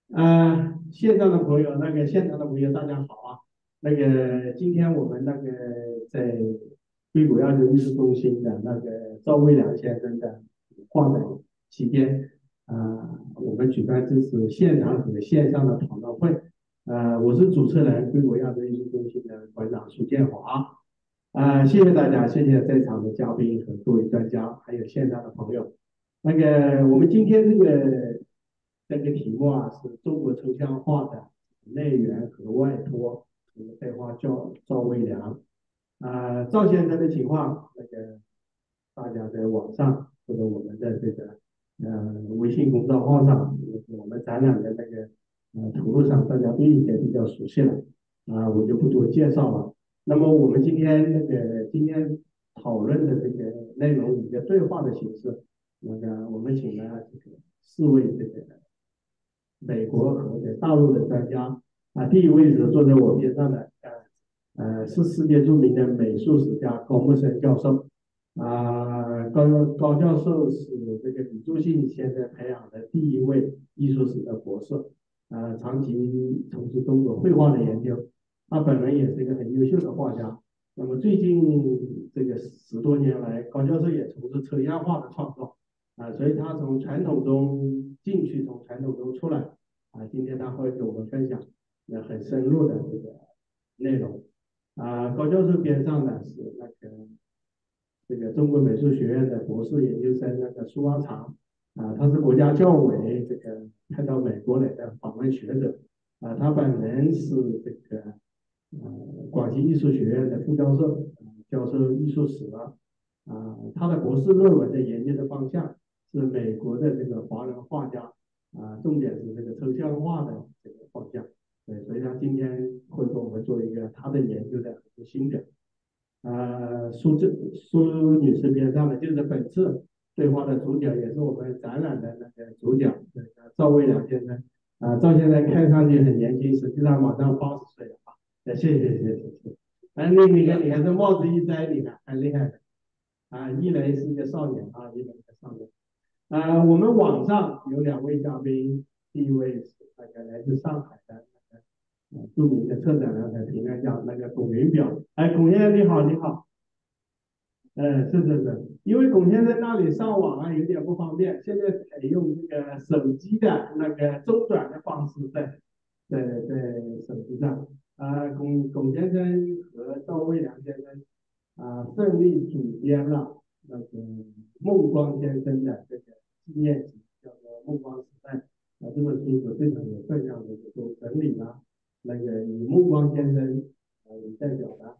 线上的朋友，现场的朋友，大家好啊。今天我们在硅谷亚洲艺术中心的赵卫良先生的画展期间，我们举办这次现场和线上的讨论会。我是主持人，硅谷亚洲艺术中心的馆长苏建华。谢谢大家，谢谢在场的嘉宾和各位专家，还有线上的朋友。我们今天这个题目是中国抽象画的内源和外托，绘画赵卫良。赵先生的情况，大家在网上或者我们的微信公众号上，我们展览的图录上，大家都应该比较熟悉了。我就不多介绍了。那么我们今天讨论的这个内容以一个对话的形式。我们请了四位美国和大陆的专家。第一位是坐在我边上的，是世界著名的美术史家高木生教授。高教授是李柱信先生培养的第一位艺术史的博士。长期从事中国绘画的研究。他本人也是一个很优秀的画家。那么最近10多年来，高教授也从事抽象画的创作。所以他从传统中进去，从传统中出来。今天他会给我们分享很深入的这个内容。高教授边上呢是中国美术学院的博士研究生苏阿长。他是国家教委派到美国来的访问学者。他本人是呃广西艺术学院的副教授，教授艺术史。他的博士论文的研究的方向是美国的华人画家。重点是抽象画的这个方向。对，所以他今天会给我们做一个他的研究的心得。苏女士边上的就是本次对话的主角，也是我们展览的主角，赵卫良先生。赵先生看上去很年轻，实际上马上80岁了啊。谢谢。你看这帽子一摘，你看很厉害的。一来是一个少年啊，一来是个少年。我们网上有2位嘉宾。第一位是来自上海的著名的策展人和评论家龚云表。龚先生你好，你好。是，因为龚先生那里上网有点不方便，现在采用手机的中转的方式在手机上。龚先生和赵卫良先生顺利主编了孟光先生的纪念集，叫做《孟光时代》。这本书是非常有分量的，都整理了以孟光先生为代表的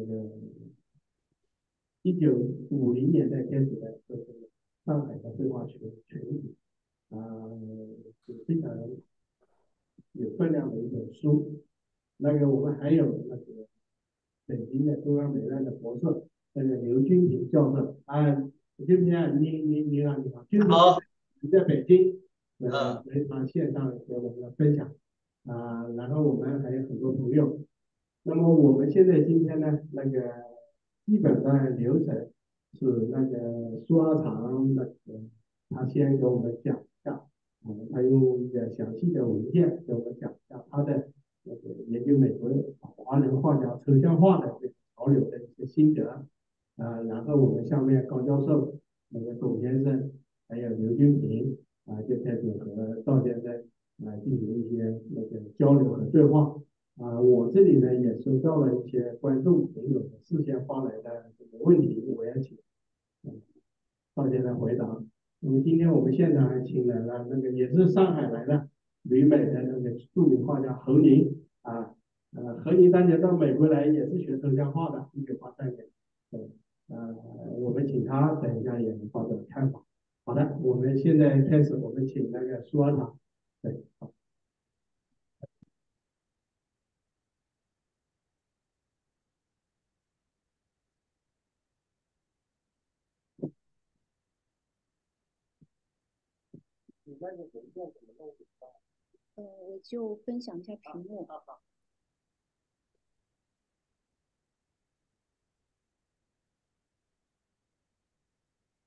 1950年代开始的上海的绘画群体。是非常有分量的一本书。我们还有北京的中央美院的博士刘军平教授。军平你好，军平好， 你在北京。 嗯， 所以他线上给我们的分享。然后我们还有很多朋友。那么我们今天呢，基本的流程是苏阿长他先给我们讲一下。他用一个详细的文件给我们讲一下他的研究美国华人画家抽象画的潮流的一些心得。然后我们下面高教授、龚先生还有刘军平就开始和赵先生进行一些交流和对话。我这里呢也收到了一些观众朋友事先发来的问题，我也请赵先生回答。那么今天我们现场还请来了也是上海来的旅美的著名画家侯宁。何宁当年到美国来也是学抽象画的，1983年。对。我们请他等一下也能发表看法。好的，我们现在开始，我们请苏阿长。对。好。你那个文件怎么弄？ 我就分享一下屏幕。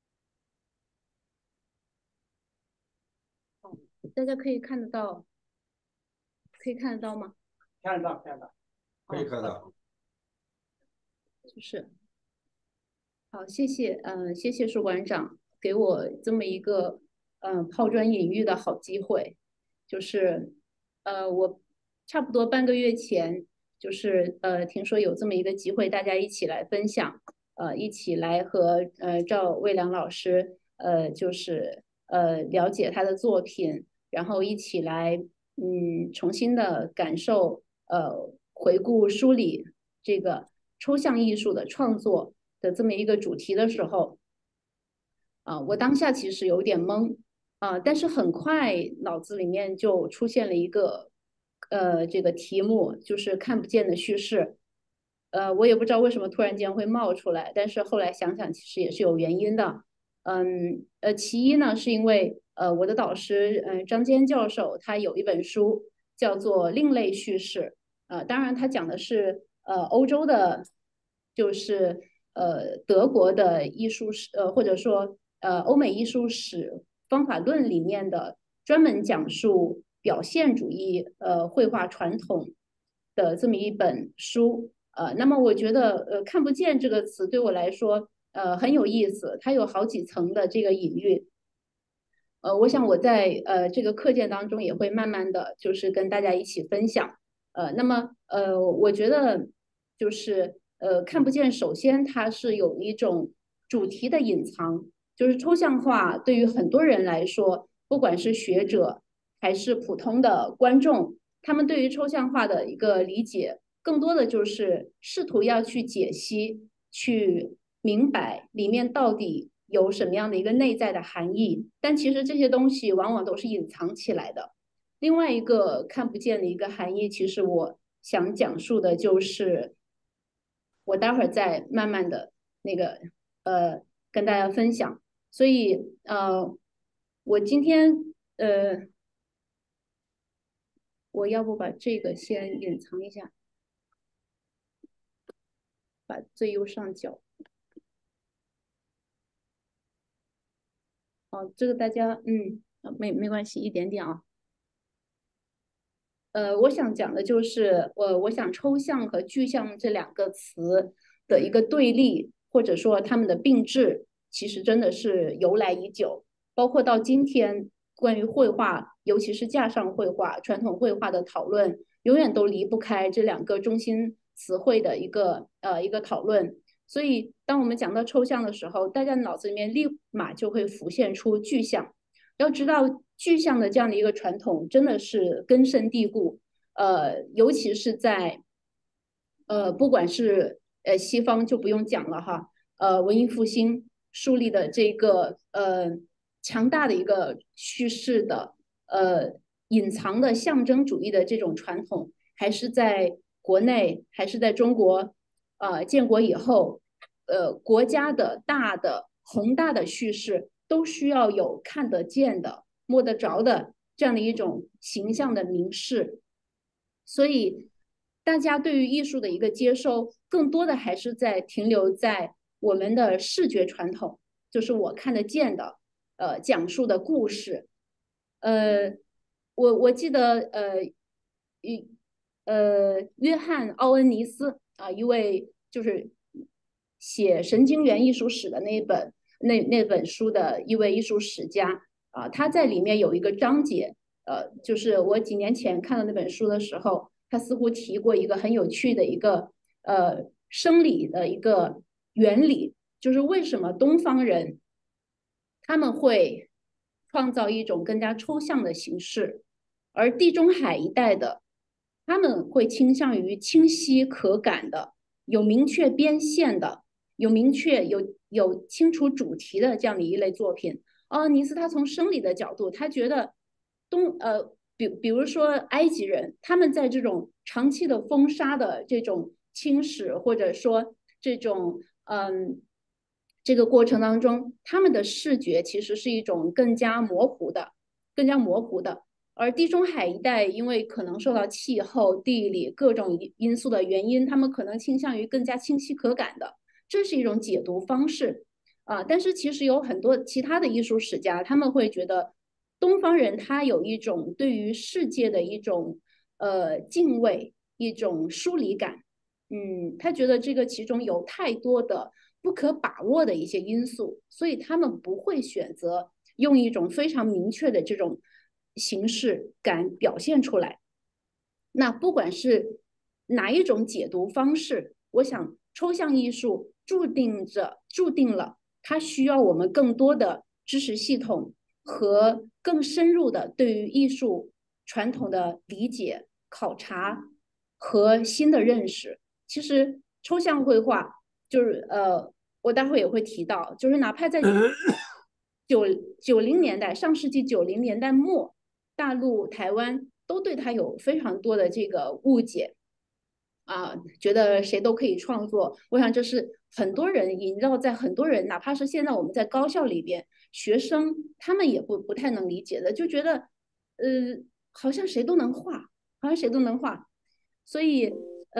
大家可以看得到可以看得到吗？ 看得到，看得到， 可以看到。 就是好，谢谢，谢谢树馆长给我这么一个抛砖引玉的好机会，就是我差不多半个月前，就是听说有这么一个机会，大家一起来分享，一起来和赵卫良老师就是了解他的作品，然后一起来重新的感受回顾梳理这个抽象艺术的创作的这么一个主题的时候，我当下其实有点懵，但是很快脑子里面就出现了一个这个题目，就是看不见的叙事。我也不知道为什么突然间会冒出来，但是后来想想，其实也是有原因的。其一呢，是因为我的导师张坚教授他有一本书叫做《另类叙事》，当然他讲的是欧洲的，就是德国的艺术史，或者说欧美艺术史方法论里面的专门讲述表现主义绘画传统的这么一本书。那么我觉得看不见这个词对我来说很有意思，它有好几层的这个隐喻。我想我在这个课件当中也会慢慢的就是跟大家一起分享。那么我觉得就是看不见，首先它是有一种主题的隐藏，就是抽象画对于很多人来说，不管是学者还是普通的观众，他们对于抽象画的一个理解，更多的就是试图要去解析、去明白里面到底有什么样的一个内在的含义，但其实这些东西往往都是隐藏起来的。另外一个看不见的一个含义，其实我想讲述的就是，我待会儿再慢慢的那个跟大家分享。所以我今天我要不把这个先隐藏一下，把最右上角。哦，这个大家没关系，一点点啊。我想讲的就是，我想抽象和具象这两个词的一个对立，或者说它们的并置，其实真的是由来已久。包括到今天，关于绘画，尤其是架上绘画、传统绘画的讨论，永远都离不开这两个中心词汇的一个讨论。所以，当我们讲到抽象的时候，大家脑子里面立马就会浮现出具象。要知道，具象的这样的一个传统真的是根深蒂固，尤其是在不管是西方就不用讲了哈，文艺复兴树立的这个强大的一个叙事的隐藏的象征主义的这种传统，还是在国内，还是在中国建国以后，国家的大的宏大的叙事。都需要有看得见的、摸得着的这样的一种形象的明示，所以大家对于艺术的一个接收，更多的还是在停留在我们的视觉传统，就是我看得见的，讲述的故事。我记得约翰·奥恩尼斯一位就是写神经元艺术史的那本书的一位艺术史家他在里面有一个章节，就是我几年前看到那本书的时候，他似乎提过一个很有趣的一个生理的一个原理，就是为什么东方人他们会创造一种更加抽象的形式，而地中海一带的他们会倾向于清晰可感的、有明确边线的、有清楚主题的这样的一类作品。尼斯他从生理的角度，他觉得比如说埃及人，他们在这种长期的风沙的这种侵蚀，或者说这种这个过程当中，他们的视觉其实是一种更加模糊的。而地中海一带，因为可能受到气候、地理各种因素的原因，他们可能倾向于更加清晰可感的，这是一种解读方式但是其实有很多其他的艺术史家，他们会觉得东方人他有一种对于世界的一种敬畏，一种疏离感。他觉得这个其中有太多的不可把握的一些因素，所以他们不会选择用一种非常明确的这种形式感表现出来。那不管是哪一种解读方式，我想抽象艺术注定了它需要我们更多的知识系统和更深入的对于艺术传统的理解、考察和新的认识。其实抽象绘画就是我待会也会提到，就是哪怕在90年代，上世纪90年代末，大陆、台湾都对他有非常多的这个误解觉得谁都可以创作。我想这是很多人萦绕在很多人，哪怕是现在我们在高校里边，学生他们也不太能理解的，就觉得好像谁都能画，好像谁都能画。所以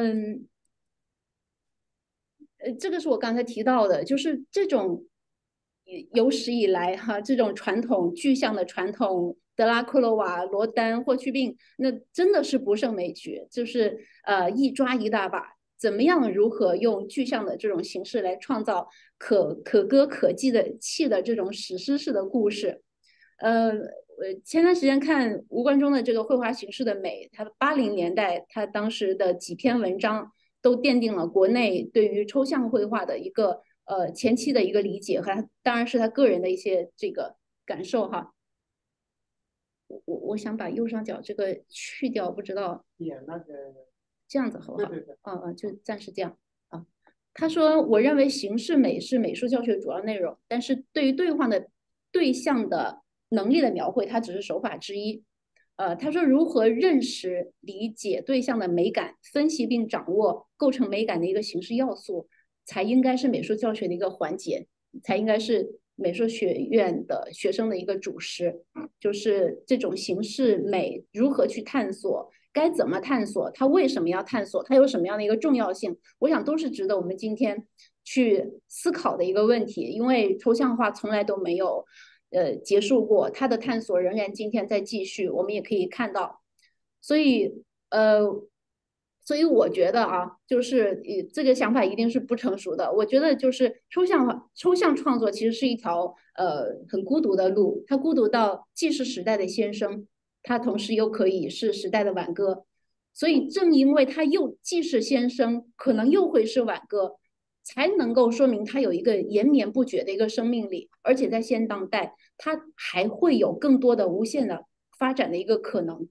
这个是我刚才提到的，就是这种有史以来这种传统具象的传统，德拉克罗瓦、罗丹、霍去病，那真的是不胜枚举，就是一抓一大把。怎么样？如何用具象的这种形式来创造可歌可泣的这种史诗式的故事？前段时间看吴冠中的这个绘画形式的美，他80年代他当时的几篇文章都奠定了国内对于抽象绘画的一个前期的一个理解和当然是他个人的一些这个感受哈。我想把右上角这个去掉，不知道点那个这样子好不好？ 对对对， 就暂时这样啊。他说：“我认为形式美是美术教学主要内容，但是对于对象的能力的描绘，它只是手法之一。他说如何认识、理解对象的美感，分析并掌握构成美感的一个形式要素，才应该是美术教学的一个环节，才应该是美术学院的学生的一个主师。就是这种形式美如何去探索，该怎么探索，它为什么要探索，它有什么样的一个重要性，我想都是值得我们今天去思考的一个问题。因为抽象画从来都没有结束过，它的探索仍然今天在继续，我们也可以看到。所以我觉得就是这个想法一定是不成熟的。我觉得就是抽象创作其实是一条很孤独的路，它孤独到既是时代的先声，它同时又可以是时代的挽歌。所以正因为它又既是先声，可能又会是挽歌，才能够说明它有一个延绵不绝的一个生命力，而且在现当代，它还会有更多的无限的发展的一个可能。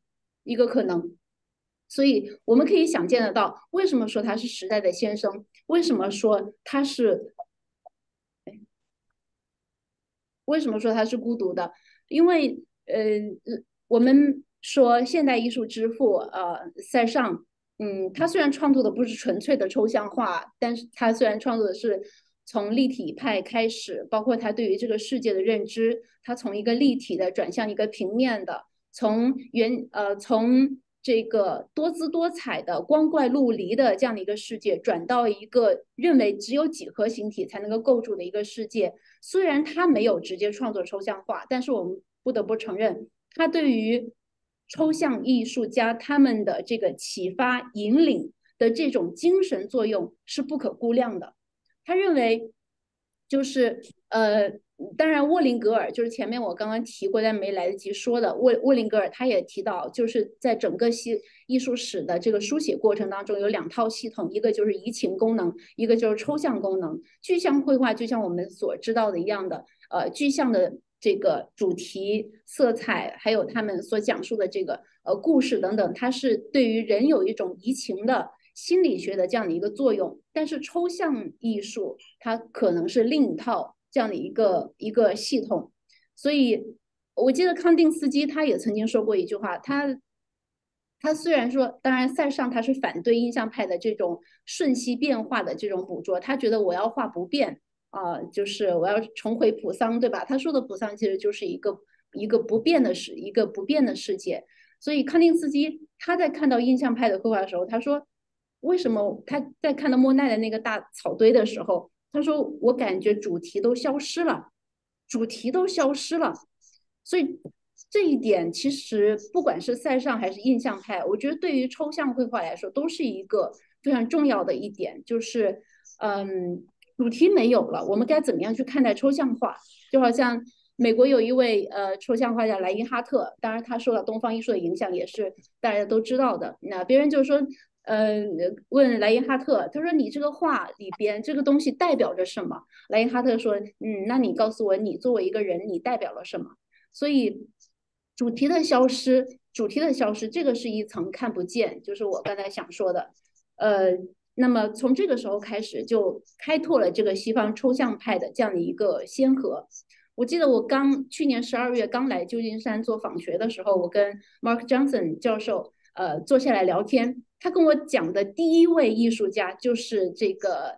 所以我们可以想见得到，为什么说它是时代的先声？为什么说它是？为什么说它是孤独的？因为我们说现代艺术之父塞尚，他虽然创作的不是纯粹的抽象画，但是他虽然创作的是从立体派开始，包括他对于这个世界的认知，他从一个立体的转向一个平面的，从这个多姿多彩的光怪陆离的这样的一个世界，转到一个认为只有几何形体才能够构筑的一个世界。虽然他没有直接创作抽象画，但是我们不得不承认，他对于抽象艺术家他们的这个启发、引领的这种精神作用是不可估量的。他认为，就是当然，沃林格尔就是前面我刚刚提过但没来得及说的，沃林格尔他也提到，就是在整个艺术史的这个书写过程当中，有两套系统，一个就是移情功能，一个就是抽象功能。具象绘画就像我们所知道的一样的，具象的这个主题、色彩，还有他们所讲述的这个故事等等，它是对于人有一种移情的心理学的这样的一个作用。但是抽象艺术它可能是另一套这样的一个系统。所以我记得康定斯基他也曾经说过一句话，他虽然说，当然塞尚他是反对印象派的这种瞬息变化的这种捕捉，他觉得我要画不变就是我要重回普桑，对吧？他说的普桑其实就是一个不变的世界。所以康定斯基他在看到印象派的绘画的时候，他说为什么他在看到莫奈的那个大草堆的时候，他说我感觉主题都消失了，主题都消失了。所以这一点其实不管是塞尚还是印象派，我觉得对于抽象绘画来说都是一个非常重要的一点，就是主题没有了，我们该怎么样去看待抽象画？就好像美国有一位抽象画家莱因哈特，当然他受到东方艺术的影响也是大家都知道的。那别人就说，问莱因哈特，他说你这个画里边这个东西代表着什么？莱因哈特说，那你告诉我，你作为一个人，你代表了什么？所以主题的消失，主题的消失，这个是一层看不见，就是我刚才想说的，那么从这个时候开始，就开拓了这个西方抽象派的这样的一个先河。我记得我去年12月刚来旧金山做访学的时候，我跟 Mark Johnson 教授坐下来聊天，他跟我讲的第一位艺术家就是这个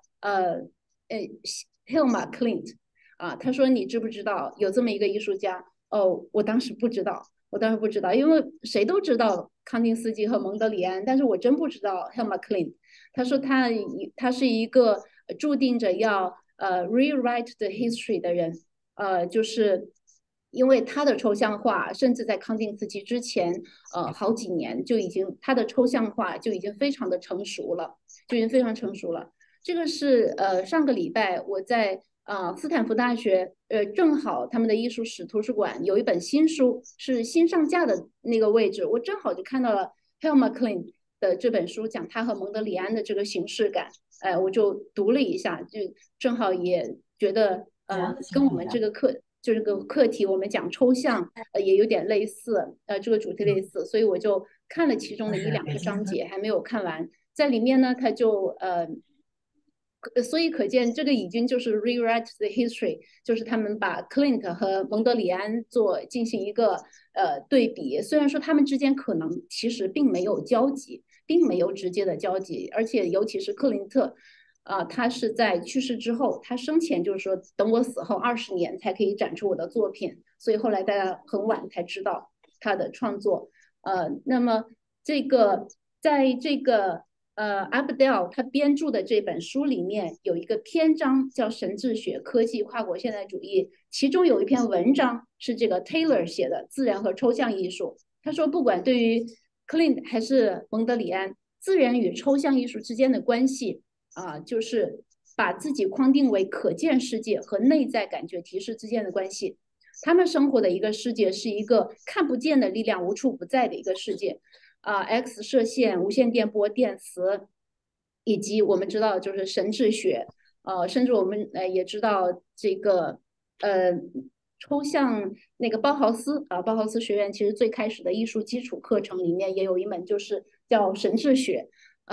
Hilma Klint 啊，他说你知不知道有这么一个艺术家？哦，我当时不知道，因为谁都知道康定斯基和蒙德里安，但是我真不知道 Hilma Klint。他说他是一个注定着要rewrite the history 的人，就是因为他的抽象画，甚至在康定斯基之前，好几年就已经他的抽象画就已经非常的成熟了，就已经非常成熟了。这个是上个礼拜我在斯坦福大学，正好他们的艺术史图书馆有一本新书是新上架的那个位置，我正好就看到了 Helma Klein 的这本书，讲他和蒙德里安的这个形式感，我就读了一下，就正好也觉得跟我们这个课题我们讲抽象也有点类似，这个主题类似，所以我就看了其中的1、2个章节，还没有看完，在里面呢，他就所以可见，这个已经就是 rewrite the history，就是他们把 Clint 和蒙德里安进行一个对比。虽然说他们之间可能其实并没有交集，并没有直接的交集，而且尤其是克林特，他是在去世之后，他生前就是说等我死后20年才可以展出我的作品，所以后来大家很晚才知道他的创作。那么这个在这个。Abdel 他编著的这本书里面有一个篇章叫《神智学、科技、跨国现代主义》，其中有一篇文章是这个 Taylor 写的《自然和抽象艺术》。他说，不管对于 Clint 还是蒙德里安，自然与抽象艺术之间的关系就是把自己框定为可见世界和内在感觉提示之间的关系。他们生活的一个世界是一个看不见的力量无处不在的一个世界。X 射线、无线电波、电磁，以及我们知道就是神智学，甚至我们也知道这个抽象那个包豪斯包豪斯学院其实最开始的艺术基础课程里面也有一门就是叫神智学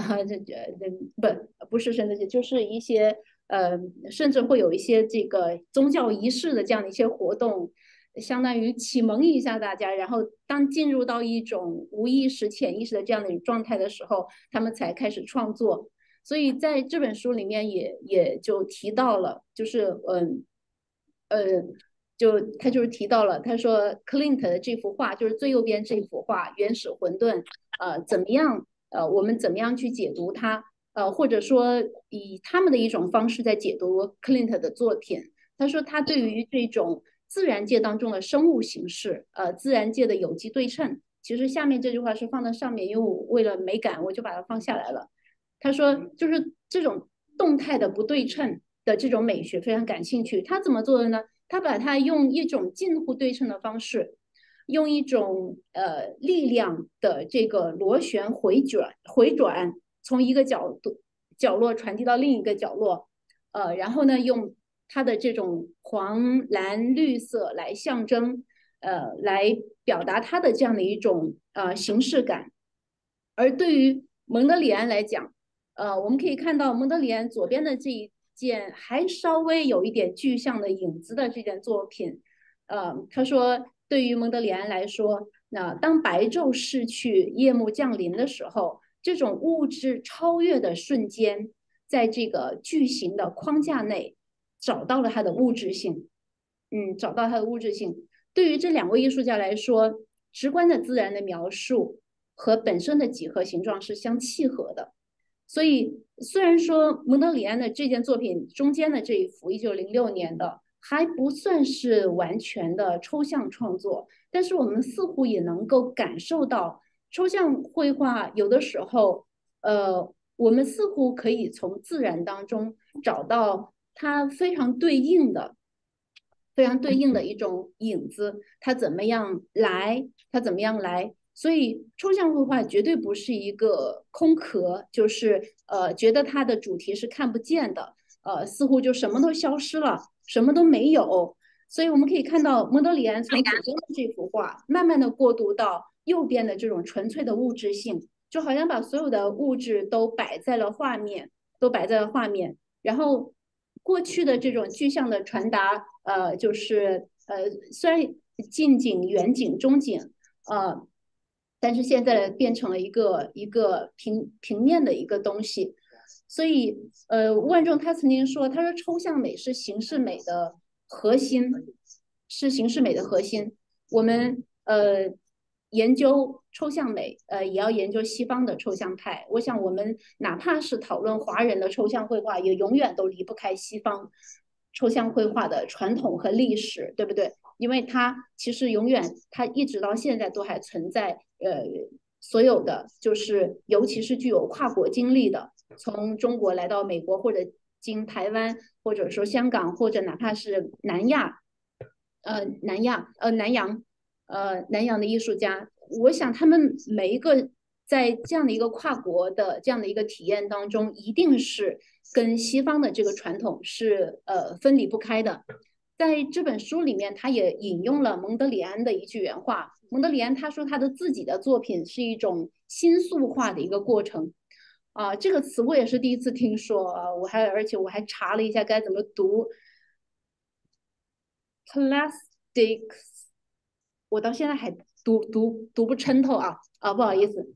不是神智学，就是一些甚至会有一些这个宗教仪式的这样的一些活动。相当于启蒙一下大家，然后当进入到一种无意识、潜意识的这样的一种状态的时候，他们才开始创作。所以在这本书里面也就提到了，就是他就是提到了，他说 Clint 的这幅画就是最右边这幅画《原始混沌》，怎么样我们怎么样去解读它？或者说以他们的一种方式在解读 Clint 的作品。他说他对于这种自然界当中的生物形式，自然界的有机对称。其实下面这句话是放在上面，因为我为了美感，我就把它放下来了。他说，就是这种动态的不对称的这种美学非常感兴趣。他怎么做的呢？他把它用一种近乎对称的方式，用一种力量的这个螺旋回转，从一个角落传递到另一个角落，然后呢，用它的这种黄、蓝、绿色来象征，来表达它的这样的一种形式感。而对于蒙德里安来讲，我们可以看到蒙德里安左边的这一件还稍微有一点具象的影子的这件作品，他说，对于蒙德里安来说，那当白昼逝去、夜幕降临的时候，这种物质超越的瞬间，在这个巨型的框架内找到了它的物质性，找到它的物质性。对于这2位艺术家来说，直观的自然的描述和本身的几何形状是相契合的。所以，虽然说蒙德里安的这件作品中间的这一幅1906年的还不算是完全的抽象创作，但是我们似乎也能够感受到抽象绘画有的时候，我们似乎可以从自然当中找到它非常对应的一种影子，它怎么样来，它怎么样来。所以抽象绘画绝对不是一个空壳，就是觉得它的主题是看不见的，似乎就什么都消失了，什么都没有。所以我们可以看到蒙德里安从左边的这幅画，慢慢的过渡到右边的这种纯粹的物质性，就好像把所有的物质都摆在了画面，然后过去的这种具象的传达，就是虽然近景、远景、中景，但是现在变成了一个平面的一个东西。所以，万仲他曾经说，他说抽象美是形式美的核心，是形式美的核心。我们研究抽象美，也要研究西方的抽象派。我想，我们哪怕是讨论华人的抽象绘画，也永远都离不开西方抽象绘画的传统和历史，对不对？因为它其实永远，它一直到现在都还存在，所有的就是尤其是具有跨国经历的，从中国来到美国，或者经台湾，或者说香港，或者哪怕是南亚，南洋的艺术家，我想他们每一个在这样的一个跨国的这样的一个体验当中，一定是跟西方的这个传统是分离不开的。在这本书里面，他也引用了蒙德里安的一句原话。蒙德里安他说他的自己的作品是一种新塑化的一个过程。这个词我也是第一次听说啊，而且我还查了一下该怎么读 plastics，我到现在还读不抻头不好意思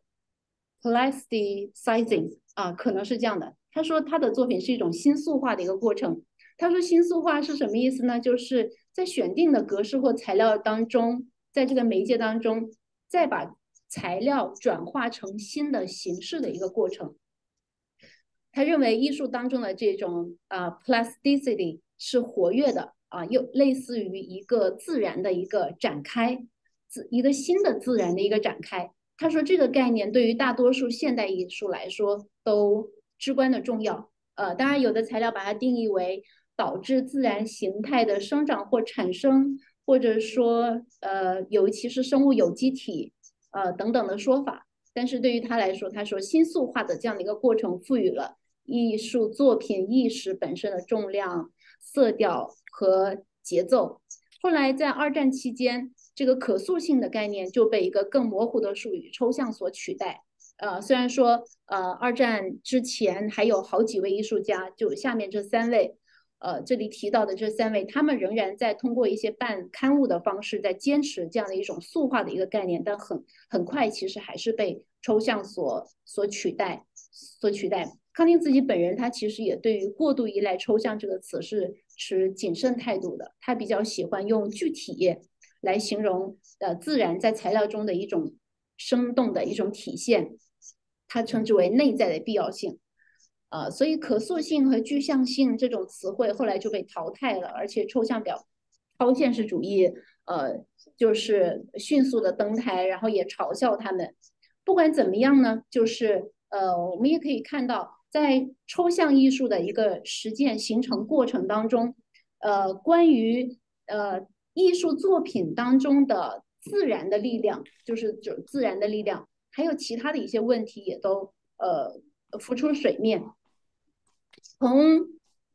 ，plasticizing 可能是这样的。他说他的作品是一种新塑化的一个过程。他说新塑化是什么意思呢？就是在选定的格式或材料当中，在这个媒介当中，再把材料转化成新的形式的一个过程。他认为艺术当中的这种plasticity 是活跃的又类似于一个自然的一个展开，一个新的自然的一个展开。他说这个概念对于大多数现代艺术来说都至关的重要。当然有的材料把它定义为导致自然形态的生长或产生，或者说尤其是生物有机体等等的说法。但是对于他来说，他说新塑化的这样的一个过程赋予了艺术作品意识本身的重量、色调和节奏。后来在二战期间，这个可塑性的概念就被一个更模糊的术语抽象所取代。虽然说二战之前还有好几位艺术家，就下面这三位，这里提到的这三位，他们仍然在通过一些办刊物的方式，在坚持这样的一种塑化的一个概念，但很快其实还是被抽象所取代。康定自己本人，他其实也对于过度依赖抽象这个词是持谨慎态度的，他比较喜欢用具体来形容自然在材料中的一种生动的一种体现，他称之为内在的必要性。所以可塑性和具象性这种词汇后来就被淘汰了，而且抽象超现实主义就是迅速的登台，然后也嘲笑他们。不管怎么样呢，就是我们也可以看到，在抽象艺术的一个实践形成过程当中，关于艺术作品当中的自然的力量，就是自然的力量，还有其他的一些问题也都浮出水面。从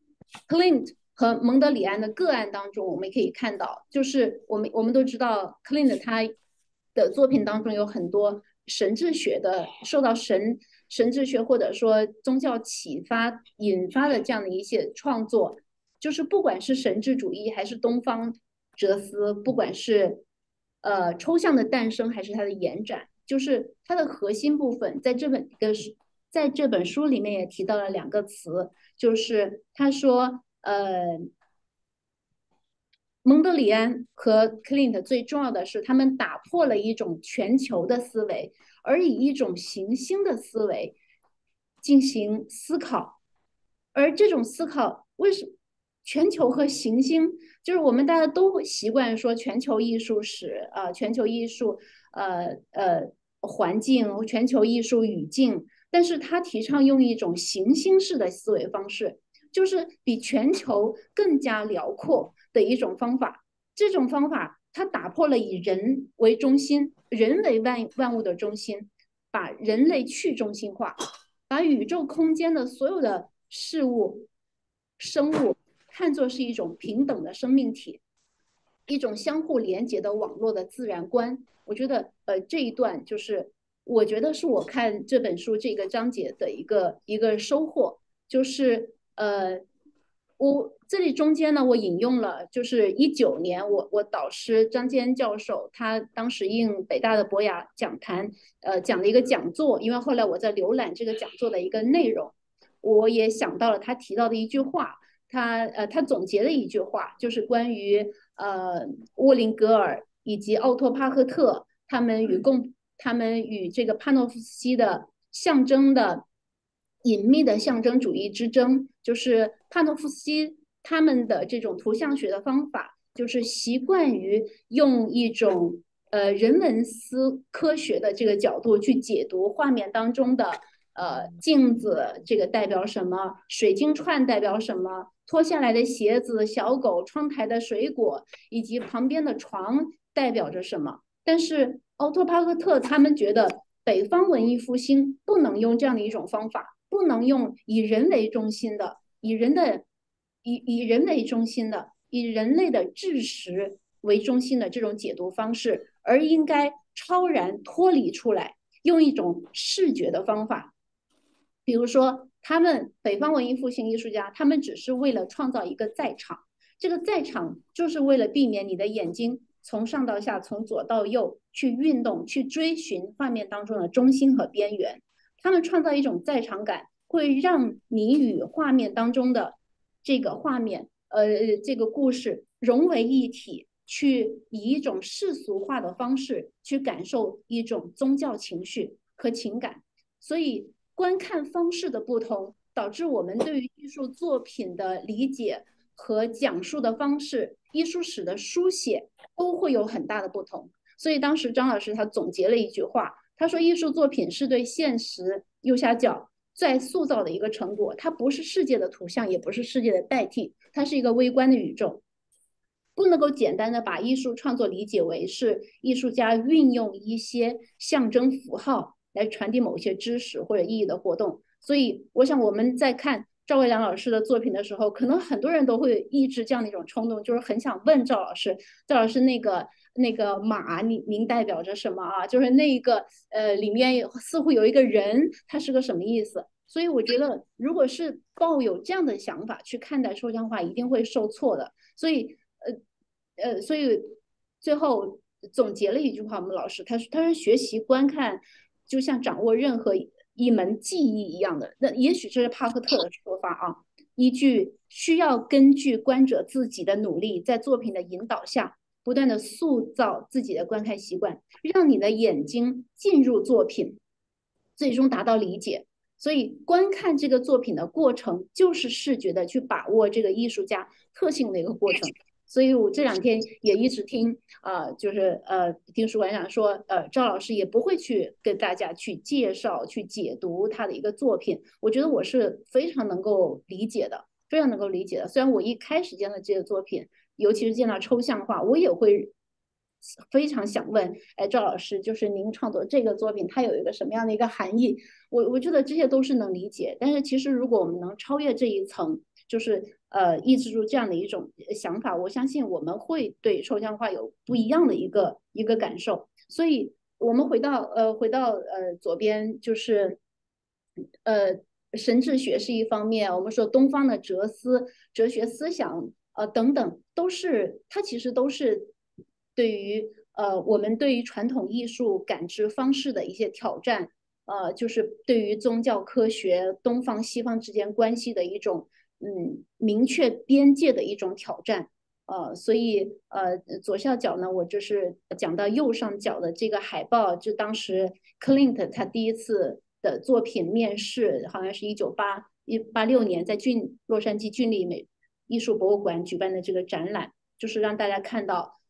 Clint 和蒙德里安的个案当中，我们可以看到，就是我们都知道 Clint 他的作品当中有很多神智学的，受到神智学或者说宗教启发引发的这样的一些创作，就是不管是神智主义还是东方哲思，不管是抽象的诞生还是它的延展，就是它的核心部分，在这本书里面也提到了两个词，就是他说，蒙德里安和 Clint 最重要的是，他们打破了一种全球的思维，而以一种行星的思维进行思考。而这种思考全球和行星，就是我们大家都习惯说全球艺术史全球艺术环境、全球艺术语境，但是他提倡用一种行星式的思维方式，就是比全球更加辽阔的一种方法。这种方法它打破了以人为中心、人为万物的中心，把人类去中心化，把宇宙空间的所有的事物、生物看作是一种平等的生命体，一种相互连接的网络的自然观。我觉得这一段就是我觉得是我看这本书这个章节的一个收获，就是我这里中间呢，我引用了就是19年我导师张坚教授他当时应北大的博雅讲坛讲了一个讲座，因为后来我在浏览这个讲座的一个内容，我也想到了他提到的一句话，他总结了一句话，就是关于沃林格尔以及奥托帕赫特他们与这个帕诺夫斯基的象征的隐秘的象征主义之争，就是帕诺夫斯基他们的这种图像学的方法，就是习惯于用一种人文科学的这个角度去解读画面当中的镜子这个代表什么，水晶串代表什么，脱下来的鞋子、小狗、窗台的水果以及旁边的床代表着什么。但是奥托帕赫特他们觉得北方文艺复兴不能用这样的一种方法，不能用以人为中心的、以人为中心的、以人类的知识为中心的这种解读方式，而应该超然脱离出来，用一种视觉的方法。比如说，他们北方文艺复兴艺术家，他们只是为了创造一个在场，这个在场就是为了避免你的眼睛从上到下、从左到右去运动、去追寻画面当中的中心和边缘。他们创造一种在场感，会让你与画面当中的这个画面，这个故事融为一体，去以一种世俗化的方式去感受一种宗教情绪和情感。所以，观看方式的不同，导致我们对于艺术作品的理解和讲述的方式、艺术史的书写都会有很大的不同。所以当时张老师他总结了一句话，他说：艺术作品是对现实右下角在塑造的一个成果，它不是世界的图像，也不是世界的代替，它是一个微观的宇宙。不能够简单的把艺术创作理解为是艺术家运用一些象征符号来传递某些知识或者意义的活动。所以，我想我们在看赵维良老师的作品的时候，可能很多人都会抑制这样的一种冲动，就是很想问赵老师，赵老师那个马，您代表着什么啊？就是那个里面似乎有一个人，他是个什么意思？所以我觉得，如果是抱有这样的想法去看待抽象画，一定会受挫的。所以，所以最后总结了一句话，我们老师他说学习观看就像掌握任何一门技艺一样的，那也许这是帕克特的说法啊。依据需要根据观者自己的努力，在作品的引导下，不断的塑造自己的观看习惯，让你的眼睛进入作品，最终达到理解。所以，观看这个作品的过程，就是视觉的去把握这个艺术家特性的一个过程。所以我这2天也一直听就是听书馆长说，赵老师也不会去跟大家去介绍、去解读他的一个作品。我觉得我是非常能够理解的，非常能够理解的。虽然我一开始见到这个作品，尤其是见到抽象画，我也会非常想问，哎，赵老师，就是您创作这个作品，它有一个什么样的一个含义？我觉得这些都是能理解。但是其实如果我们能超越这一层，就是抑制住这样的一种想法，我相信我们会对抽象画有不一样的一个感受。所以我们回到左边，就是神智学是一方面，我们说东方的哲学思想等等，它其实都是对于我们对于传统艺术感知方式的一些挑战。就是对于宗教科学东方西方之间关系的一种明确边界的一种挑战。所以左下角呢，我就是讲到右上角的这个海报，就当时 Clint 他第一次的作品面试，好像是1986年在洛杉矶郡立艺术博物馆举办的这个展览，就是让大家看到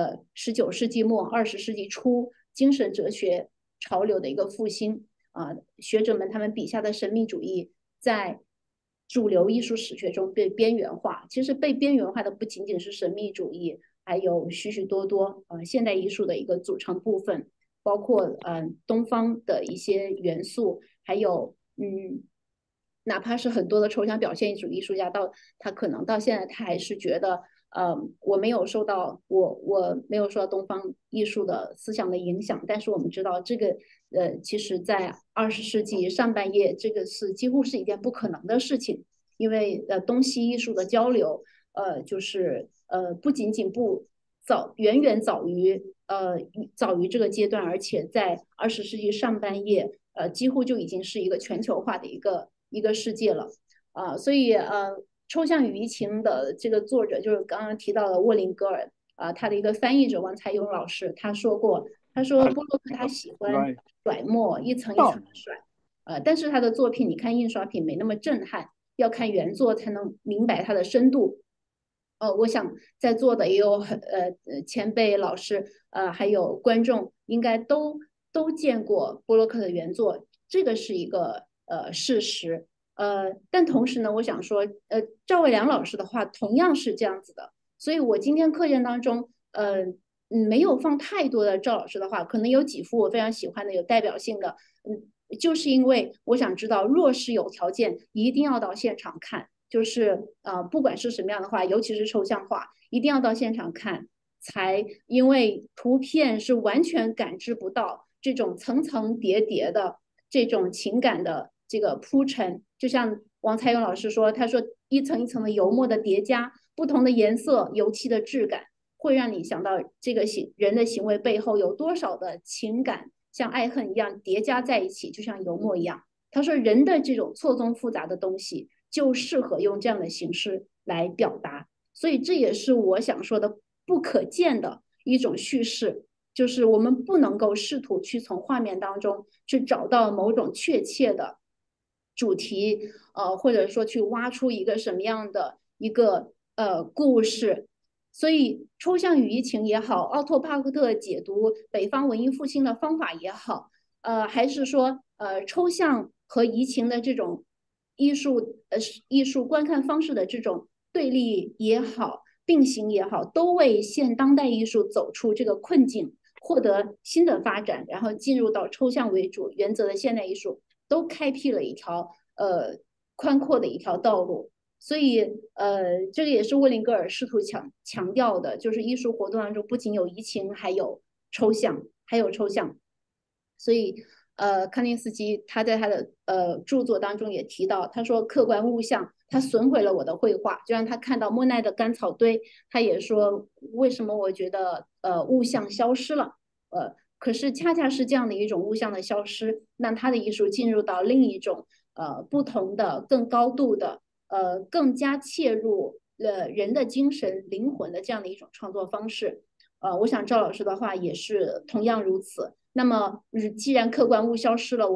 19世纪末20世纪初精神哲学潮流的一个复兴学者们他们笔下的神秘主义在主流艺术史学中被边缘化。其实被边缘化的不仅仅是神秘主义，还有许许多多现代艺术的一个组成部分，包括东方的一些元素，还有哪怕是很多的抽象表现主义艺术家他可能到现在他还是觉得我没有受到东方艺术的思想的影响，但是我们知道这个其实在20世纪上半叶，这个是几乎是一件不可能的事情，因为东西艺术的交流就是不仅仅远远早于这个阶段，而且在20世纪上半叶几乎就已经是一个全球化的一个世界了所以抽象语义情的这个作者就是刚刚提到的沃林格尔他的一个翻译者王才勇老师，他说过，他说波洛克他喜欢甩墨，一层一层的甩，但是他的作品你看印刷品没那么震撼，要看原作才能明白它的深度。我想在座的也有前辈老师还有观众应该都见过波洛克的原作，这个是一个事实。但同时呢，我想说，赵卫良老师的话同样是这样子的，所以我今天课件当中，没有放太多的赵老师的话，可能有几幅我非常喜欢的、有代表性的，就是因为我想知道，若是有条件，一定要到现场看，就是不管是什么样的画，尤其是抽象画，一定要到现场看，因为图片是完全感知不到这种层层叠叠的这种情感的这个铺陈，就像王才勇老师说，他说一层一层的油墨的叠加，不同的颜色、油漆的质感，会让你想到这个人的行为背后有多少的情感，像爱恨一样叠加在一起，就像油墨一样。他说，人的这种错综复杂的东西，就适合用这样的形式来表达。所以这也是我想说的不可见的一种叙事，就是我们不能够试图去从画面当中去找到某种确切的主题，或者说去挖出一个什么样的一个故事。所以抽象语义情也好，奥托帕克特解读北方文艺复兴的方法也好，还是说抽象和移情的这种艺术观看方式的这种对立也好，并行也好，都为现当代艺术走出这个困境，获得新的发展，然后进入到抽象为主原则的现代艺术，都开辟了一条宽阔的一条道路。所以这个也是沃林格尔试图强调的，就是艺术活动当中不仅有移情，还有抽象，所以康定斯基他在他的著作当中也提到，他说客观物象它损毁了我的绘画，就让他看到莫奈的干草堆，他也说为什么我觉得物象消失了，可是恰恰是这样的一种物象的消失，让他的艺术进入到另一种不同的、更高度的更加切入人的精神灵魂的这样的一种创作方式。我想赵老师的话也是同样如此。那么，既然客观物消失了，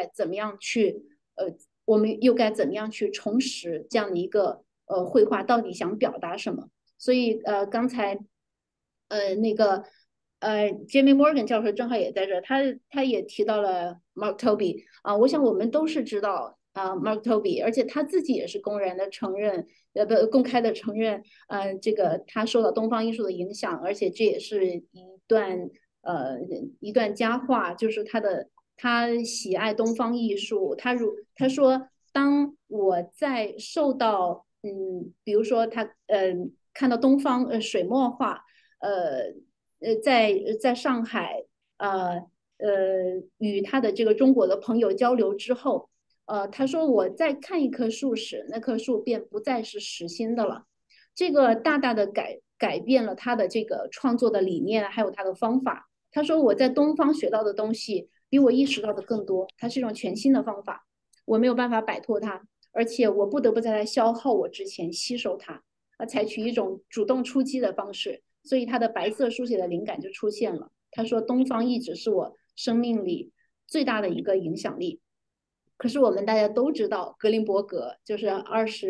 我们又该怎么样去重拾这样的一个绘画到底想表达什么？所以刚才那个Jamie Morgan 教授正好也在这，他也提到了 Mark Toby 我想我们都是知道Mark Toby，而且他自己也是公然的承认，公开的承认，这个他受到东方艺术的影响，而且这也是一段佳话，就是他喜爱东方艺术，他说，当我在受到比如说他看到东方水墨画，在上海与他的这个中国的朋友交流之后，他说我再看一棵树时，那棵树便不再是实心的了。这个大大的改变了他的这个创作的理念，还有他的方法。他说我在东方学到的东西比我意识到的更多，它是一种全新的方法，我没有办法摆脱它，而且我不得不在它消耗我之前吸收它，采取一种主动出击的方式。所以他的白色书写的灵感就出现了。他说东方一直是我生命里最大的一个影响力。可是我们大家都知道，格林伯格就是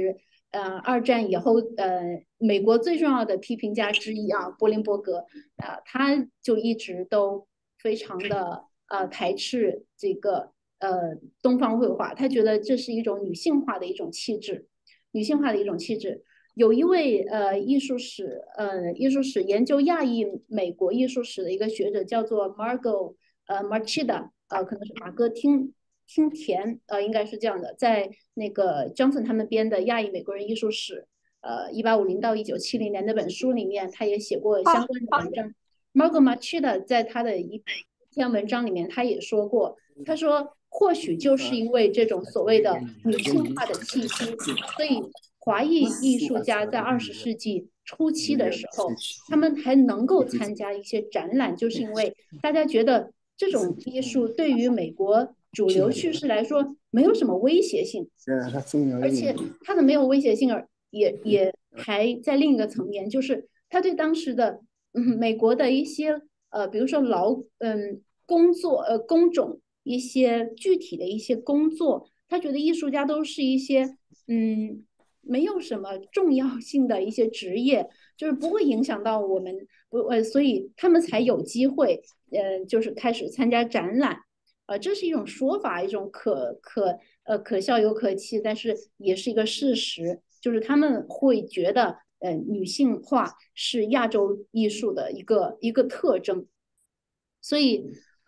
二战以后美国最重要的批评家之一啊，柏林伯格他就一直都非常的排斥这个东方绘画，他觉得这是一种女性化的一种气质，女性化的一种气质。有一位艺术史研究亚裔美国艺术史的一个学者叫做 Margot Marchida 可能是马哥听田应该是这样的，在那个 Johnson 他们编的《亚裔美国人艺术史》1850到1970年那本书里面，他也写过相关的文章。Margot Machida 在他的一篇文章里面，他也说过，他说或许就是因为这种所谓的女性化的气息，所以华裔艺术家在20世纪初期的时候，他们还能够参加一些展览，就是因为大家觉得这种艺术对于美国主流叙事来说没有什么威胁性，而且它的没有威胁性也还在另一个层面，就是他对当时的美国的一些比如说工作工种一些具体的一些工作，他觉得艺术家都是一些没有什么重要性的一些职业，就是不会影响到我们所以他们才有机会就是开始参加展览。这是一种说法，一种可笑又可气，但是也是一个事实，就是他们会觉得，女性化是亚洲艺术的一个特征。所以，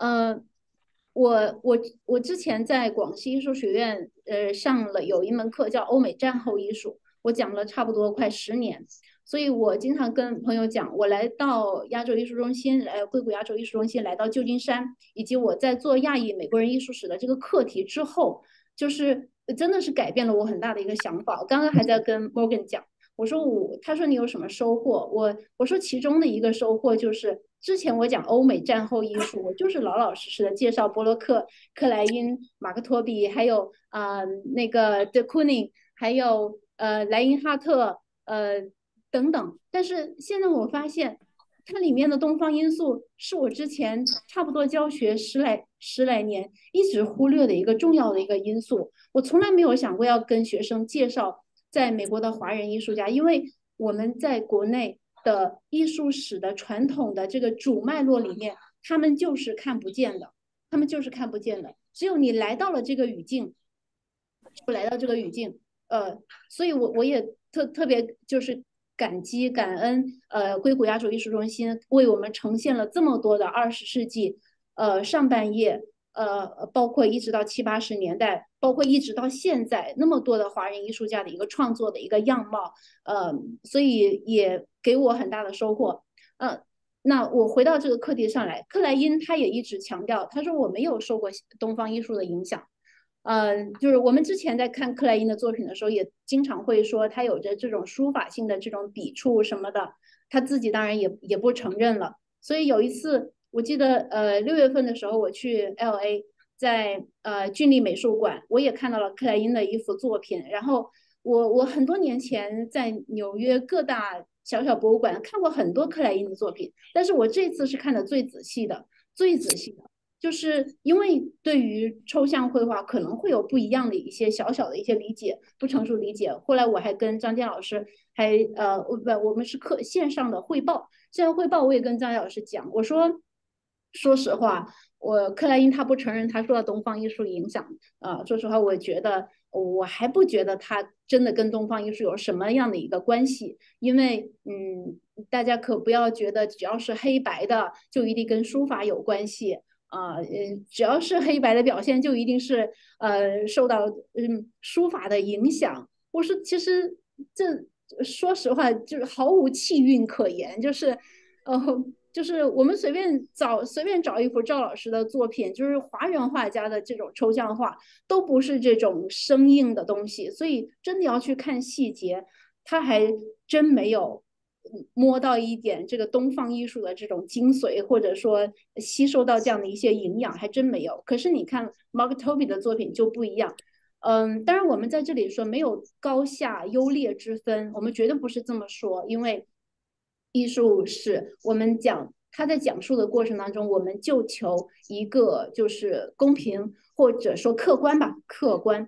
我之前在广西艺术学院上了有一门课叫欧美战后艺术，我讲了差不多快10年。所以我经常跟朋友讲，我来到亚洲艺术中心，硅谷亚洲艺术中心，来到旧金山，以及我在做亚裔美国人艺术史的这个课题之后，就是真的是改变了我很大的一个想法。我刚刚还在跟 Morgan 讲，他说你有什么收获？我说其中的一个收获就是，之前我讲欧美战后艺术，我就是老老实实的介绍波洛克、克莱因、马克托比，还有那个 de Kooning，还有莱因哈特等等。但是现在我发现，它里面的东方因素是我之前差不多教学十来年一直忽略的一个重要的一个因素。我从来没有想过要跟学生介绍在美国的华人艺术家，因为我们在国内的艺术史的传统的这个主脉络里面，他们就是看不见的，他们就是看不见的。只有你来到了这个语境，来到这个语境，所以我也特别就是感激感恩硅谷亚洲艺术中心为我们呈现了这么多的20世纪上半叶包括一直到70、80年代，包括一直到现在那么多的华人艺术家的一个创作的一个样貌，所以也给我很大的收获。那我回到这个课题上来，克莱因他也一直强调，他说我没有受过东方艺术的影响。就是我们之前在看克莱因的作品的时候，也经常会说他有着这种书法性的这种笔触什么的，他自己当然也不承认了。所以有一次，我记得6月份的时候，我去 LA，在郡立美术馆，我也看到了克莱因的一幅作品。然后我很多年前在纽约各大小小博物馆看过很多克莱因的作品，但是我这次是看的最仔细的，最仔细的。就是因为对于抽象绘画可能会有不一样的一些小小的一些理解，不成熟理解。后来我还跟张坚老师我们是线上的汇报，线上汇报我也跟张坚老师讲，我说说实话，克莱因他不承认他受到东方艺术影响说实话，我觉得我还不觉得他真的跟东方艺术有什么样的一个关系，因为大家可不要觉得只要是黑白的就一定跟书法有关系。只要是黑白的表现，就一定是受到书法的影响。我说，其实这说实话就是毫无气韵可言，就是我们随便找一幅赵老师的作品，就是华人画家的这种抽象画，都不是这种生硬的东西。所以真的要去看细节，他还真没有摸到一点这个东方艺术的这种精髓，或者说吸收到这样的一些营养，还真没有。可是你看 Mark Toby 的作品就不一样。当然我们在这里说没有高下优劣之分，我们绝对不是这么说，因为艺术是我们讲他在讲述的过程当中，我们就求一个就是公平或者说客观吧，客观。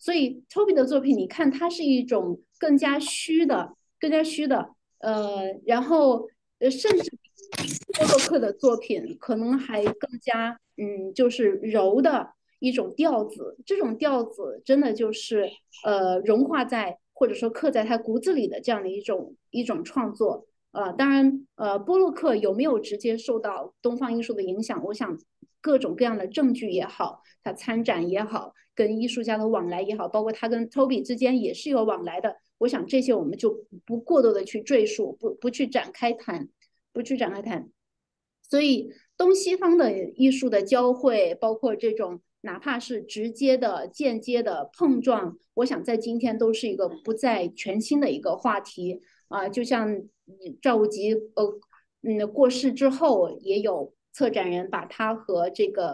所以 Toby 的作品，你看它是一种更加虚的，然后甚至波洛克的作品可能还更加就是柔的一种调子，这种调子真的就是融化在或者说刻在他骨子里的这样的一种创作。当然，波洛克有没有直接受到东方艺术的影响？我想各种各样的证据也好，他参展也好，跟艺术家的往来也好，包括他跟 Toby 之间也是有往来的。我想这些我们就不过多的去赘述，不去展开谈，不去展开谈。所以东西方的艺术的交汇，包括这种哪怕是直接的、间接的碰撞，我想在今天都是一个不再全新的一个话题啊。就像赵无极过世之后，也有策展人把他和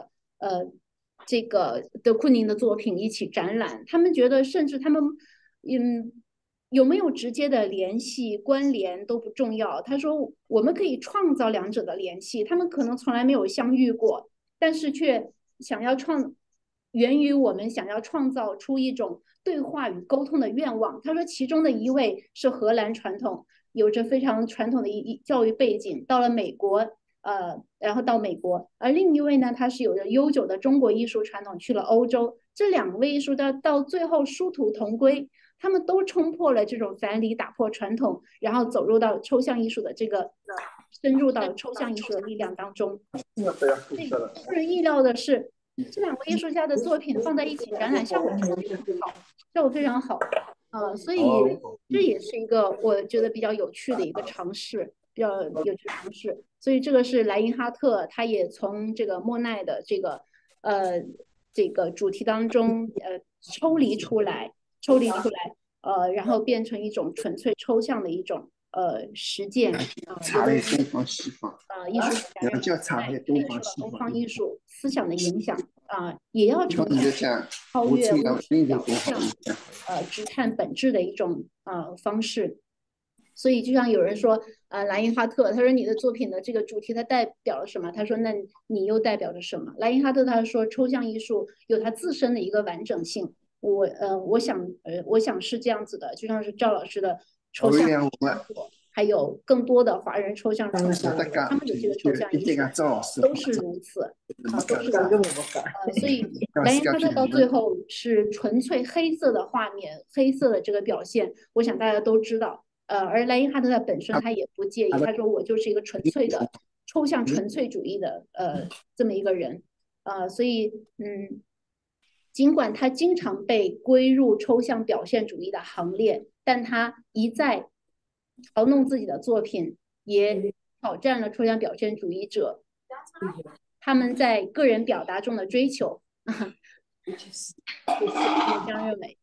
这个德库宁的作品一起展览，他们觉得甚至他们有没有直接的联系关联都不重要。他说我们可以创造两者的联系，他们可能从来没有相遇过，但是却想要源于我们想要创造出一种对话与沟通的愿望。他说其中的一位是荷兰传统，有着非常传统的教育背景，到了美国。然后到美国，而另一位呢，他是有着悠久的中国艺术传统，去了欧洲。这两位艺术家到最后殊途同归，他们都冲破了这种藩篱，打破传统，然后走入到抽象艺术的深入到抽象艺术的力量当中。让人意料的是，这两位艺术家的作品放在一起展览，效果非常好，效果非常好。所以这也是一个我觉得比较有趣的一个尝试，比较有趣的尝试。所以这个是莱因哈特，他也从这个莫奈的这个主题当中抽离出来，然后变成一种纯粹抽象的一种实践查了东方西方艺术家叫查了东方西东方艺术思想的影响也要成为超我越物质表象直探本质的一种方式。所以就像有人说莱因哈特，他说你的作品的这个主题它代表了什么？他说那你又代表着什么？莱因哈特他说抽象艺术有它自身的一个完整性。我想是这样子的，就像是赵老师的抽象创作，还有更多的华人抽象创作，他们的这个抽象艺术都是如此都是如此所以莱因哈特到最后是纯粹黑色的画面，黑色的这个表现，我想大家都知道。而莱因哈特他本身他也不介意，他说我就是一个纯粹的抽象纯粹主义的这么一个人所以尽管他经常被归入抽象表现主义的行列，但他一再嘲弄自己的作品，也挑战了抽象表现主义者他们在个人表达中的追求。江认为，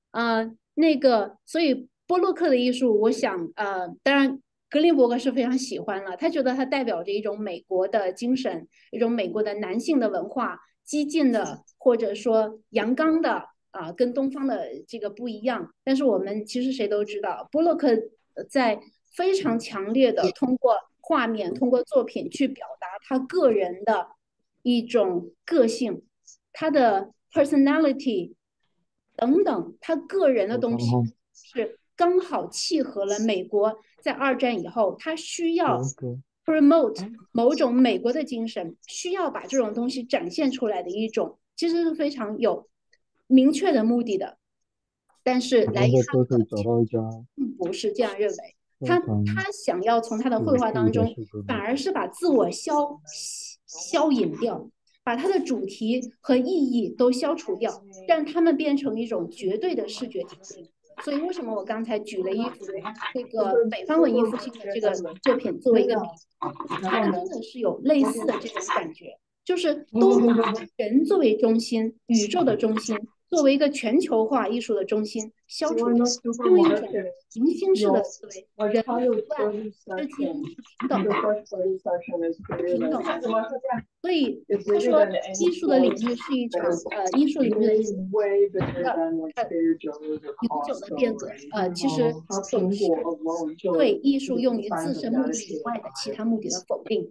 所以波洛克的艺术，我想，当然格林伯格是非常喜欢了，他觉得它代表着一种美国的精神，一种美国的男性的文化，激进的或者说阳刚的跟东方的这个不一样。但是我们其实谁都知道，波洛克在非常强烈的通过画面、通过作品去表达他个人的一种个性，他的 personality 等等，他个人的东西是刚好契合了美国在二战以后，他需要 promote 某种美国的精神，需要把这种东西展现出来的一种，其实是非常有明确的目的的。但是莱因哈特不是这样认为，他想要从他的绘画当中，反而是把自我消隐掉，把它的主题和意义都消除掉，让他们变成一种绝对的视觉体系。所以为什么我刚才举了一幅这个北方文艺复兴的这个作品作为一个比喻，他们真的是有类似的这种感觉，就是都把人作为中心，宇宙的中心。作为一个全球化艺术的中心，消除用一种行星式的思维，人万之间是平等的，所以他说，艺术的领域是一场艺术领域的永久的变革。其实总是对艺术用于自身目的以外的其他目的的否定。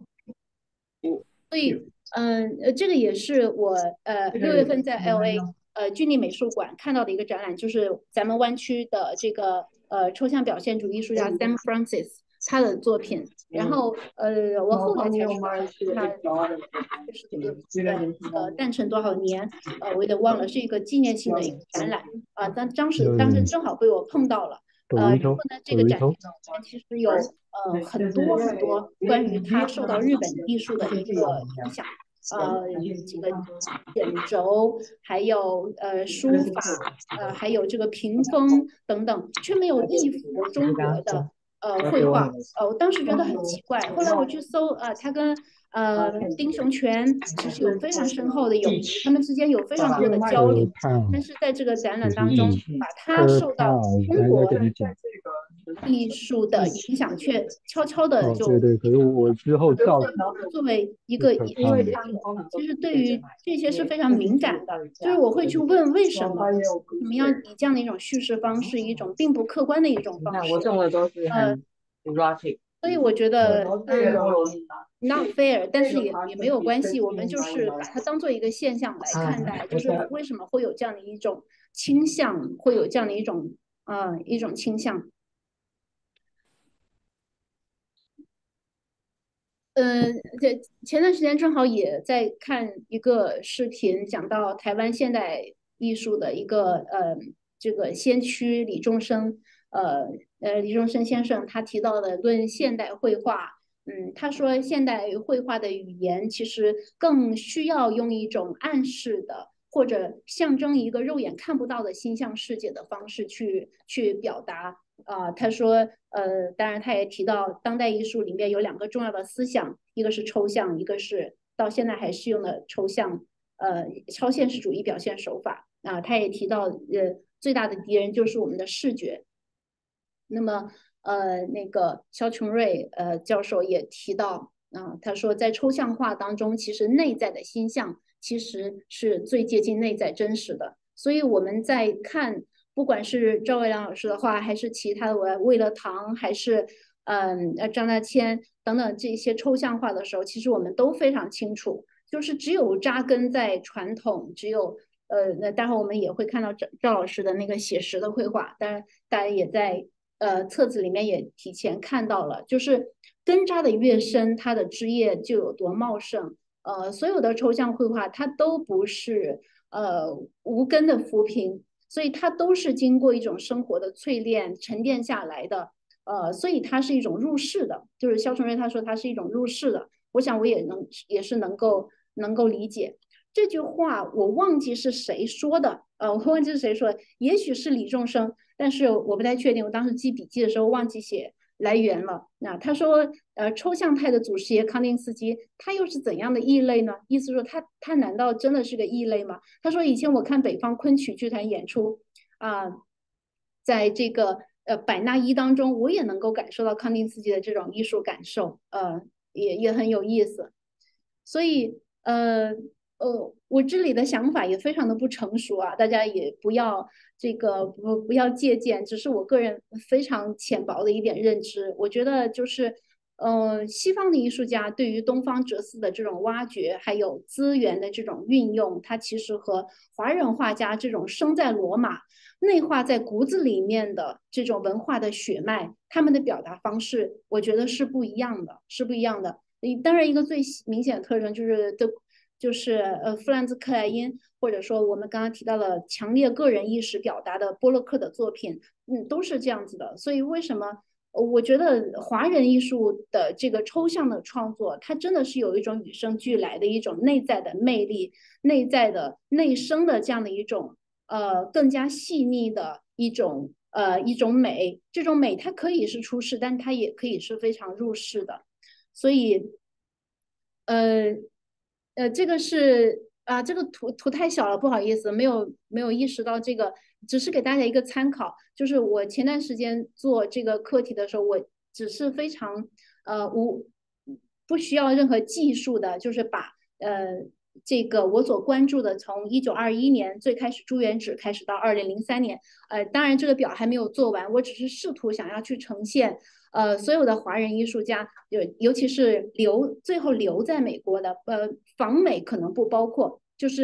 所以这个也是我6月份在LA 郡立美术馆看到的一个展览，就是咱们湾区的这个抽象表现主义艺术家 Sam Francis 他的作品。然后我后来才知道他是诞辰多少年，我有点忘了，是一个纪念性的一个展览啊。当时正好被我碰到了。然后呢，这个展其实有很多很多关于他受到日本艺术的一个影响。这个卷轴，还有书法，还有这个屏风等等，却没有一幅中国的绘画。我当时觉得很奇怪，后来我去搜，他跟丁雄泉其实有非常深厚的友谊，他们之间有非常多的交流。但是在这个展览当中，把他受到中国艺术的影响，却悄悄的就对，可是我之后照作为一个艺术家，其实对于这些是非常敏感的，就是我会去问为什么要以这样的一种叙事方式，一种并不客观的一种方式。 我中的都是很 erotic。 所以我觉得not fair， 但是也没有关系，我们就是把它当做一个现象来看待，就是为什么会有这样的一种倾向，会有这样的一种倾向。前段时间正好也在看一个视频，讲到台湾现代艺术的一个这个先驱李宗盛，李宗盛先生他提到的论现代绘画，他说现代绘画的语言其实更需要用一种暗示的或者象征一个肉眼看不到的心象世界的方式去表达。他说，当然他也提到当代艺术里面有2个重要的思想，一个是抽象，一个是到现在还适用的抽象，超现实主义表现手法。他也提到，最大的敌人就是我们的视觉。那么，那个肖琼瑞教授也提到，他说在抽象画当中，其实内在的心象其实是最接近内在真实的。所以我们在看。不管是赵伟良老师的画，还是其他的魏乐堂，还是张大千等等这些抽象画的时候，其实我们都非常清楚，就是只有扎根在传统，只有那待会我们也会看到赵老师的那个写实的绘画，当然大家也在册子里面也提前看到了，就是根扎的越深，它的枝叶就有多茂盛。所有的抽象绘画它都不是无根的浮萍。所以它都是经过一种生活的淬炼沉淀下来的，所以它是一种入世的，就是肖崇瑞他说它是一种入世的，我想我也是能够理解。这句话我忘记是谁说的，我忘记是谁说的，也许是李宗盛，但是我不太确定，我当时记笔记的时候忘记写来源了。那他说，抽象派的祖师爷康定斯基，他又是怎样的异类呢？意思说他难道真的是个异类吗？他说以前我看北方昆曲剧团演出在这个百纳伊当中，我也能够感受到康定斯基的这种艺术感受，也很有意思。所以我这里的想法也非常的不成熟啊，大家也不要不要借鉴，只是我个人非常浅薄的一点认知。我觉得就是西方的艺术家对于东方哲思的这种挖掘，还有资源的这种运用，它其实和华人画家这种生在罗马、内化在骨子里面的这种文化的血脉，他们的表达方式，我觉得是不一样的，是不一样的。当然，一个最明显的特征就是弗兰兹克莱因，或者说我们刚刚提到了强烈个人意识表达的波洛克的作品，都是这样子的。所以为什么我觉得华人艺术的这个抽象的创作，它真的是有一种与生俱来的一种内在的魅力、内在的内生的这样的一种更加细腻的一种美。这种美它可以是出世，但它也可以是非常入世的。所以这个是这个图太小了，不好意思，没有意识到这个，只是给大家一个参考。就是我前段时间做这个课题的时候，我只是非常不需要任何技术的，就是把这个我所关注的从1921年最开始朱元旨开始到2003年，当然这个表还没有做完，我只是试图想要去呈现。所有的华人艺术家，尤其是最后留在美国的，访美可能不包括，就是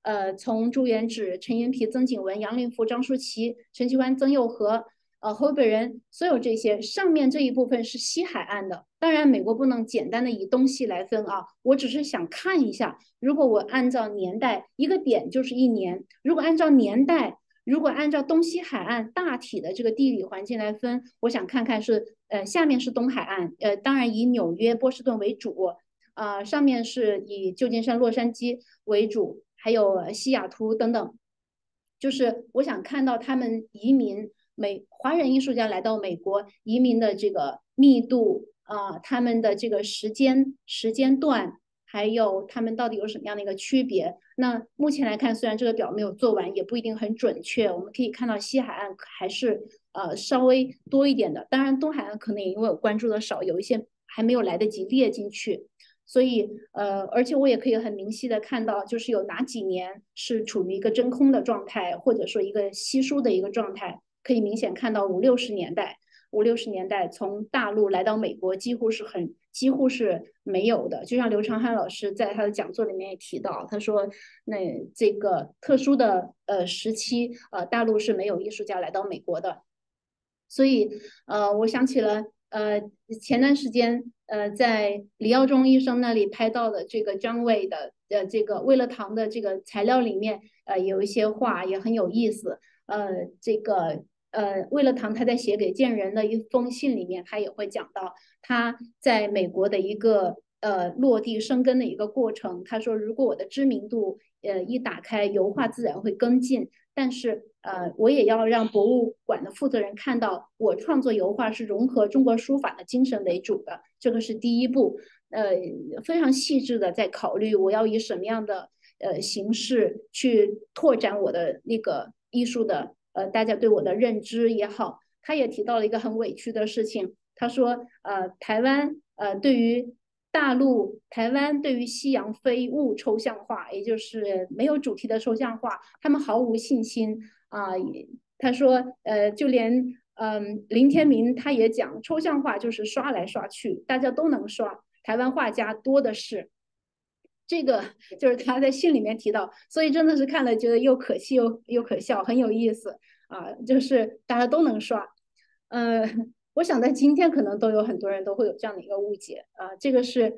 从朱元祉、陈云皮、曾景文、杨令福、张树齐、陈其欢、曾佑和。河北人所有这些上面这一部分是西海岸的，当然美国不能简单的以东西来分啊，我只是想看一下，如果我按照年代，一个点就是1年，如果按照年代，如果按照东西海岸大体的这个地理环境来分，我想看看是下面是东海岸，当然以纽约、波士顿为主，上面是以旧金山、洛杉矶为主，还有西雅图等等，就是我想看到他们移民。华人艺术家来到美国移民的这个密度他们的这个时间段，还有他们到底有什么样的一个区别？那目前来看，虽然这个表没有做完，也不一定很准确。我们可以看到西海岸还是稍微多一点的，当然东海岸可能也因为我关注的少，有一些还没有来得及列进去。所以而且我也可以很明晰的看到，就是有哪几年是处于一个真空的状态，或者说一个稀疏的一个状态。可以明显看到50、60年代从大陆来到美国几乎是没有的。就像刘长汉老师在他的讲座里面也提到，他说那这个特殊的时期大陆是没有艺术家来到美国的。所以我想起了前段时间在李耀中医生那里拍到的这个张伟的这个为了堂的这个材料里面有一些话也很有意思。这个为了堂他在写给建仁的一封信里面，他也会讲到他在美国的一个落地生根的一个过程。他说，如果我的知名度一打开，油画自然会跟进，但是我也要让博物馆的负责人看到，我创作油画是融合中国书法的精神为主的，这个是第一步。非常细致的在考虑我要以什么样的形式去拓展我的那个艺术的大家对我的认知也好。他也提到了一个很委屈的事情，他说台湾对于台湾对于西洋非物抽象画，也就是没有主题的抽象画，他们毫无信心他说就连林天明他也讲，抽象画就是刷来刷去，大家都能刷，台湾画家多的是。这个就是他在信里面提到，所以真的是看了觉得又可惜又可笑，很有意思就是大家都能刷。我想在今天可能都有很多人都会有这样的一个误解这个是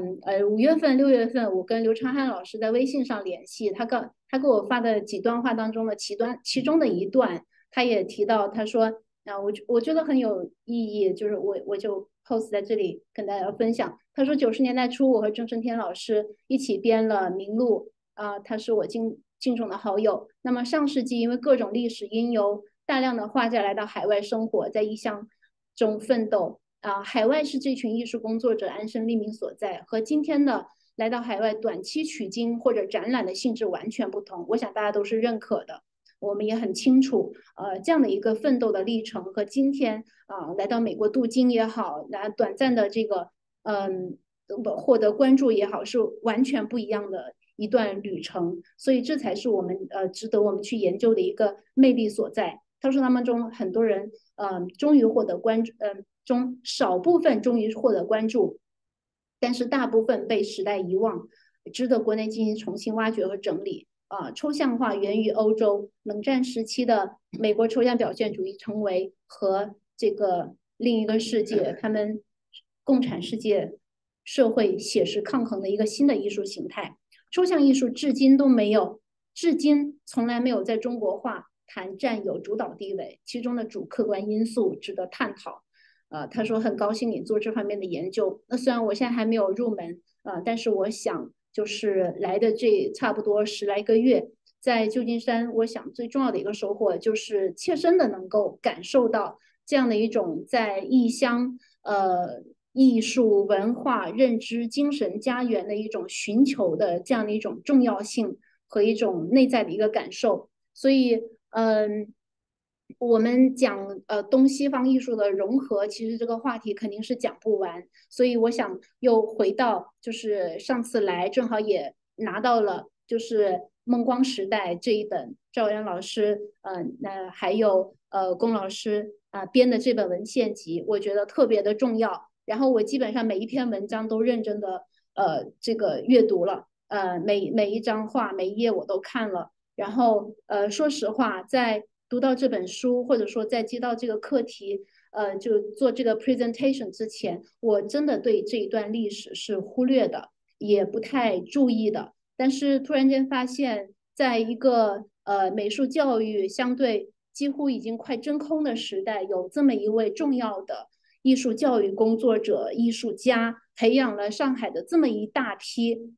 5月份6月份我跟刘长汉老师在微信上联系，他给我发的几段话当中的其中的一段，他也提到，他说我觉得很有意义，就是我就 post 在这里跟大家分享。他说90年代初，我和郑胜天老师一起编了《名录》他是我敬重的好友。那么上世纪因为各种历史因由，大量的画家来到海外生活，在异乡中奋斗海外是这群艺术工作者安身立命所在，和今天的来到海外短期取经或者展览的性质完全不同。我想大家都是认可的。我们也很清楚，这样的一个奋斗的历程和今天来到美国镀金也好，短暂的这个获得关注也好，是完全不一样的一段旅程。所以这才是我们值得我们去研究的一个魅力所在。他说他们中很多人终于获得关注，中少部分终于获得关注，但是大部分被时代遗忘，值得国内进行重新挖掘和整理。抽象画源于欧洲，冷战时期的美国抽象表现主义成为和这个另一个世界，他们共产世界社会写实抗衡的一个新的艺术形态。抽象艺术至今从来没有在中国画坛占有主导地位，其中的主客观因素值得探讨。他说很高兴你做这方面的研究。那虽然我现在还没有入门但是我想就是来的这差不多10来个月，在旧金山，我想最重要的一个收获就是切身的能够感受到这样的一种在异乡艺术文化认知精神家园的一种寻求的这样的一种重要性和一种内在的一个感受。所以我们讲东西方艺术的融合，其实这个话题肯定是讲不完，所以我想又回到就是上次来正好也拿到了就是梦光时代这一本赵阳老师还有龚老师编的这本文献集，我觉得特别的重要。然后我基本上每一篇文章都认真的这个阅读了每一张画每一页我都看了，然后说实话，在读到这本书或者说在接到这个课题，就做这个 presentation 之前，我真的对这一段历史是忽略的，也不太注意的。但是突然间发现，在一个美术教育相对几乎已经快真空的时代，有这么一位重要的艺术教育工作者、艺术家，培养了上海的这么一大批，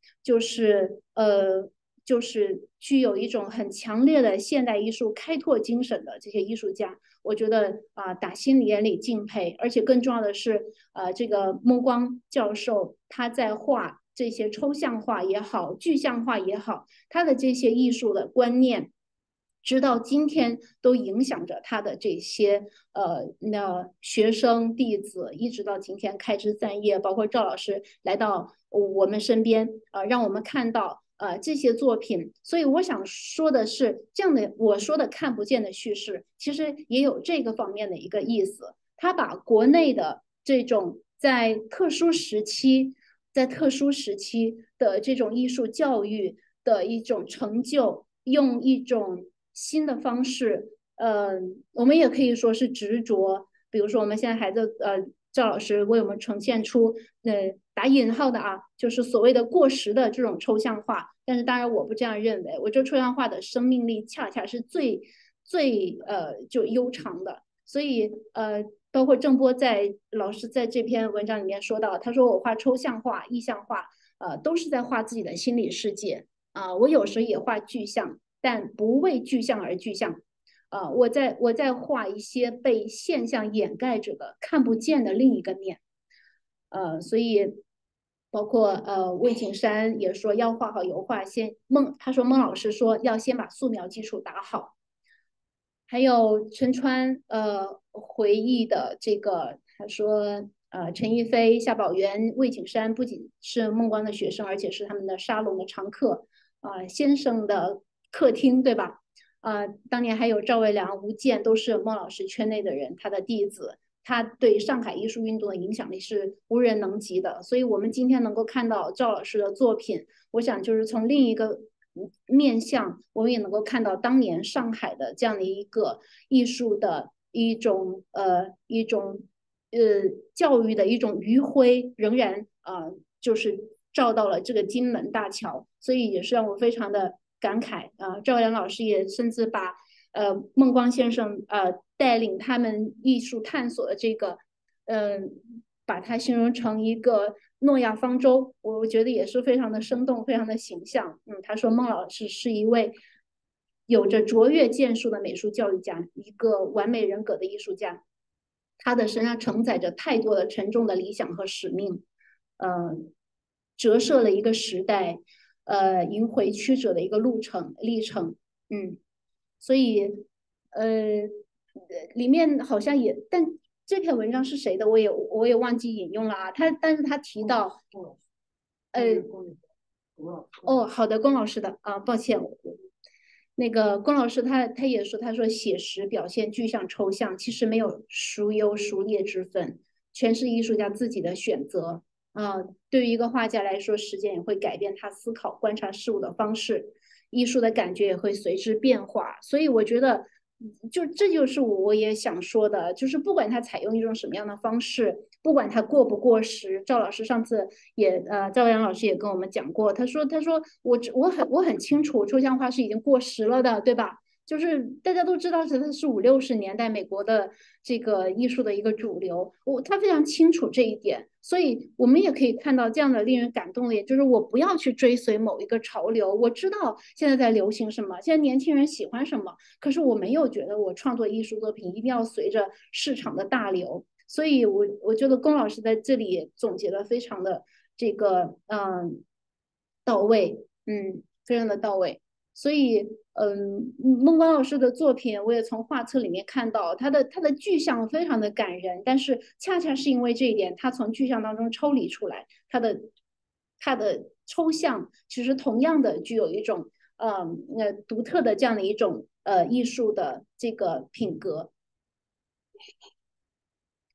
就是具有一种很强烈的现代艺术开拓精神的这些艺术家，我觉得打心眼里敬佩。而且更重要的是，这个孟光教授他在画这些抽象画也好，具象化也好，他的这些艺术的观念，直到今天都影响着他的这些学生弟子，一直到今天开枝散叶，包括赵老师来到我们身边，让我们看到这些作品。所以我想说的是，这样的我说的看不见的叙事，其实也有这个方面的一个意思。他把国内的这种在特殊时期的这种艺术教育的一种成就，用一种新的方式，我们也可以说是执着。比如说，我们现在孩子，赵老师为我们呈现出，打引号的就是所谓的过时的这种抽象画。但是当然，我不这样认为，我这抽象画的生命力恰恰是最就悠长的。所以包括郑波老师在这篇文章里面说到，他说我画抽象画、意象画，都是在画自己的心理世界我有时也画具象，但不为具象而具象。我在画一些被现象掩盖着的、看不见的另一个面。所以包括魏景山也说要画好油画，他说孟老师说要先把素描基础打好。还有陈川回忆的这个，他说陈逸飞、夏宝元、魏景山不仅是孟光的学生，而且是他们的沙龙的常客先生的客厅，对吧？当年还有赵维良、吴健，都是孟老师圈内的人，他的弟子。他对上海艺术运动的影响力是无人能及的，所以我们今天能够看到赵老师的作品，我想就是从另一个面向，我们也能够看到当年上海的这样的一个艺术的一种教育的一种余晖，仍然就是照到了这个金门大桥，所以也是让我非常的感慨赵良老师也甚至把孟光先生带领他们艺术探索的这个把它形容成一个诺亚方舟，我觉得也是非常的生动，非常的形象。他说孟老师是一位有着卓越建树的美术教育家，一个完美人格的艺术家。他的身上承载着太多的沉重的理想和使命，折射了一个时代，迎回曲折的一个历程。所以里面好像也，但这篇文章是谁的，我也忘记引用了但是他提到，好的，龚老师的抱歉，那个龚老师他也说，他说写实表现具象抽象，其实没有孰优孰劣之分，全是艺术家自己的选择对于一个画家来说，时间也会改变他思考、观察事物的方式，艺术的感觉也会随之变化。所以我觉得，这就是我也想说的，就是不管他采用一种什么样的方式，不管他过不过时，赵老师上次也赵阳老师也跟我们讲过，他说我很清楚，抽象画是已经过时了的，对吧？就是大家都知道，它是50、60年代美国的这个艺术的一个主流，他非常清楚这一点，所以我们也可以看到这样的令人感动的，也就是我不要去追随某一个潮流，我知道现在在流行什么，现在年轻人喜欢什么，可是我没有觉得我创作艺术作品一定要随着市场的大流，所以我觉得龚老师在这里总结的非常的这个到位，非常的到位。所以，孟光老师的作品，我也从画册里面看到他的具象非常的感人，但是恰恰是因为这一点，他从具象当中抽离出来，他的抽象其实同样的具有一种独特的这样的一种艺术的这个品格。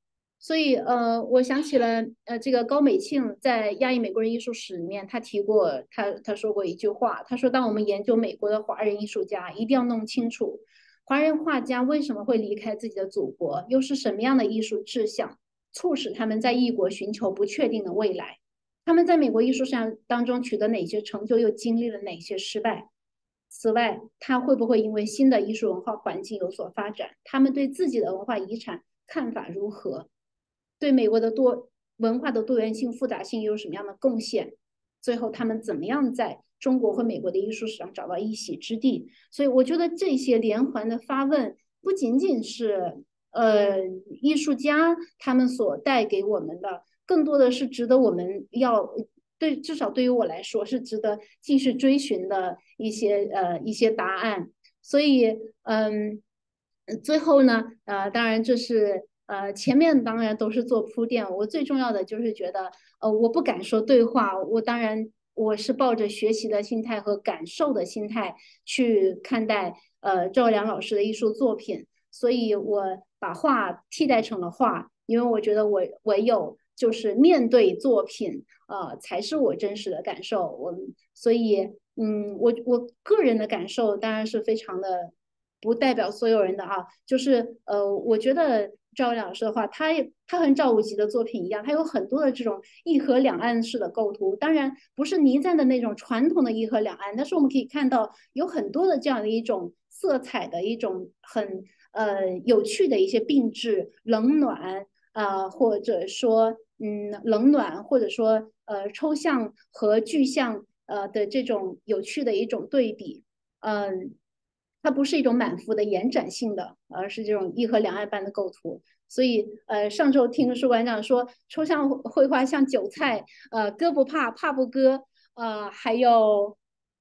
所以我想起了这个高美庆在亚裔美国人艺术史里面，他提过，他说过一句话，他说，当我们研究美国的华人艺术家，一定要弄清楚华人画家为什么会离开自己的祖国，又是什么样的艺术志向促使他们在异国寻求不确定的未来。他们在美国艺术上当中取得哪些成就，又经历了哪些失败？此外，他会不会因为新的艺术文化环境有所发展？他们对自己的文化遗产看法如何？对美国的文化的多元性、复杂性有什么样的贡献？最后，他们怎么样在中国和美国的艺术史上找到一席之地？所以，我觉得这些连环的发问，不仅仅是艺术家他们所带给我们的，更多的是值得我们要对，至少对于我来说是值得继续追寻的一些答案。所以，最后呢，当然这是。前面当然都是做铺垫，我最重要的就是觉得，我不敢说对话，当然我是抱着学习的心态和感受的心态去看待赵良老师的艺术作品，所以我把画替代成了画，因为我觉得我唯有就是面对作品，才是我真实的感受。所以我个人的感受当然是非常的。不代表所有人的啊，就是我觉得赵文老师的话，他和赵无极的作品一样，他有很多的这种一河两岸式的构图，当然不是倪瓒的那种传统的一河两岸，但是我们可以看到有很多的这样的一种色彩的一种很有趣的一些并置，冷暖或者说冷暖，或者说抽象和具象的这种有趣的一种对比，它不是一种满幅的延展性的，而是这种一河两岸般的构图。所以，上周听舒馆长说，抽象绘画像韭菜，割不怕，怕不割，还有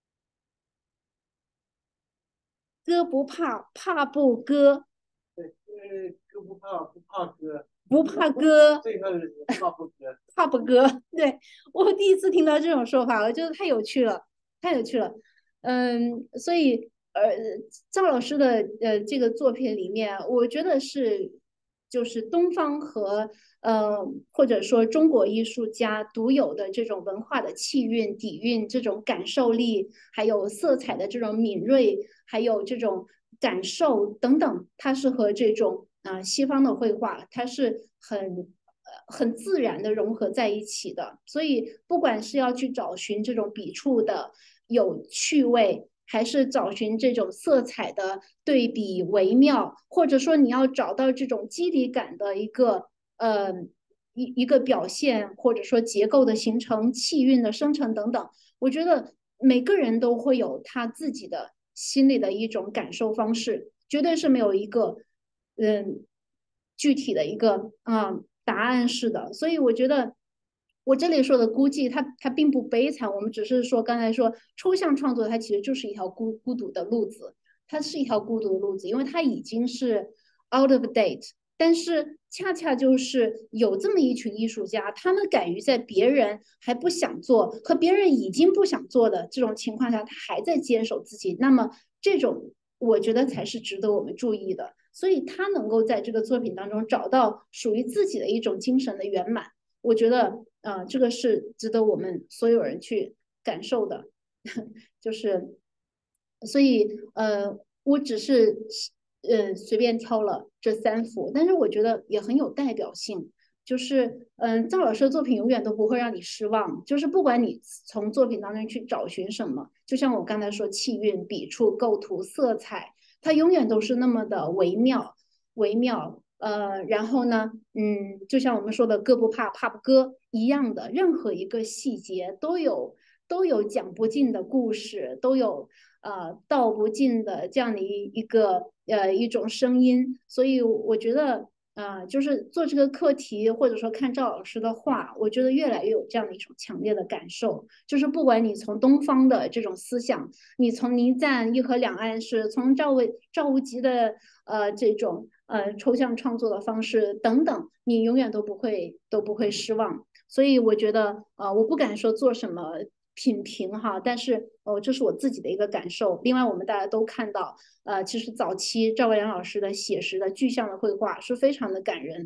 割不怕，怕不割， 对，割不怕，不怕割， 不怕割， 最后是怕不割。 怕不割。对，我第一次听到这种说法，我觉得太有趣了，太有趣了。所以赵老师的这个作品里面，我觉得就是东方和或者说中国艺术家独有的这种文化的气韵、底蕴，这种感受力，还有色彩的这种敏锐，还有这种感受等等，它是和这种西方的绘画，它是很自然的融合在一起的。所以，不管是要去找寻这种笔触的有趣味，还是找寻这种色彩的对比微妙，或者说你要找到这种肌理感的一个表现，或者说结构的形成、气韵的生成等等，我觉得每个人都会有他自己的心里的一种感受方式，绝对是没有一个具体的一个答案是的。所以我觉得我这里说的孤寂，它并不悲惨，我们只是说刚才说抽象创作，它其实就是一条孤独的路子，它是一条孤独的路子，因为它已经是 out of date。但是恰恰就是有这么一群艺术家，他们敢于在别人还不想做和别人已经不想做的这种情况下，他还在坚守自己，那么这种我觉得才是值得我们注意的。所以他能够在这个作品当中找到属于自己的一种精神的圆满，我觉得这个是值得我们所有人去感受的。就是所以我只是随便挑了这3幅，但是我觉得也很有代表性。就是赵老师的作品永远都不会让你失望，就是不管你从作品当中去找寻什么，就像我刚才说气韵、笔触、构图、色彩，它永远都是那么的微妙，微妙。然后呢，就像我们说的“割不怕，怕不割”一样的，任何一个细节都有讲不尽的故事，都有道不尽的这样的一种声音。所以我觉得就是做这个课题，或者说看赵老师的画，我觉得越来越有这样的一种强烈的感受，就是不管你从东方的这种思想，你从倪瓒一河两岸是从赵无极的这种抽象创作的方式等等，你永远都不会失望。所以我觉得我不敢说做什么品评哈，但是这是我自己的一个感受。另外，我们大家都看到，其实早期赵文良老师的写实的具象的绘画是非常的感人的。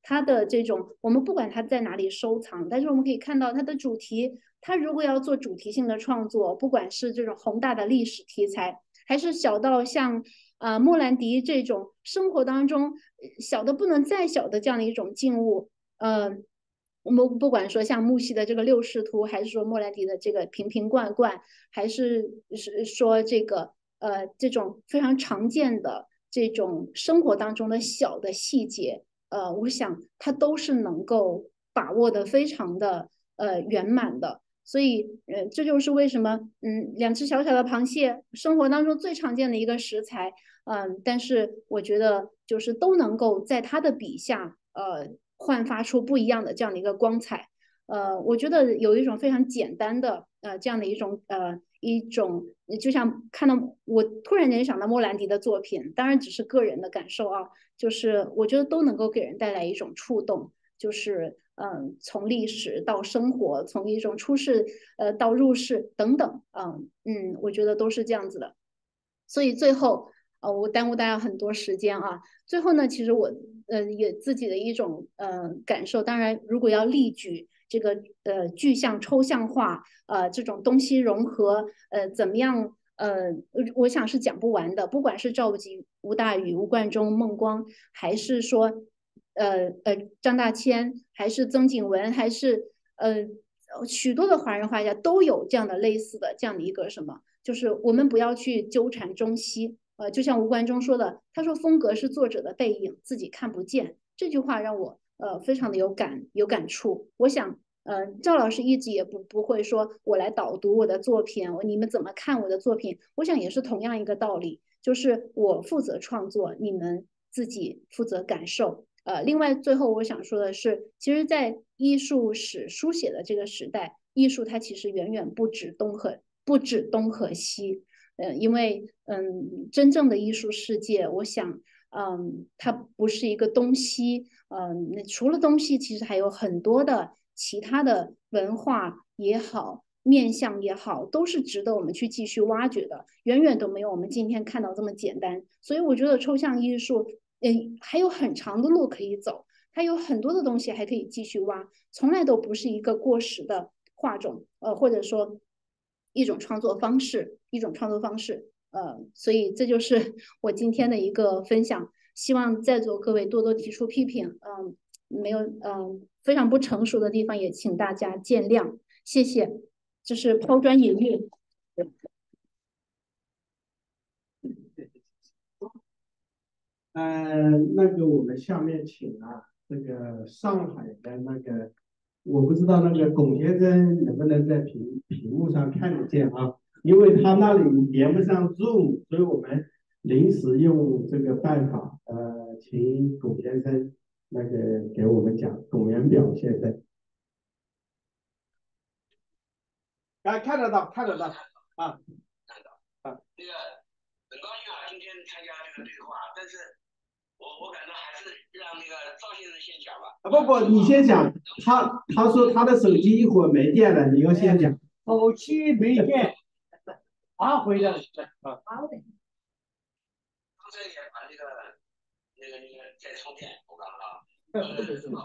它的这种我们不管它在哪里收藏，但是我们可以看到它的主题，它如果要做主题性的创作，不管是这种宏大的历史题材，还是小到像莫兰迪这种生活当中小的不能再小的这样的一种静物，我们不管说像木西的这个六视图，还是说莫兰迪的这个瓶瓶罐罐，还是说这个这种非常常见的这种生活当中的小的细节，我想它都是能够把握的非常的圆满的。所以，这就是为什么，两只小小的螃蟹，生活当中最常见的一个食材，但是我觉得就是都能够在他的笔下，焕发出不一样的这样的一个光彩。我觉得有一种非常简单的，这样的一种，就像看到我突然间想到莫兰迪的作品，当然只是个人的感受啊，就是我觉得都能够给人带来一种触动。就是从历史到生活，从一种出世到入世等等，我觉得都是这样子的。所以最后我耽误大家很多时间啊。最后呢，其实我也自己的一种感受，当然如果要例举这个具象抽象化这种东西融合怎么样我想是讲不完的，不管是赵无极、吴大羽、吴冠中、孟光，还是说张大千，还是曾景文，还是许多的华人画家都有这样的类似的这样的一个什么，就是我们不要去纠缠中西。就像吴冠中说的，他说风格是作者的背影，自己看不见。这句话让我非常的有感触。我想赵老师一直也不会说我来导读我的作品，你们怎么看我的作品？我想也是同样一个道理，就是我负责创作，你们自己负责感受。另外最后我想说的是，其实，在艺术史书写的这个时代，艺术它其实远远不止东和西。因为真正的艺术世界，我想它不是一个东西，除了东西，其实还有很多的其他的文化也好，面向也好，都是值得我们去继续挖掘的，远远都没有我们今天看到这么简单。所以我觉得抽象艺术，还有很长的路可以走，它有很多的东西还可以继续挖，从来都不是一个过时的画种，或者说一种创作方式，所以这就是我今天的一个分享，希望在座各位多多提出批评，没有非常不成熟的地方也请大家见谅，谢谢，这是抛砖引玉。 那个我们下面请这个上海的那个，我不知道那个龚先生能不能在屏幕上看得见啊？因为他那里连不上 Zoom，所以我们临时用这个办法，请龚先生那个给我们讲，龚元表先生。看得到，看得到啊。 看到啊，这个很高兴今天参加这个对话，但是我感到还是让那个赵先生先讲吧。 不，你先讲。他说他的手机一会儿没电了，你要先讲。 手机没电，拿回来了。 刚才也把那个再充电，我刚刚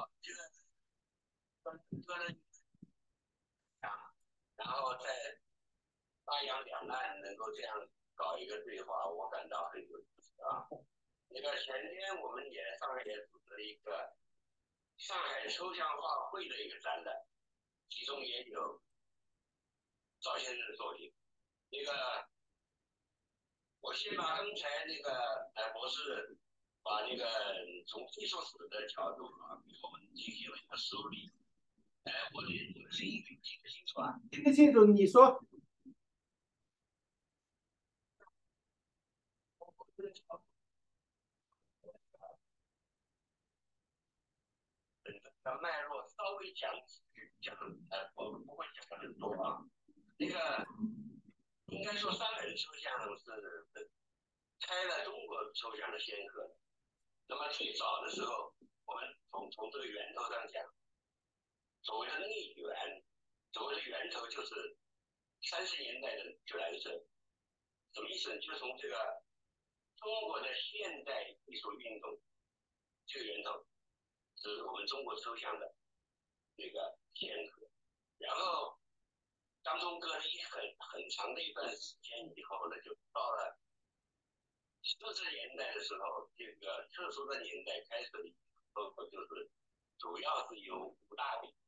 然后在大洋两岸能够这样搞一个对话，我感到很有意思啊。那个前天我们上海也组织了一个上海抽象画会的一个展览，其中也有赵先生的作品。那个我先把刚才那个博士把那个从艺术史的角度给我们进行了一个梳理。我的声音听得清楚啊？ 听得清楚，你说。 脉络稍微讲我不会讲很多啊。那个应该说三本抽象是开了中国抽象的先河。那么最早的时候，我们从这个源头上讲，所谓的逆源，所谓的源头就是30年代的自然社，什么意思呢？就是从这个中国的现代艺术运动这个源头。 是我们中国抽象的那个先河。然后当中隔了很长的一段时间以后呢，就到了40年代的时候，这个特殊的年代开始了以后，就是主要是由吴大领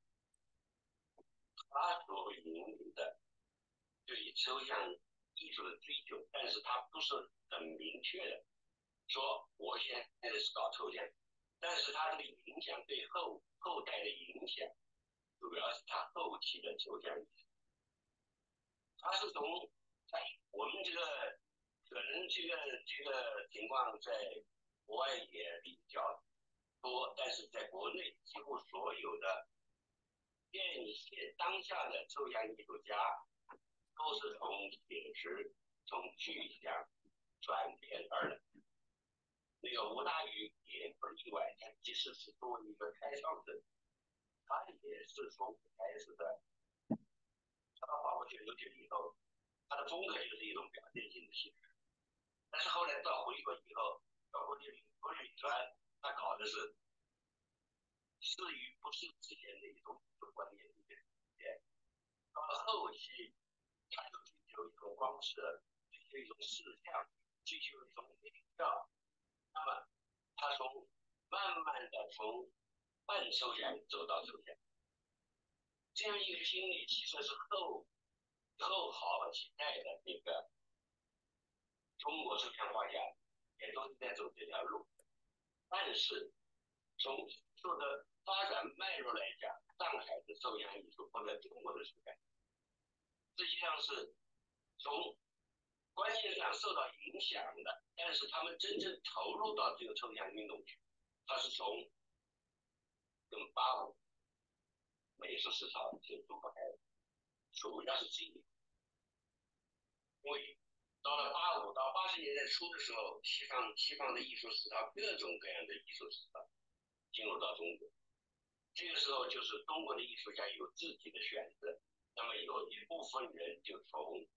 他所引领的对抽象艺术的追求，但是他不是很明确的说我现在是搞抽象，但是他这个影响对后代的影响，主要是他后期的抽象艺术，他是从我们这个可能这个情况在国外也比较多，但是在国内几乎所有的现当下的抽象艺术家都是从写实、从具象转变而来。那个吴大羽也不例外，他即使是作为一个开创者，他也是从开始的，他到法国去留学以后，他的风格就是一种表现性的写实。但是后来到回国以后，到国立理专，他搞的是是与不是之间的一种观念里面。到了后期，他就追求一种光色，追求一种视像，追求一种美调。那么，他慢慢的从半抽象走到抽象，这样一个经历其实是后好几代的那个中国抽象画家也都是在走这条路。但是从艺术的发展脉络来讲，上海的抽象艺术或者中国的抽象，实际上是从观念上受到影响的，但是他们真正投入到这个抽象运动去，他是从跟85美术思潮就离不开的，主要是这一点。因为到了85到80年代初的时候，西方的艺术思潮，各种各样的艺术思潮进入到中国，这个时候就是中国的艺术家有自己的选择，那么有一部分人就从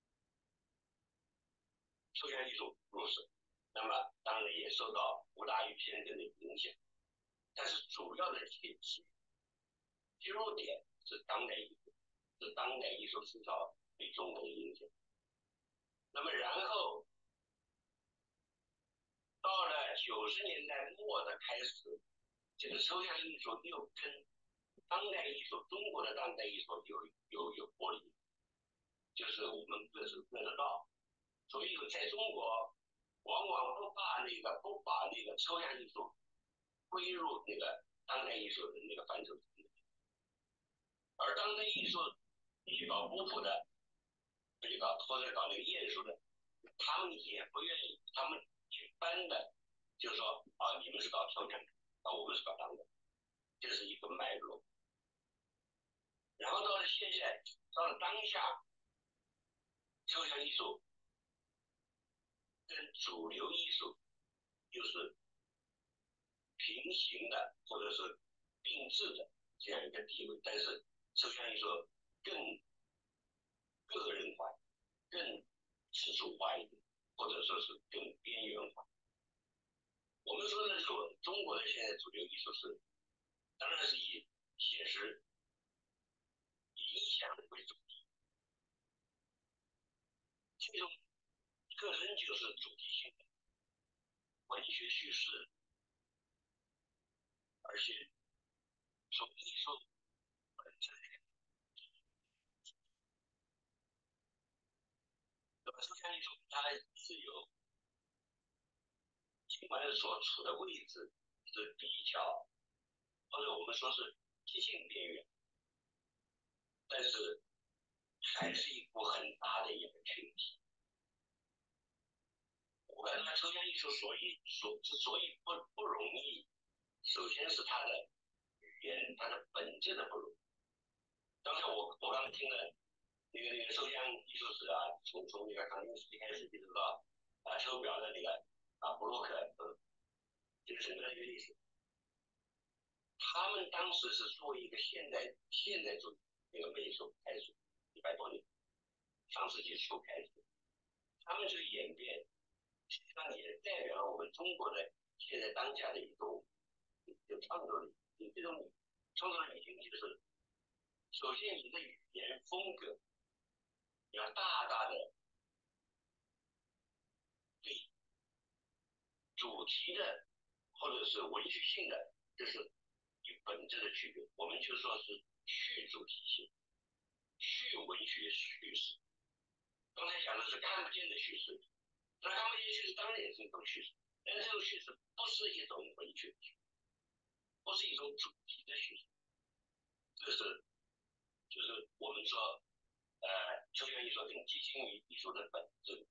抽象艺术入手，那么当然也受到吴大羽先生的影响，但是主要的切入点是当代艺术，是当代艺术思潮对中国的影响。那么然后到了90年代末的开始，这个抽象艺术又跟当代艺术，中国的当代艺术有剥离，就是我们各是各的道。所以在中国，往往不把那个抽象艺术归入那个当代艺术的那个范畴，而当代艺术你搞古朴的，你或者搞那个艺术的，他们也不愿意，他们一般的就是说啊，你们是搞抽象的，啊，我们是搞当代，这是一个脉络。然后到了现在，到了当下，抽象艺术跟主流艺术就是平行的或者是并置的这样一个地位，但是抽象艺术更个人化、更世俗化一点，或者说是更边缘化。我们说的中国的现在主流艺术是，当然是以写实、以意象为主题，这种特征就是主题性的文学叙事，而且从艺术本质那么抽象艺术它是有，尽管所处的位置是比较，或者我们说是接近边缘，但是还是一股很大的一个群体。我感觉抽象艺术之所以不容易，首先是它的语言，它的本质的不容易。刚才我刚听了那个抽象艺术史啊，从那个康定斯基开始，一直到抽表的那个布洛克，这个整个的一个历史，他们当时是作为一个现代主义那个美术开始100多年，上世纪初开始，他们这个演变，实际上也代表了我们中国的现在当下的一种有创作力，你这种创作力已经就是，首先你的语言风格要大大的对主题的或者是文学性的，这是有本质的区别。我们就说是去主题性、去文学叙事。刚才讲的是看不见的叙事，那看不见叙事当然也是一种叙事，但这种叙事不是一种文学叙事，不是一种主题的叙事，这是就是我们说抽象艺术更接近于艺术的本质。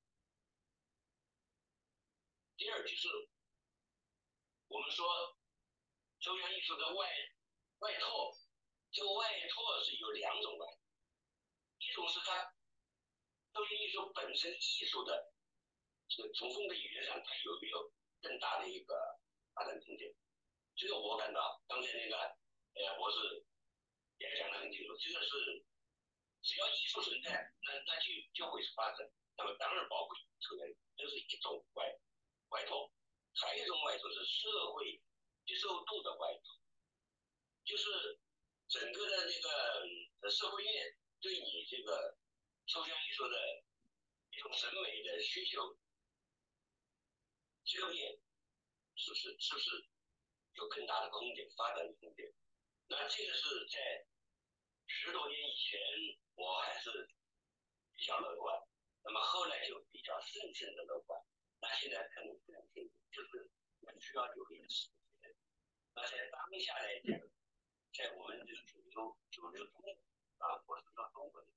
第二就是我们说抽象艺术的外拓，这个外拓是有两种外拓，一种是它抽象艺术本身艺术的这个从风格语言上，它有没有更大的一个发展空间？这个我感到刚才那个博士也讲得很清楚，这个是只要艺术存在，那就会是发展。那么当然包括抽象，这是一种外拓，还有一种外拓是社会接受度的外拓，就是整个的那个社会面对你这个抽象艺术的一种审美的需求，这个面是不是有更大的空间发展的空间？那这个是在10多年以前我还是比较乐观，那么后来就比较慎重的乐观，那现在可能更慎重，就是需要有一个时间。那在当下来讲，在我们这个主流中我是说中国的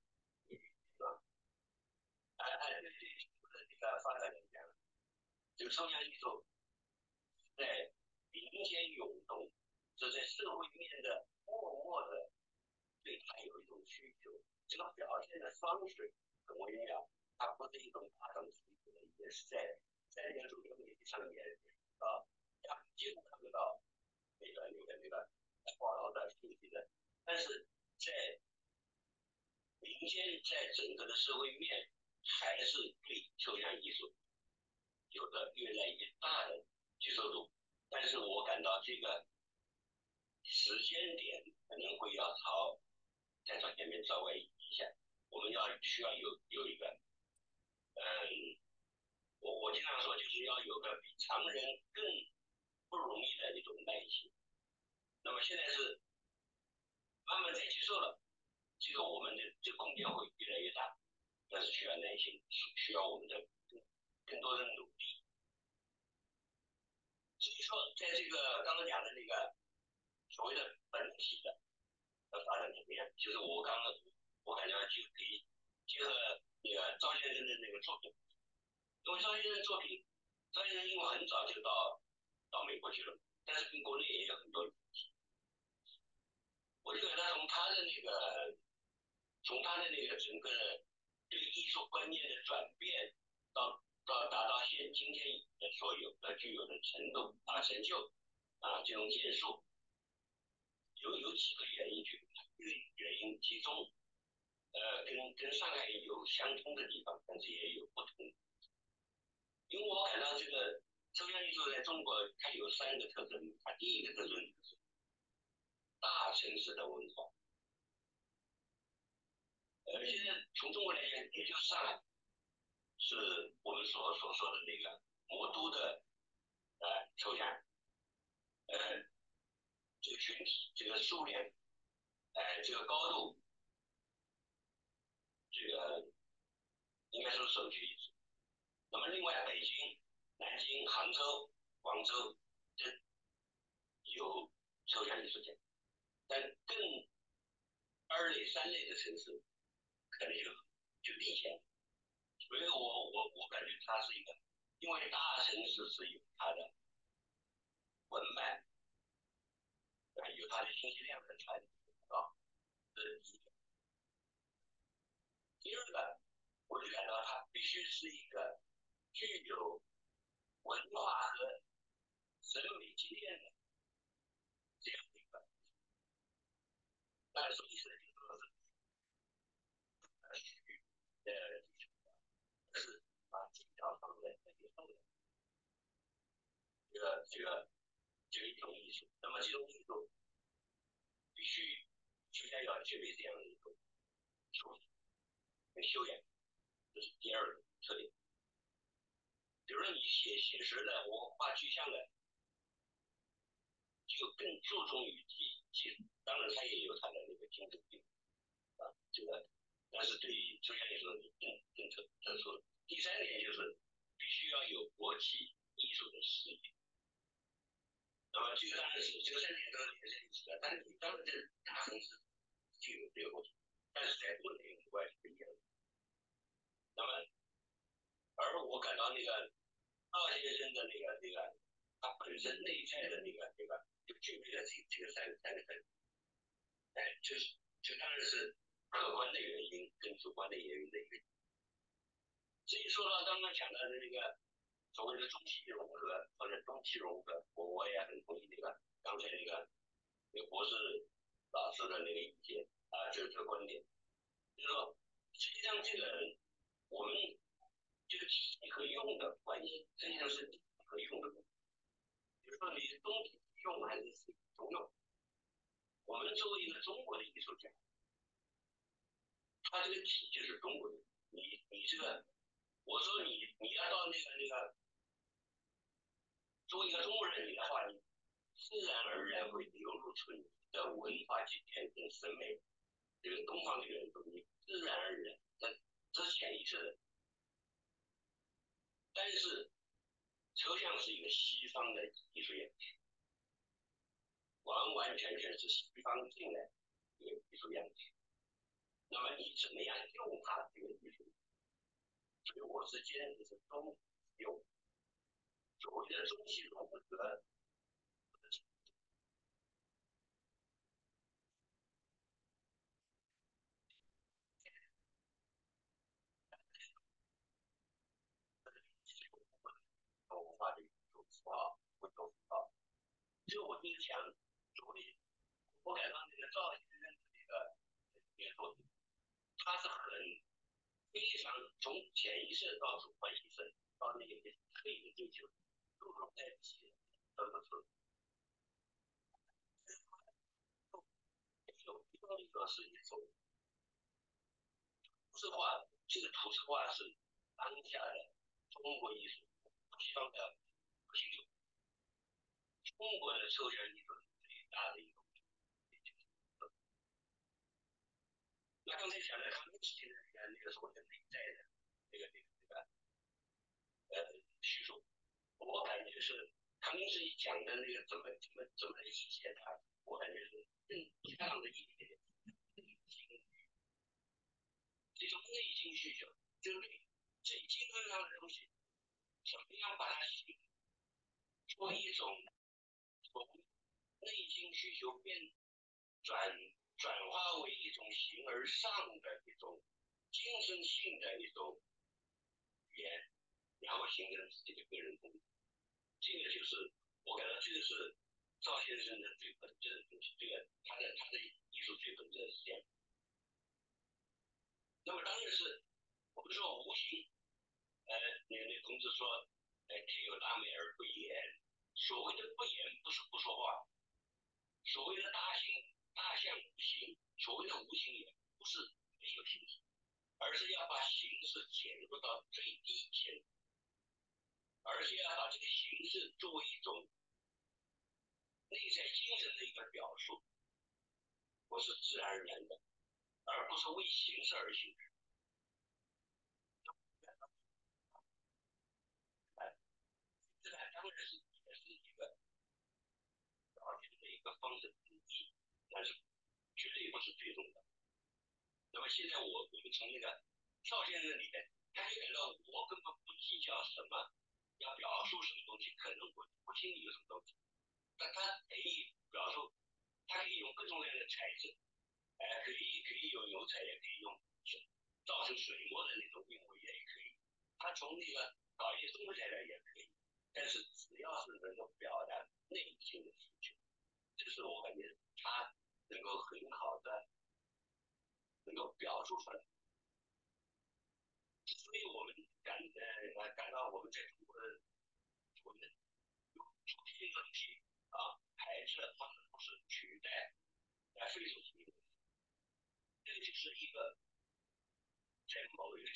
按对的这个发展来讲，这个抽象艺术在民间涌动，是在社会面的默默的对它有一种需求。这个表现的方式很微妙，它不是一种大众需求，也是在那个主流媒体上也几乎看不到那个报道的信息的，但是在民间在整个的社会面还是对抽象艺术有着越来越大的接受度，但是我感到这个时间点可能会要再朝前面稍微移一下，我们需要有一个我经常说就是要有个比常人更不容易的一种耐心。那么现在是慢慢在接受了，这个我们的这个空间会越来越大，但是需要耐心，需要我们的更多的努力。所以说，在这个刚刚讲的那个所谓的本体的发展层面，就是我感觉就可以结合那个赵先生的那个作品，因为赵先生的作品，赵先生因为很早就到美国去了，但是跟国内也有很多，我就给他从他的那个整个对艺术观念的转变，达到今天所有的具有的程度成就这种建树，有几个原因去，这个原因其中跟上海有相通的地方，但是也有不同。因为我感到这个抽象艺术在中国它有3个特征，它第一个特征就是大城市的文化。现在从中国来讲，也就是上海是我们所说的那个魔都的抽象这个群体，这个数量，这个高度，这个应该说首屈一指。那么另外北京、南京、杭州、广州这有抽象艺术家，但更2类、3类的城市可能就地下。所以我感觉它是一个，因为大城市是有它的文脉，有它的信息量的传递这是第一个。第二个，我就感到它必须是一个具有文化和审美积淀的这样的一个，所以是就说是把技巧放在以后的这个这个一种艺术。那么这种艺术必须首先要具备这样的一种素质跟修养，这是第二个特点。比如说你写实的，我画具象的，就更注重于技术，当然它也有它的那个精神性啊，这个，但是对于抽象艺术更特殊。第三点就是必须要有国际艺术的实力。那么这个当然是这个3点都是连在一起的，但是你当然在大城市就有这个问题，但是在多内国外是不一样的。那么，而我感到那个奥先生的他本身内在的就具备了这个三个特点。这当然是客观的原因跟主观的原因的一个。至于说到刚刚讲的那个所谓的中西融合或者中西融合，我也很同意刚才那个博士老师的那个意见啊，这个观点，就是说实际上这个我们这个体和用的关系，实际上是体和用的关系。比如说你中体用还是西体中用，我们作为一个中国的艺术家，他这个体就是中国的，你这个，我说你要到那个作为一个中国人，你的话，你自然而然会流露出你的文化经验跟审美，这个东方的元素，你自然而然，这是潜意识的。但是抽象是一个西方的艺术样式，完完全全是西方进来一个艺术样式。那么你怎么样用它这个艺术？所以我是坚持是中用，所谓的中西融合。文化的一种符号，一种符号。这我就是想，所谓我感到那个赵先生的那个作品，他是非常从潜意识到主观意识到那个刻意的追求，都融在一起，都不错。有一个是一种图式化，这个图式化是当下的中国艺术西方的不清楚。中国的抽象艺术最大的一种。那刚才讲的康定时期的那个所谓的内在的叙述，我感觉是康定时期讲的那个怎么理解它，我感觉是更恰当的一点这种内心需求，就是最精神上的东西，怎么样把它做一种从内心需求转化为一种形而上的一种精神性的一种语言，然后形成自己的个人风格。这个就是我感到这个是赵先生的最本质的东西，这个他的艺术最本质的是这样。那么当然是我们说无形，那同志说，天有大美而不言。所谓的不言，不是不说话。所谓的大象无形，所谓的无形也不是没有形式，而是要把形式减弱到最低限，而且要把这个形式作为一种内在精神的一个表述，不是自然而然的，而不是为形式而形式。这个当然也是一个表现的一个方式之一，但是绝对不是最终的。那么现在我们从那个赵先生里面，他就感到我根本不计较什么，要表述什么东西，可能我心里有什么东西，但他可以表述，他可以用各种各样的材质，可以用油彩，也可以用造成水墨的那种韵味，也可以。他从那个搞一些中国材料也可以，但是只要是能够表达内心的需求，这是我感觉他能够很好的能够表述出来。所以我们感到我们在中国的有主题的东西啊，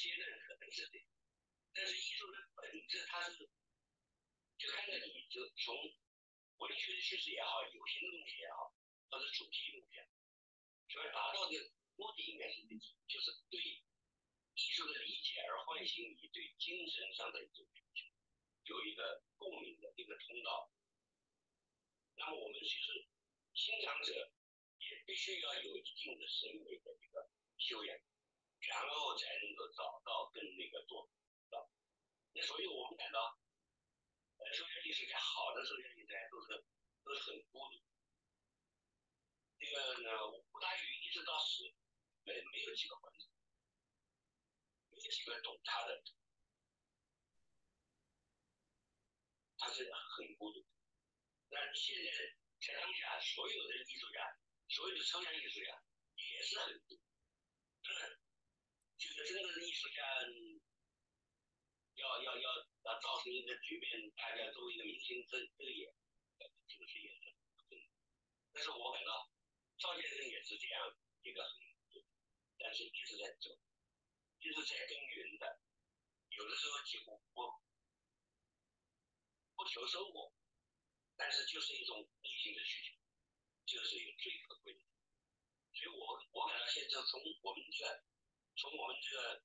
阶段可能是这样，但是艺术的本质它是就看着你就从文学的叙事也好，有形的东西也好，或者主题东西，所以达到的目的应该是这种，就是对艺术的理解而唤醒你对精神上的一种需求，有一个共鸣的一个通道。那么我们其实欣赏者也必须要有一定的审美的一个修养，然后才能够找到跟那个做到。那所以我们感到，数学艺术家好的数学艺术家都是很孤独。这个呢，吴大宇一直到死，没有几个观众，没有几个懂他的，他是很孤独。那现在在当下，所有的艺术家，所有的抽象艺术家也是很孤独。这个真正的艺术家要造成一个局面，大家作为一个明星，这个是也是，但是我感到赵先生也是这样一个很，但是一直在走，一直在耕耘的，有的时候几乎不求收获，但是就是一种内心的需求，这是一个最可贵的。所以我感到现在从我们这个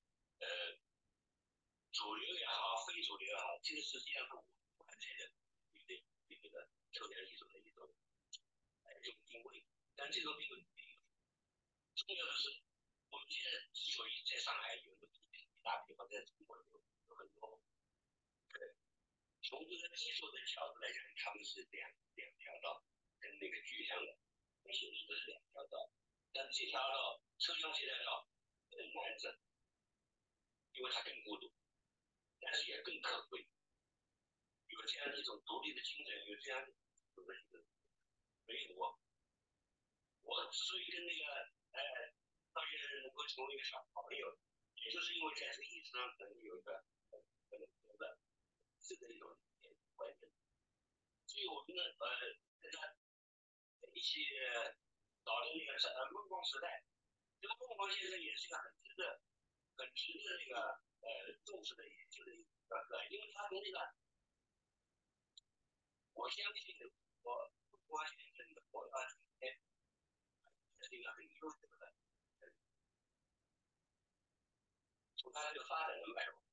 主流也好，非主流也好，这个实际上是我们现在对这个抽象艺术的一种定位。但这种定位重要的是，我们现在之所以在上海有一大批，或者在中国有很多，从这个技术的角度来讲，他们是两条道，跟那个具象的跟形式的是两条道，但这条道抽象这条道很难整，因为它更孤独。但是也更可贵，有这样一种独立的精神，有这样的一个，所以我之所以跟那个赵先生能够成为一个小朋友，也就是因为在这个意识上可能有一个很多的这个一种观念，所以我们这个一起搞的那个梦光时代，这个梦光先生也是一个很值得那个重视的研究的一个，因为他从那个，我相信我先生的是一个很优秀的，从他这个发展的脉络，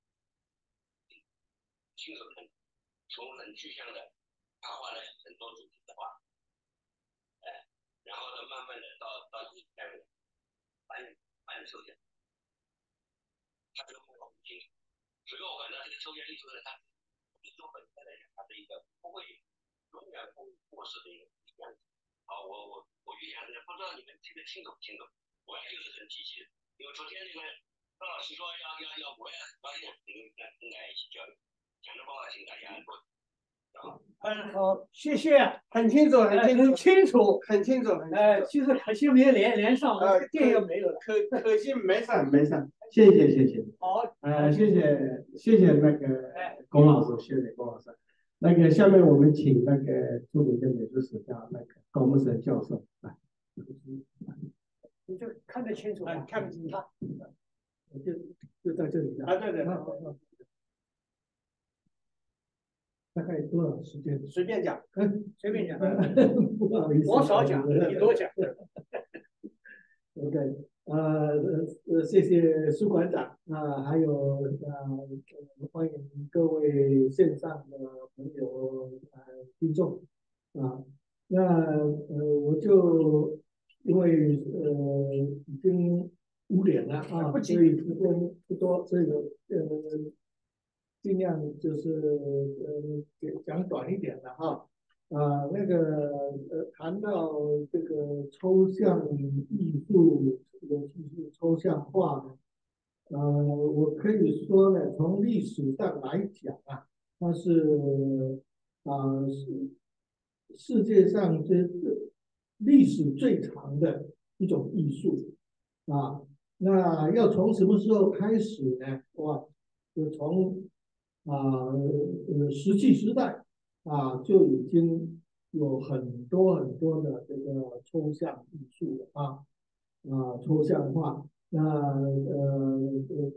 清楚的，从很具象的，他画了很多主题的画，然后呢，慢慢的到一代半抽象，他这个目标很清楚。所以我感到这个抽象艺术呢，它艺术本身来讲，它是一个不会永远不过时的一个样子。好，我就想着，不知道你们听得清楚不清楚？我也就是很积极的，因为昨天那个张老师说要，我也很高兴跟大家一起交流，讲的不好，请大家多。 好，谢谢，很清楚，很清楚。其实可惜没连上，电又没有了。 可惜没上，谢谢。 好， 谢谢那个龚老师，谢谢龚老师。那个下面我们请那个著名的美术史家那个高木生教授来。 你就看得清楚，看不清他， 就在这里的。 对。 大概多少时间？ 随便讲， 不好意思， 我少讲，你多讲。 OK，谢谢苏馆长还有欢迎各位线上的朋友听众那我就因为已经5点了所以时间不多，所以尽量就是讲短一点的那个谈到这个抽象艺术，尤其是抽象画呢，我可以说呢，从历史上来讲它是世界上这历史最长的一种艺术那要从什么时候开始呢？就从石器时代就已经有很多的这个抽象艺术抽象画。那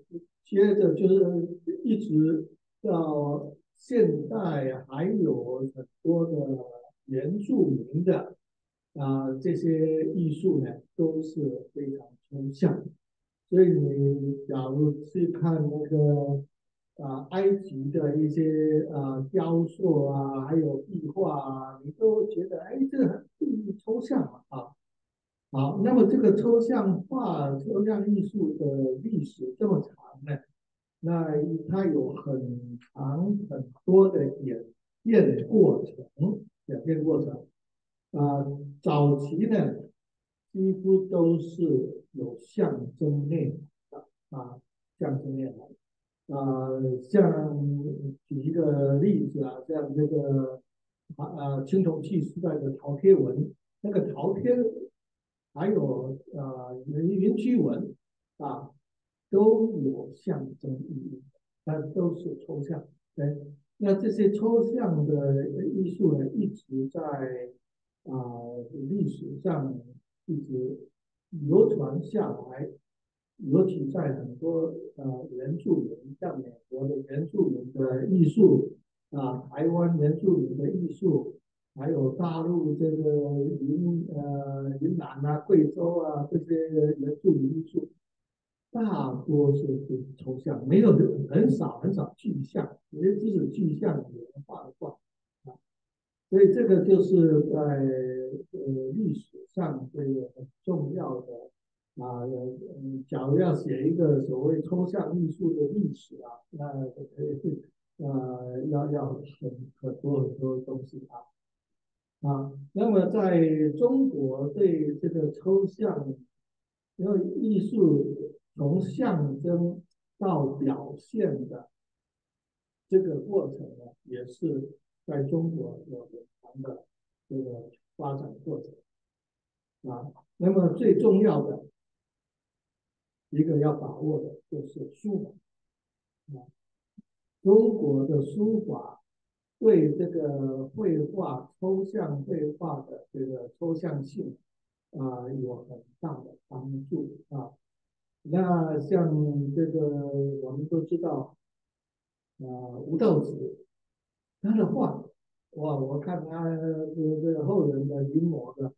接着就是一直到现代，还有很多的原住民的这些艺术呢，都是非常抽象。所以你假如去看那个埃及的一些雕塑啊，还有壁画啊，你都觉得哎，这个很抽象啊。好，那么这个抽象画、抽象艺术的历史这么长呢，那它有很长很多的变过程，演变过程。早期呢，几乎都是有象征内容的象征内容。像举一个例子像这个青铜器时代的陶贴文，那个陶贴还有云区文啊，都有象征意义，但都是抽象。对，那这些抽象的艺术呢，一直在历史上一直流传下来，尤其在很多原住民，像美国的原住民的艺术台湾原住民的艺术，还有大陆这个云南贵州这些原住民艺术，大多是抽象，没有很少具象，也即使具象也能画得画所以这个就是在历史上这个很重要的假如要写一个所谓抽象艺术的历史那可以要很多东西那么在中国对这个抽象，因为艺术从象征到表现的这个过程呢，也是在中国有很长的这个发展过程那么最重要的一个要把握的就是书法中国的书法对这个绘画抽象绘画的这个抽象性有很大的帮助那像这个我们都知道吴道子他的画我看他这个后人的临摹的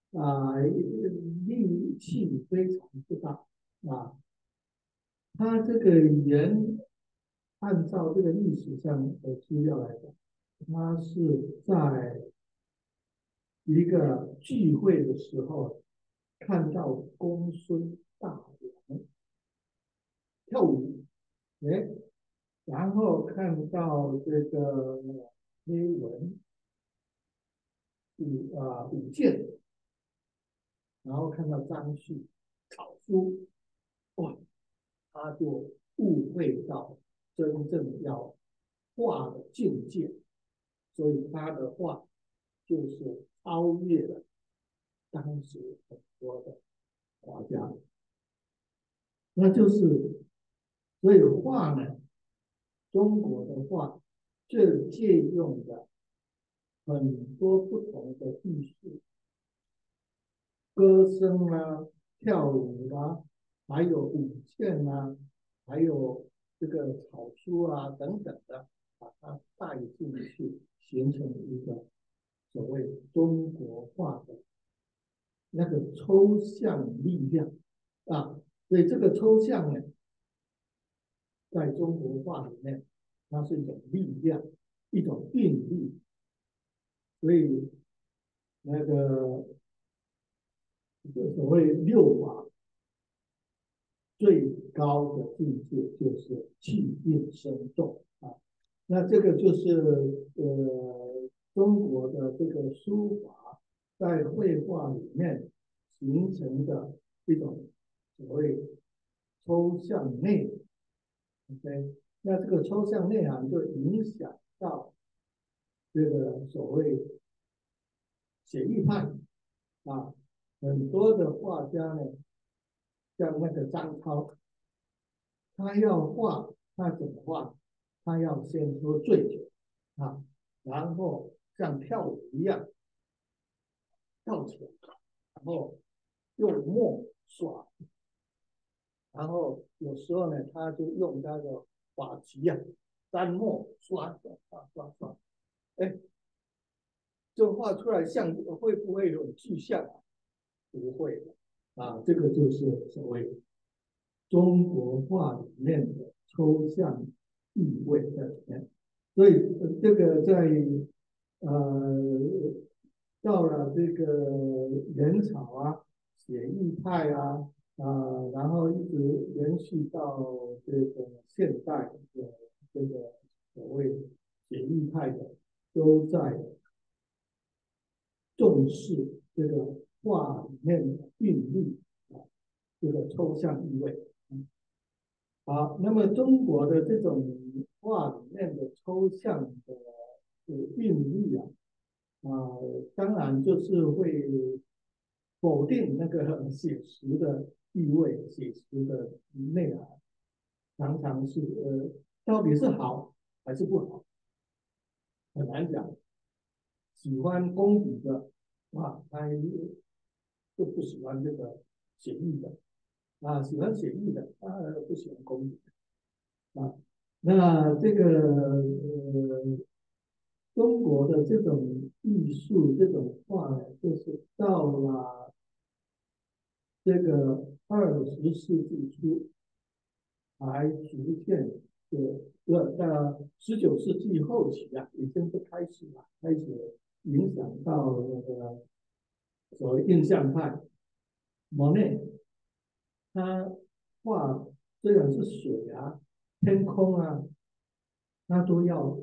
力气非常之大他这个按照这个历史上的资料来讲，他是在一个聚会的时候看到公孙大王跳舞，然后看到这个碑文舞剑，然后看到张旭草书，哇，他就悟会到真正要画的境界，所以他的画就是超越了当时很多的画家，那就是所以画呢，中国的画就借用了很多不同的艺术，歌声跳舞还有舞剑还有这个草书等等的，把它带进去，形成一个所谓中国画的那个抽象力量所以这个抽象呢，在中国画里面，它是一种力量，一种韵律，所以那个所谓六法最高的境界就是气韵生动那这个就是中国的这个书法在绘画里面形成的一种所谓抽象内容。OK， 那这个抽象内涵就影响到这个所谓写意派很多的画家呢，像那个张超，他要画，他怎么画？他要先喝醉酒然后像跳舞一样跳起来，然后用墨然后有时候呢，他就用那个法旗啊，沾墨刷，哎，这画出来像会不会有具象啊？不会啊，这个就是所谓中国画里面的抽象意味在里面。所以这个在呃到了这个元朝啊、写意派然后一直延续到这个现代的这个所谓写意派的，都在重视这个画里面的韵律啊，这个抽象意味。好，那么中国的这种画里面的抽象的韵律当然就是会否定那个写实的意味、写实的内涵，常常是到底是好还是不好，很难讲。喜欢工笔的他就不喜欢这个写意的喜欢写意的不喜欢工笔那这个中国的这种艺术这种画呢，就是到了这个20世纪初才逐渐在19世纪后期已经是开始影响到那个所谓印象派。莫内他画虽然是水天空他都要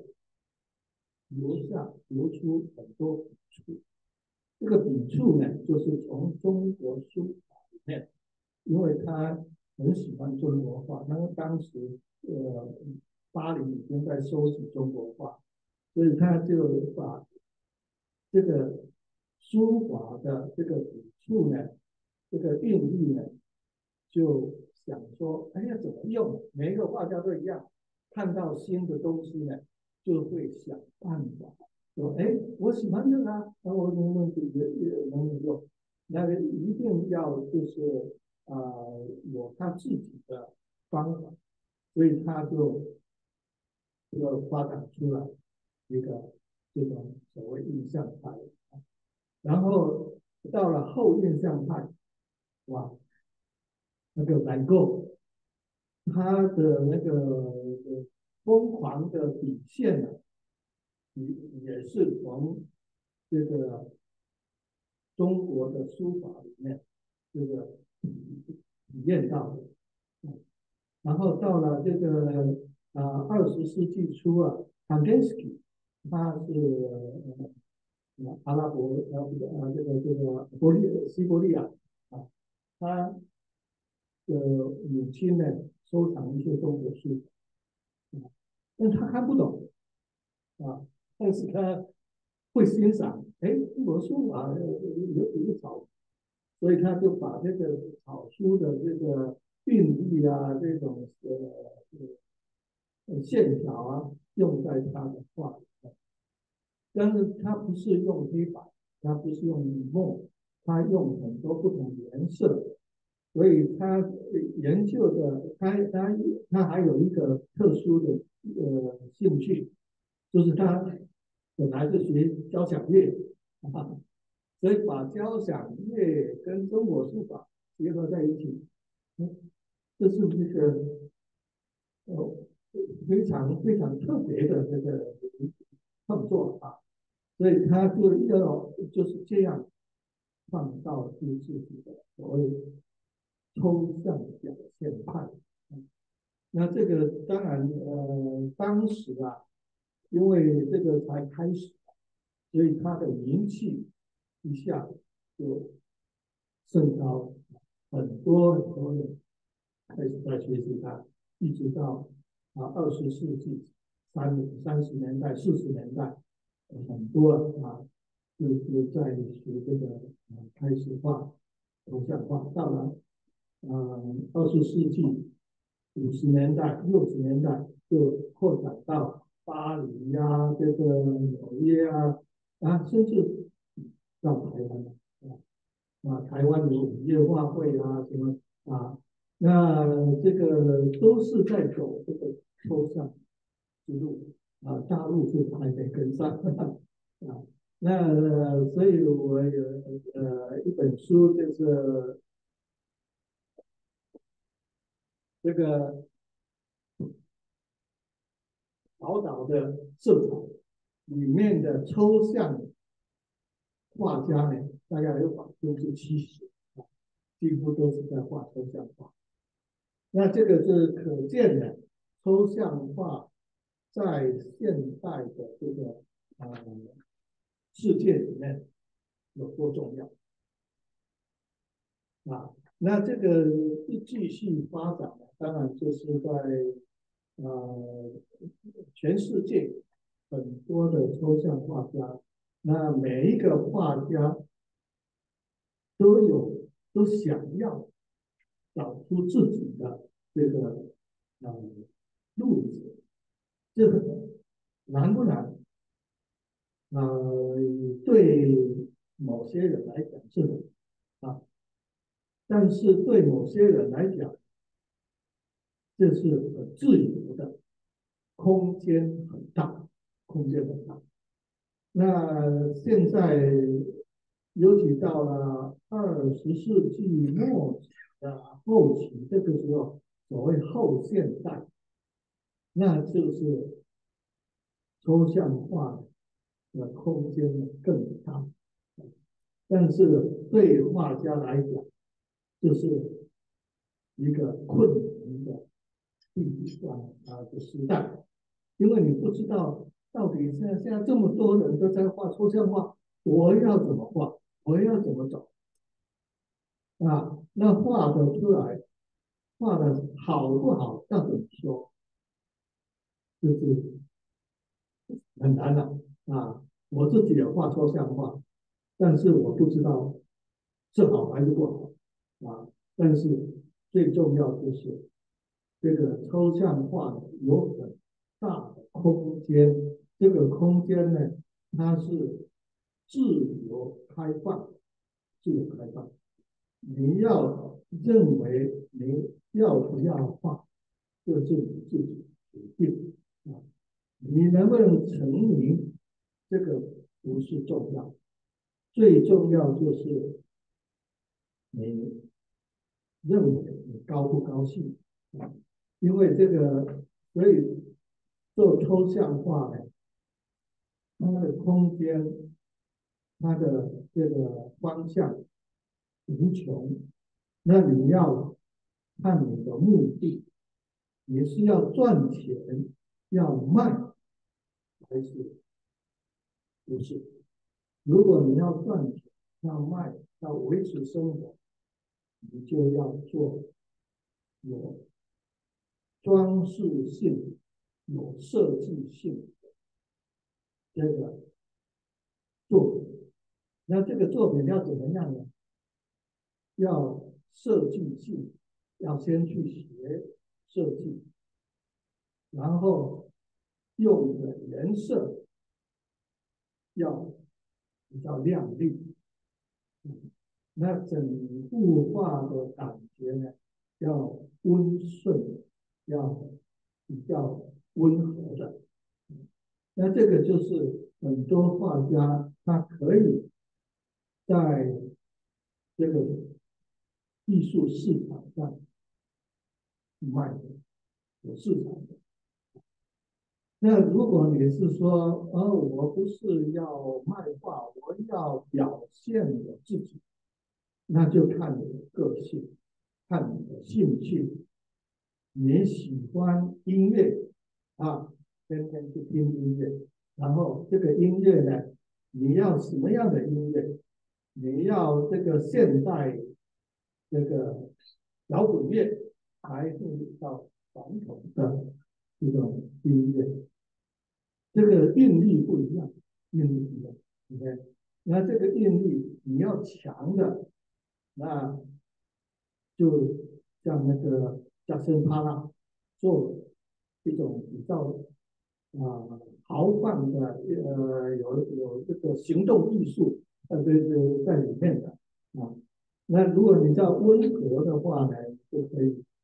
流出很多笔触。这个笔触呢，就是从中国书法里面，因为他很喜欢中国画，当时巴黎已经在收集中国画，所以他就把这个书法的这个笔触呢，这个韵律呢，就想说，哎呀，怎么用？每一个画家都一样，看到新的东西呢，就会想办法说，哎，我喜欢这个那我能不能用？那个一定要就是有他自己的方法，所以他就发展出来一个这种所谓印象派。然后到了后印象派，哇，那个梵高，他的那个疯狂的笔线也是从这个中国的书法里面这个体验到的。然后到了这个20世纪初Kandinsky 他是阿拉伯西伯利亚他的母亲呢收藏一些中国书但他看不懂但是他会欣赏，哎，中国书有草，所以他就把这个草书的这个韵律这种线条用在他的画里面，但是他不是用黑白，他不是用墨，他用很多不同颜色，所以他研究的他还有一个特殊的兴趣，就是他本来是学交响乐所以把交响乐跟中国书法结合在一起，这是这个非常非常特别的这个创作所以他就是这样创造出自己的所谓抽象表现派。那这个当然当时因为这个才开始，所以他的名气一下就升高，很多人开始在学习他，一直到20世纪30年代、40年代，很多就是在学这个开始画、抽象画，到了20世纪50年代、60年代就扩展到巴黎这个纽约甚至到台湾台湾有5月画会什么那这个都是在走这个抽象之路啊，大陆是还没跟上啊。那所以我有一本书，就是这个宝岛的色彩里面的抽象画家呢，大概有70%啊，几乎都是在画抽象画。那这个是可见的，抽象画在现代的这个世界里面有多重要啊？那这个继续发展呢，当然就是在全世界很多的抽象画家，那每一个画家都想要找出自己的这个路子，这个难不难？对某些人来讲是的啊，但是对某些人来讲，这是很自由的，空间很大，空间很大。那现在，尤其到了20世纪末期的后期，这个时候所谓后现代，那就是抽象化的空间更大。但是对画家来讲，就是一个困难的的时代，因为你不知道到底现在这么多人都在画抽象画，我要怎么画，我要怎么走啊？那画的出来，画的好不好，要怎么说，就是很难的啊。我自己也画抽象画，但是我不知道是好还是不好啊。但是最重要就是这个抽象画有很大的空间，这个空间呢，它是自由开放，自由开放。你要认为你要不要画，就是你自己决定啊。你能不能成名，这个不是重要，最重要就是你认为你高不高兴啊？因为这个，所以做抽象画呢，它的空间，它的这个方向无穷。那你要看你的目的，你是要赚钱，要卖，还是不是？如果你要赚钱，要卖，要维持生活，你就要做有装饰性、有设计性的这个作品。那这个作品要怎么样呢？要设计性，要先去学设计，然后用的颜色要比较亮丽，那整幅画的感觉呢，要温顺，要比较温和的。那这个就是很多画家他可以在这个艺术市场上卖的，有市场的。那如果你是说，我不是要卖画，我要表现我自己，那就看你的个性，看你的兴趣。你喜欢音乐啊，天天去听音乐，然后这个音乐呢，你要什么样的音乐？你要这个现代这个摇滚乐，还是要传统的这种音乐？这个韵律不一样，韵律不一样。OK，那这个韵律你要强的，那就像那个加森帕拉做一种比较豪放的有这个行动艺术在里面的啊。那如果你叫温和的话呢，就可以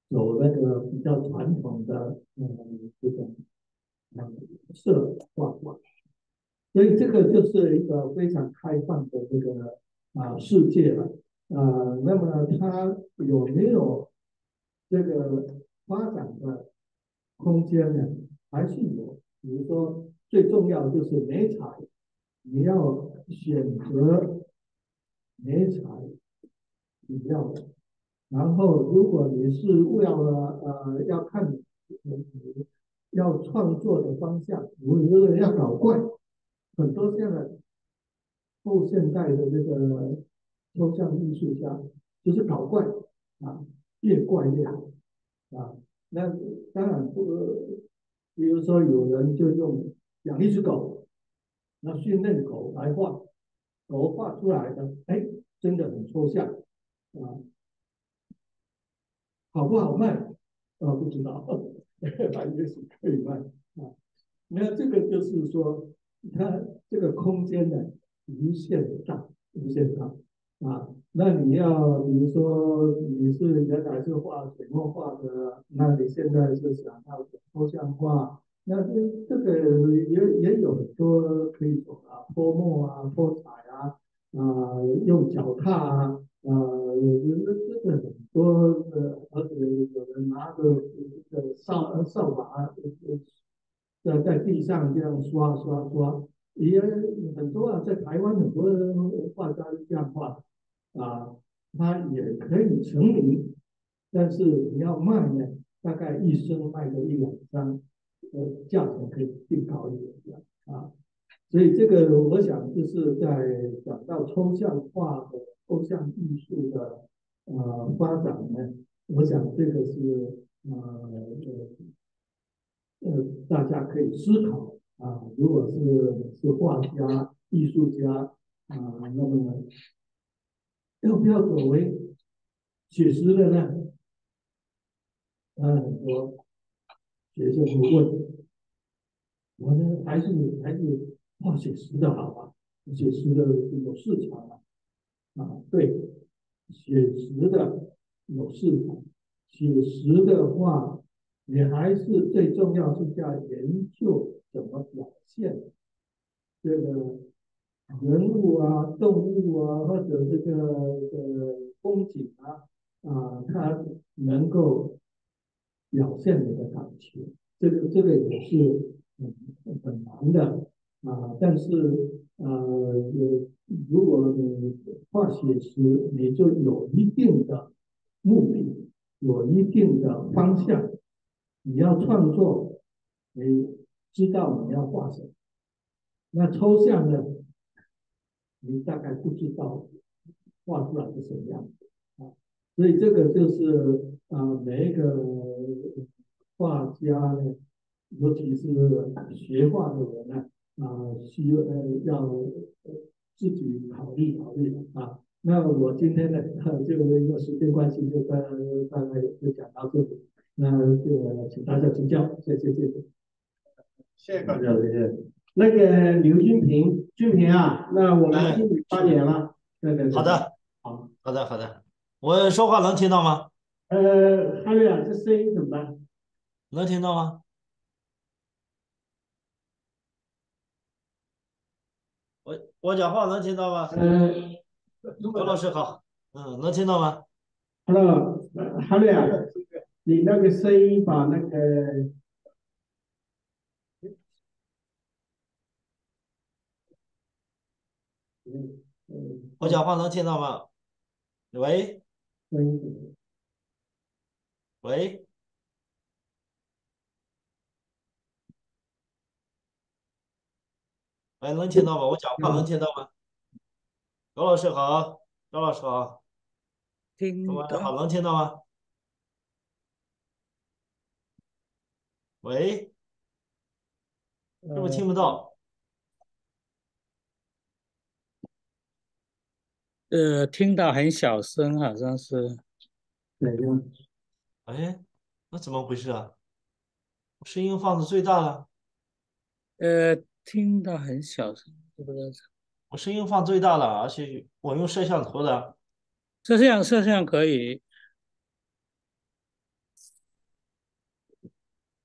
走那个比较传统的这种色画法，所以这个就是一个非常开放的这个世界了。那么它有没有这个发展的空间呢？还是有。比如说，最重要就是媒材，你要选择媒材你要的。然后，如果你是为了要看要创作的方向，如果要搞怪，很多现在后现代的这个抽象艺术家就是搞怪越怪越好那当然比如说有人就用养一只狗，那训练狗来画，狗画出来的，哎，真的很抽象好不好卖？不知道，反正是可以卖那这个就是说，它这个空间呢无限大，无限大那你要比如说你是原来是画水墨画的，那你现在是想要抽象画，那这个也有很多可以走泼墨泼彩用脚踏这个很多而且有人拿着这个扫把在地上这样刷刷刷，也很多在台湾很多画家是这样画他也可以成名，但是你要卖呢，大概一生卖个一两张，价钱可以定高一点所以这个我想就是在讲到抽象化的抽象艺术的发展呢，我想这个是大家可以思考如果是画家、艺术家那么要不要走为写实的呢？很多学生会问我呢，还是画写实的好啊，写实的有市场对，写实的有市场，写实的话，你还是最重要是在研究怎么表现这个人物动物或者这个风景它能够表现你的感情，这个也是很难的但是如果你画写实，你就有一定的目的，有一定的方向，你要创作，你知道你要画什么。那抽象呢，你大概不知道画出来是什么样子所以这个就是每一个画家呢，尤其是学画的人呢要自己考虑考虑那我今天呢，就因为时间关系，就大概就讲到这里。那请大家指教，谢谢。 谢谢高教授。那个刘君平那我们敬你8年了。对。 好的，好的。我说话能听到吗？ 哈瑞这声音怎么办？ 能听到吗？我讲话能听到吗？高老师好，能听到吗 ？Hello， 哈瑞你那个声音把那个。 我讲话能听到吗？喂，喂，能听到吗？我讲话能听到吗？高老师好，高老师好，中文好，能听到吗？喂，是不是听不到？ 听到很小声，好像是。 哎，那怎么回事啊？我声音放的最大了。 听到很小声，不知道。 我声音放最大了，而且我用摄像头的。 摄像可以。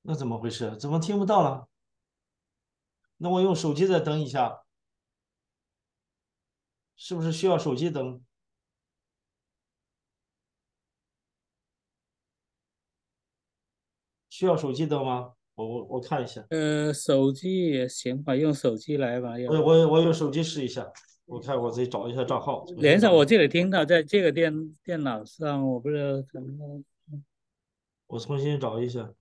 那怎么回事？怎么听不到了？那我用手机再登一下，是不是需要手机登？需要手机登吗？我看一下。 手机也行吧，用手机来吧。 我用手机试一下，我看我自己找一下账号。 连上我这里听到，在这个电脑上，我不知道怎么。 我重新找一下。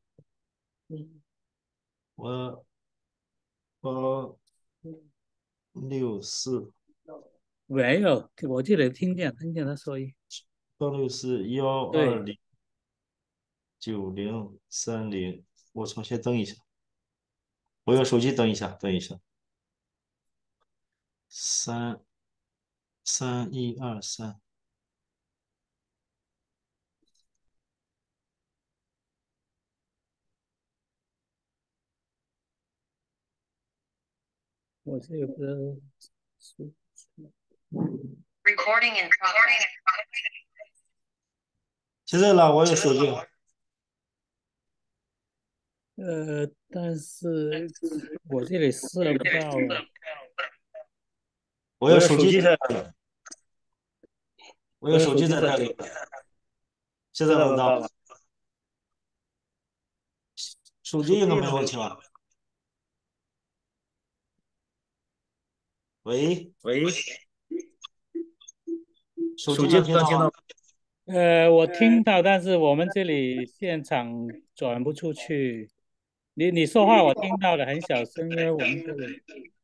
我64 没有，我这里听见他说 864-122-9030，我重新登一下。我用手机登一下，33123。 我这个现在呢，我有手机。 但是我这里试不到啊。 我有手机在这里，我有手机在这里，现在轮到了。手机应该没问题吧？喂，手机能听到吗？ 我听到，但是我们这里现场转不出去。你说话我听到的很小声，因为我们这里。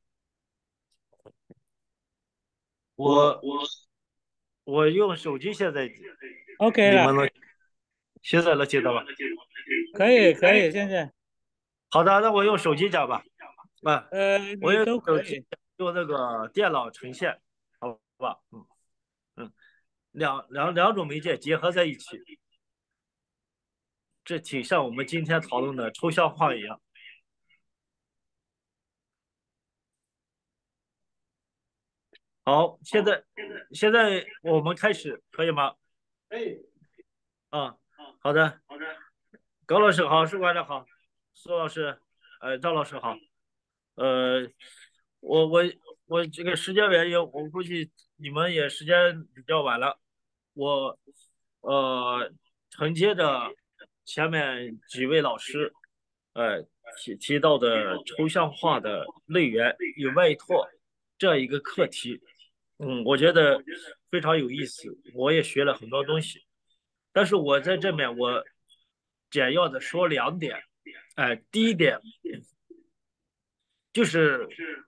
我用手机现在 OK 了， 现在能听到吧？ 可以，现在。 好的，那我用手机讲吧。我用都可以用那个电脑呈现，好吧？两种媒介结合在一起，这挺像我们今天讨论的抽象化一样。好，现在我们开始，可以吗？ 可以。 好的。高老师好，树馆长好，苏老师，赵老师好。我这个时间原因，我估计你们也时间比较晚了。我承接着前面几位老师提到的抽象化的内源与外拓这样一个课题，我觉得非常有意思，我也学了很多东西。但是我在这面我简要的说2点，第一点就是，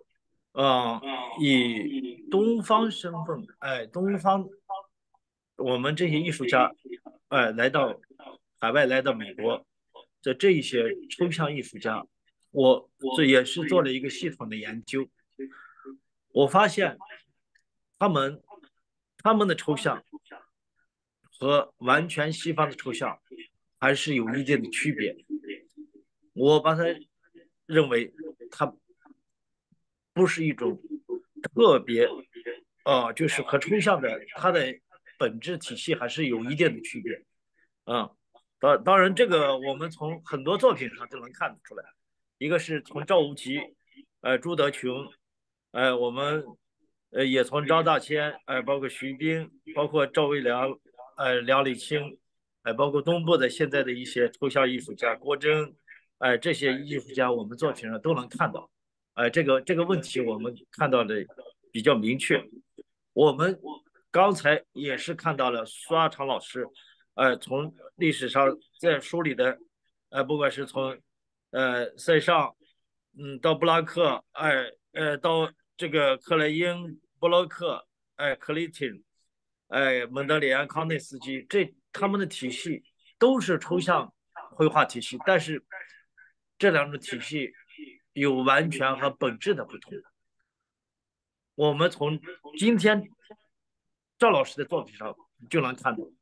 以东方身份，东方我们这些艺术家，来到海外，来到美国的这一些抽象艺术家，我这也是做了一个系统的研究，我发现他们的抽象和完全西方的抽象还是有一定的区别。我把它认为它不是一种特别，就是和抽象的它的本质体系还是有一定的区别。当然这个我们从很多作品上就能看得出来，一个是从赵无极，朱德群，我们也从张大千，包括徐冰，包括赵维良，梁礼清，包括东部的现在的一些抽象艺术家郭真，这些艺术家我们作品上都能看到，这个问题我们看到的比较明确。我们刚才也是看到了苏阿长老师，从历史上在梳理的，不管是从塞尚，到布拉克，到这个克莱因、布洛克，克里汀，蒙德里安、康内斯基，他们的体系都是抽象绘画体系，但是这两种体系有完全和本质的不同。我们从今天赵老师的作品上就能看到，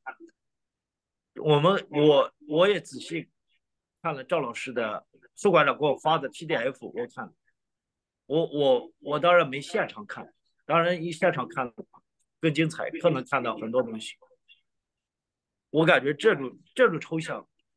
我也仔细看了赵老师的宿馆长给我发的 PDF， 我看了，我当然没现场看，当然一现场看更精彩，更能看到很多东西。我感觉这种抽象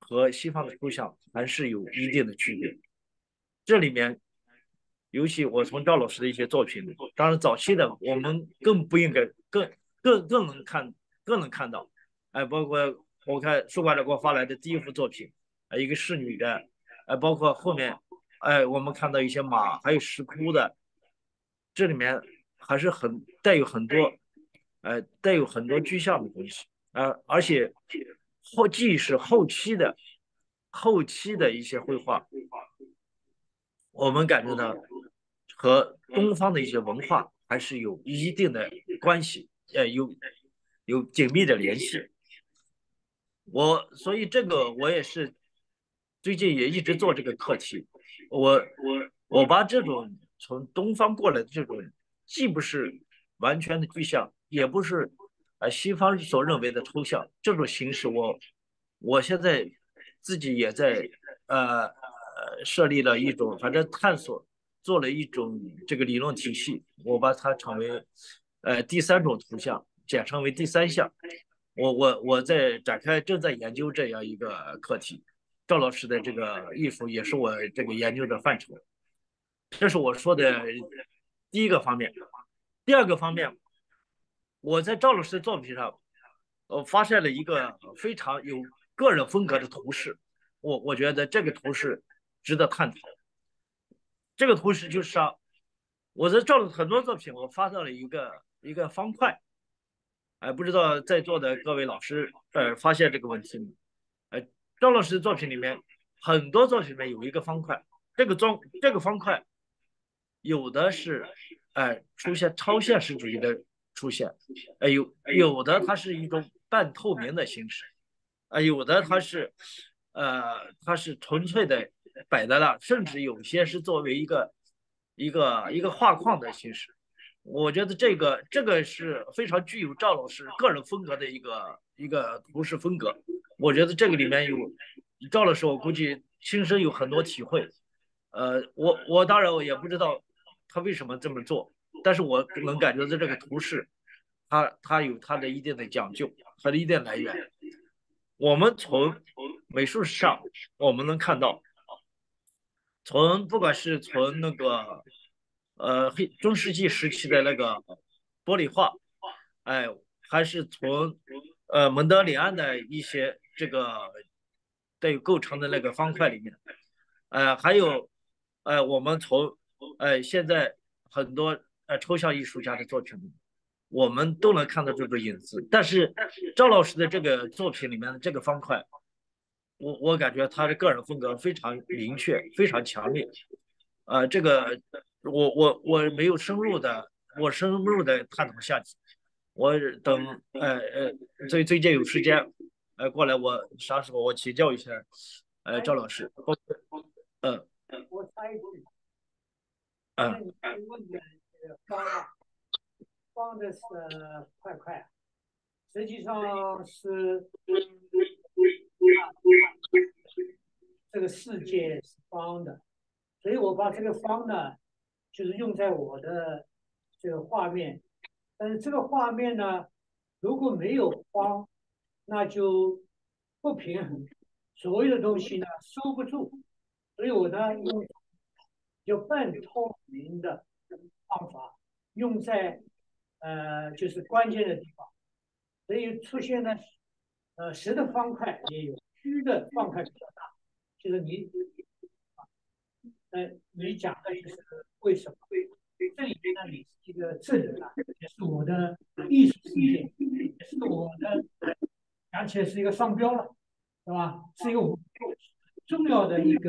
和西方的抽象还是有一定的区别。这里面，尤其我从赵老师的一些作品，当然早期的我们更不应该更能看到，包括我看书馆长给我发来的第一幅作品，一个仕女的，包括后面，我们看到一些马，还有石窟的，这里面还是带有很多具象的东西，而且即使后期的一些绘画，我们感觉到和东方的一些文化还是有一定的关系，有紧密的联系。所以这个我也是最近也一直做这个课题，我把这种从东方过来的这种，既不是完全的具象，也不是西方所认为的抽象，这种形式我现在自己也在设立了一种，反正探索做了一种这个理论体系，我把它称为第三种图像，简称为第三项。我在正在研究这样一个课题。赵老师的这个艺术也是我这个研究的范畴。这是我说的第一个方面。第二个方面，我在赵老师的作品上，发现了一个非常有个人风格的图式。我觉得这个图式值得探讨。这个图式就是我在赵老师很多作品，我发到了一个方块。不知道在座的各位老师发现这个问题吗？赵老师的作品里面，很多作品里面有一个方块，这个方块有的是出现超现实主义的出现，有的它是一种半透明的形式，有的它是纯粹的摆在那，甚至有些是作为一个画框的形式。我觉得这个是非常具有赵老师个人风格的一个图式风格。我觉得这个里面有赵老师，我估计亲身有很多体会。我当然我也不知道他为什么这么做，但是我能感觉到这个图式，它有它的一定的讲究，它的一定来源。我们从美术史上我们能看到，不管是从那个中世纪时期的那个玻璃画，还是从蒙德里安的一些这个带有构成的那个方块里面，还有我们从现在很多抽象艺术家的作品里，我们都能看到这个影子。但是赵老师的这个作品里面的这个方块，我感觉他的个人风格非常明确，非常强烈。这个我没有深入的探讨下去。我等最近有时间过来，我啥时候我请教一下赵老师。 我插一句，你问的这个方的是块块，实际上是这个世界是方的，所以我把这个方呢，就是用在我的这个画面。但是这个画面呢，如果没有方，那就不平衡，所有的东西呢收不住，所以我呢用就半透明的方法用在就是关键的地方，所以出现了实的方块也有，虚的方块比较大，就是你讲的就是为什么？这里面呢也是一个证人啊，也是我的艺术世界，也是我的讲起来是一个商标了，是吧？是一个重要的一个，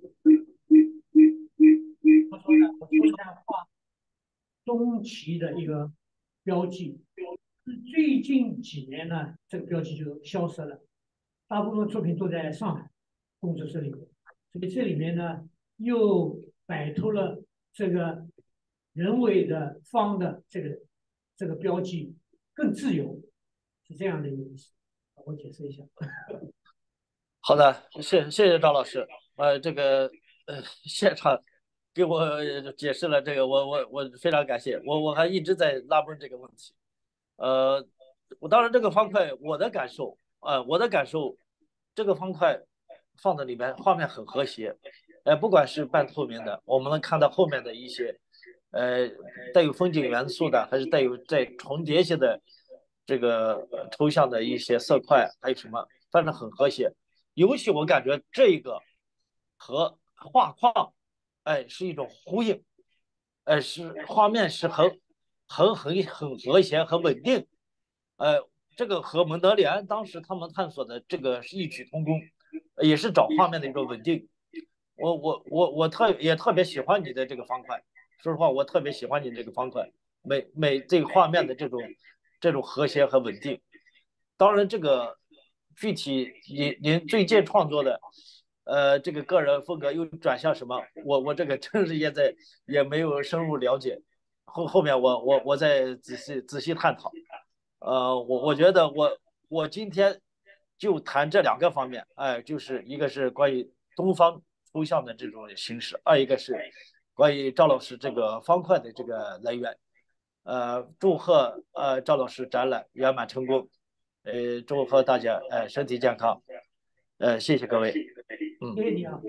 我说呢，我抽象画中期的一个标记。最近几年呢，这个标记就消失了，大部分作品都在上海工作室里面，所以这里面呢又摆脱了这个人为的方的这个标记，更自由，是这样的一个意思。我解释一下。 好的，谢谢赵老师。这个现场给我解释了这个，我非常感谢。我还一直在纳闷这个问题。我当然这个方块，我的感受，这个方块放在里面，画面很和谐。不管是半透明的，我们能看到后面的一些带有风景元素的，还是带有重叠性的这个抽象的一些色块，还有什么，反正很和谐。尤其我感觉这个和画框，是一种呼应，是画面是很和谐、很稳定。这个和蒙德里安当时他们探索的这个是异曲同工，也是找画面的一个稳定。我特别喜欢你的这个方块，说实话，我特别喜欢你这个方块，这个画面的这种和谐和稳定。当然，这个具体您最近创作的，这个个人风格又转向什么？我这个真是也没有深入了解，后面我再仔细探讨。我觉得我今天就谈这两个方面，就是一个是关于东方抽象的这种形式，二一个是关于赵老师这个方块的这个来源。祝贺赵老师展览圆满成功，祝贺大家身体健康，谢谢各位， 谢谢你啊。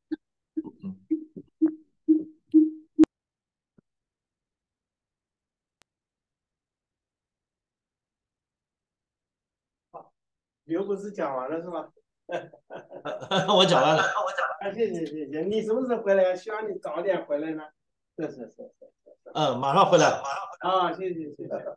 刘博士讲完了是吧？ 我讲完了。 谢谢，你什么时候回来？希望你早点回来呢。是。 马上回来。 谢谢。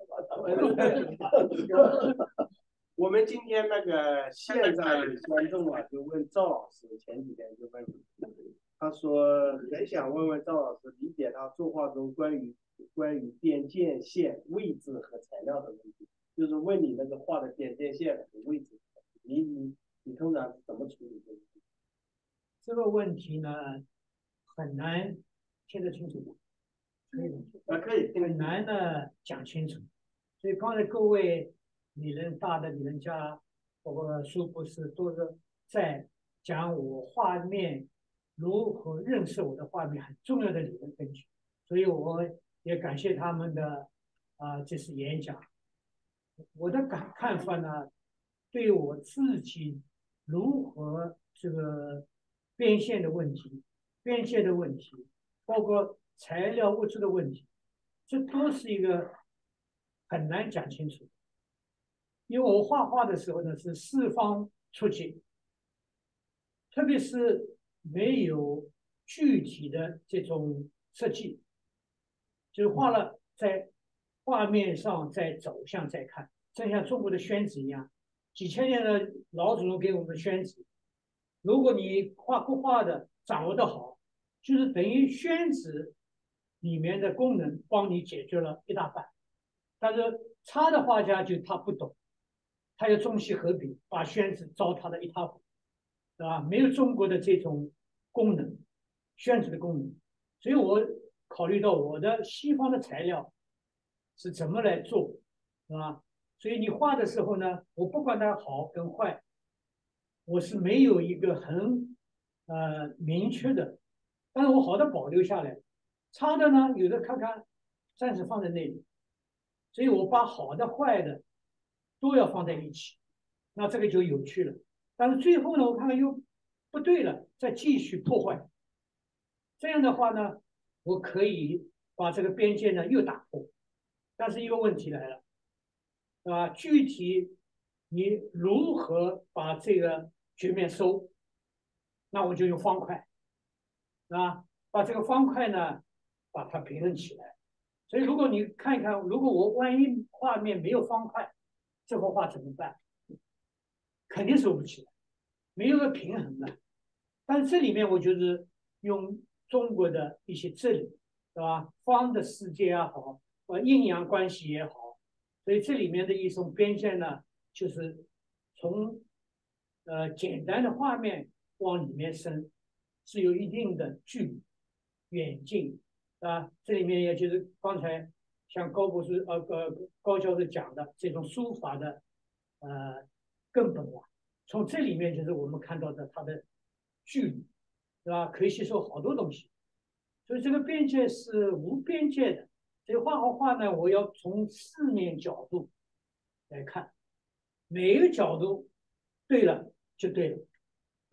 我们今天那个现在观众啊，就问赵老师，前几天就问，他说很想问问赵老师，理解他作画中关于边界线、位置和材料的问题，就是问你那个画的边界线和位置，你通常怎么处理这个？ 这个问题呢，很难听得清楚。 可以， 很难的讲清楚。所以刚才各位理论大的理论家，包括苏博士，都是在讲我画面如何认识我的画面很重要的理论根据。所以我也感谢他们的这次演讲。我的看法呢，对于我自己如何这个边线的问题、边界的问题，包括材料物质的问题，这都是一个很难讲清楚。因为我画画的时候呢是四方出击，特别是没有具体的这种设计，就是画了在画面上再走向再看，正像中国的宣纸一样，几千年的老祖宗给我们宣纸，如果你绘画的掌握的好，就是等于宣纸里面的功能帮你解决了一大半。但是差的画家就他不懂，他要中西合璧，把宣纸糟蹋的一塌糊涂，对吧？没有中国的这种功能，宣纸的功能，所以我考虑到我的西方的材料是怎么来做，是吧？所以你画的时候呢，我不管它好跟坏，我是没有一个很明确的，但是我好的保留下来，差的呢有的看看暂时放在那里，所以我把好的坏的都要放在一起，那这个就有趣了。但是最后呢，我看看又不对了，再继续破坏，这样的话呢，我可以把这个边界呢又打破。但是一个问题来了，具体你如何把这个局面收？那我就用方块，把这个方块呢，把它平衡起来。所以如果你看一看，如果我万一画面没有方块，这幅画怎么办？肯定收不起来，没有个平衡的。但是这里面我就是用中国的一些哲理，对吧？方的世界也好，阴阳关系也好，所以这里面的一种边界呢，就是从简单的画面往里面伸，是有一定的距离、远近这里面也就是刚才像高博士高教授讲的这种书法的根本从这里面就是我们看到的它的距离，对吧？可以吸收好多东西，所以这个边界是无边界的。所以画好画呢，我要从四面角度来看，每一个角度对了就对了，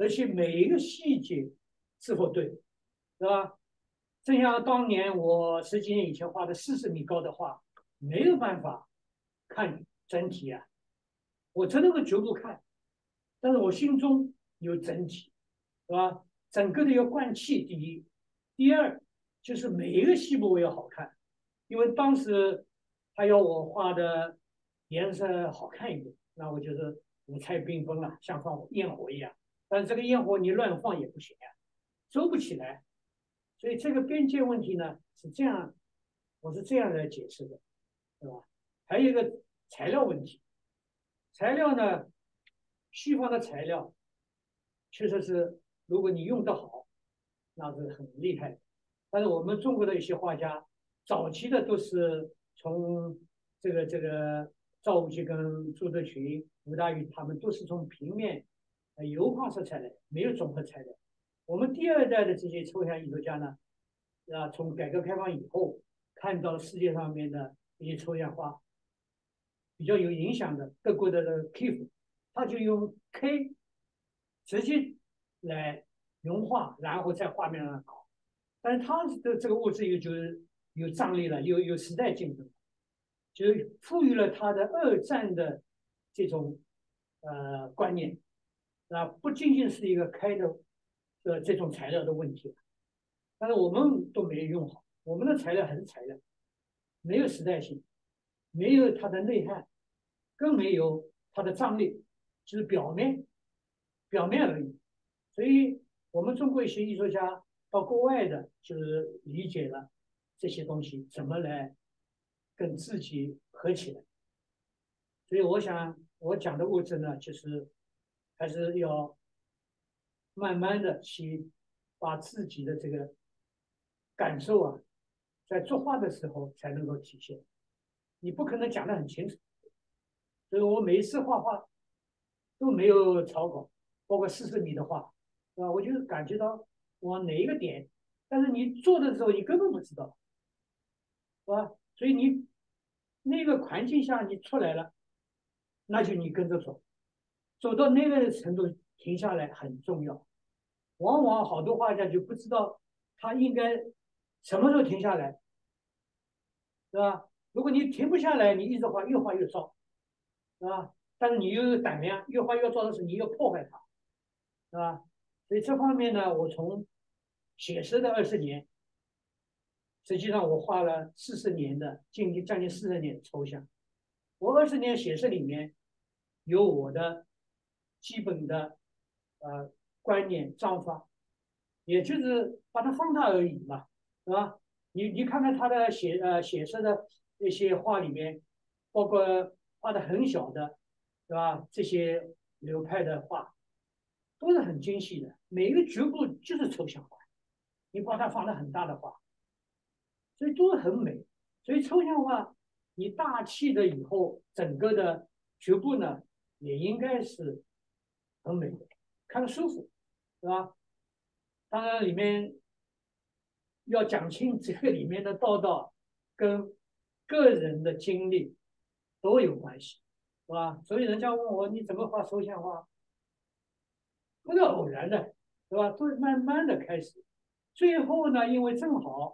而且每一个细节是否对，是吧？正像当年我10几年以前画的40米高的画，没有办法看整体啊，我只能够局部看，但是我心中有整体，是吧？整个的要贯气，第一，第二就是每一个细部要好看，因为当时他要我画的颜色好看一点，那我就是五彩缤纷了，像放焰火一样。但是这个焰火你乱放也不行呀，收不起来。所以这个边界问题呢是这样，我是这样来解释的，对吧？还有一个材料问题，材料呢，西方的材料确实是，如果你用得好，那是很厉害的。但是我们中国的一些画家，早期的都是从这个赵无极跟朱德群、吴大煜他们都是从平面、油画色彩来，没有综合材料。我们第2代的这些抽象艺术家呢，从改革开放以后，看到世界上面的一些抽象画比较有影响的，德国的 Kief， 他就用 K 直接来融化，然后在画面上搞。但是他的这个物质就是有张力了，有时代竞争，就是赋予了他的2战的这种观念，不仅仅是一个开的这种材料的问题，但是我们都没有用好，我们的材料还是材料，没有时代性，没有它的内涵，更没有它的张力，就是表面而已。所以我们中国一些艺术家到国外的，就是理解了这些东西怎么来跟自己合起来。所以我想我讲的物质呢，就是还是要慢慢的去把自己的这个感受啊，在作画的时候才能够体现。你不可能讲得很清楚，所以我每一次画画都没有草稿，包括40米的画，我就感觉到往哪一个点，但是你做的时候你根本不知道，是吧？所以你那个环境下你出来了，那就你跟着走，走到那个程度停下来很重要。往往好多画家就不知道他应该什么时候停下来，是吧？如果你停不下来，你一直画，越画越糟，是吧？但是你又有胆量，越画越糟的时候，你又破坏它，是吧？所以这方面呢，我从写实的20年，实际上我画了40年的，将近40年的抽象。我20年写实里面有我的基本的观念章法，也就是把它放大而已嘛，是吧？你看看他的写实的那些画里面，包括画的很小的，是吧？这些流派的画都是很精细的，每一个局部就是抽象画，你把它放得很大的画，所以都很美。所以抽象画你大气的以后，整个的局部呢也应该是很美的，看着舒服，是吧？当然里面要讲清这个里面的道道跟个人的经历都有关系，是吧？所以人家问我你怎么画抽象画，不是偶然的，是吧？都是慢慢的开始，最后呢，因为正好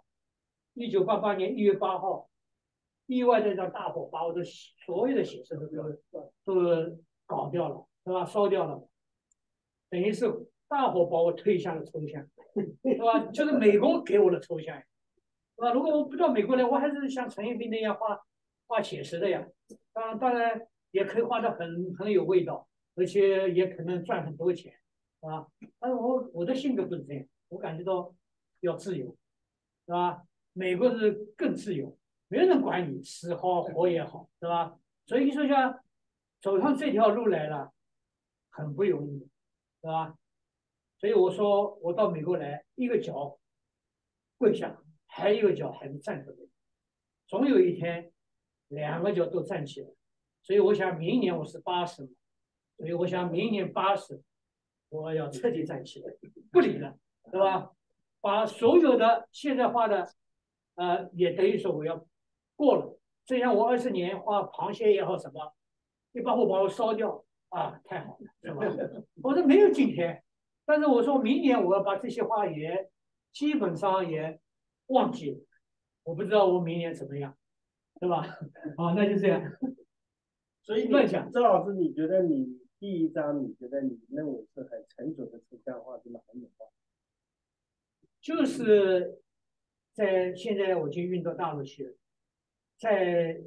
1988年1月8号，意外的让大火把我的所有的写生都搞掉了，是吧？烧掉了，等于是大火把我推向了抽象，是吧？就是美国给我的抽象，是吧？如果我不到美国来，我还是像陈一斌那样画写实的呀。当然也可以画得很有味道，而且也可能赚很多钱，啊。但是我的性格不是这样，我感觉到要自由，是吧？美国是更自由，没有人管你死好活也好，是吧？所以艺术家走上这条路来了，很不容易，是吧？所以我说我到美国来，一个脚跪下，还有一个脚还是站着的，总有一天2个脚都站起来。所以我想明年我是80嘛，所以我想明年80，我要彻底站起来，不理了，对吧？把所有的现在画的，也等于说我要过了。就像我20年画螃蟹也好什么，你把我烧掉啊，太好了，是吧？我说没有今天， 但是我说明年我要把这些话也基本上也忘记了，我不知道我明年怎么样，对吧？好，那就这样。 所以乱讲。 周老师，你觉得你第一章，你觉得你认为是很成熟的抽象化，是哪一种画？ 就是在现在我已经运到大陆去了，在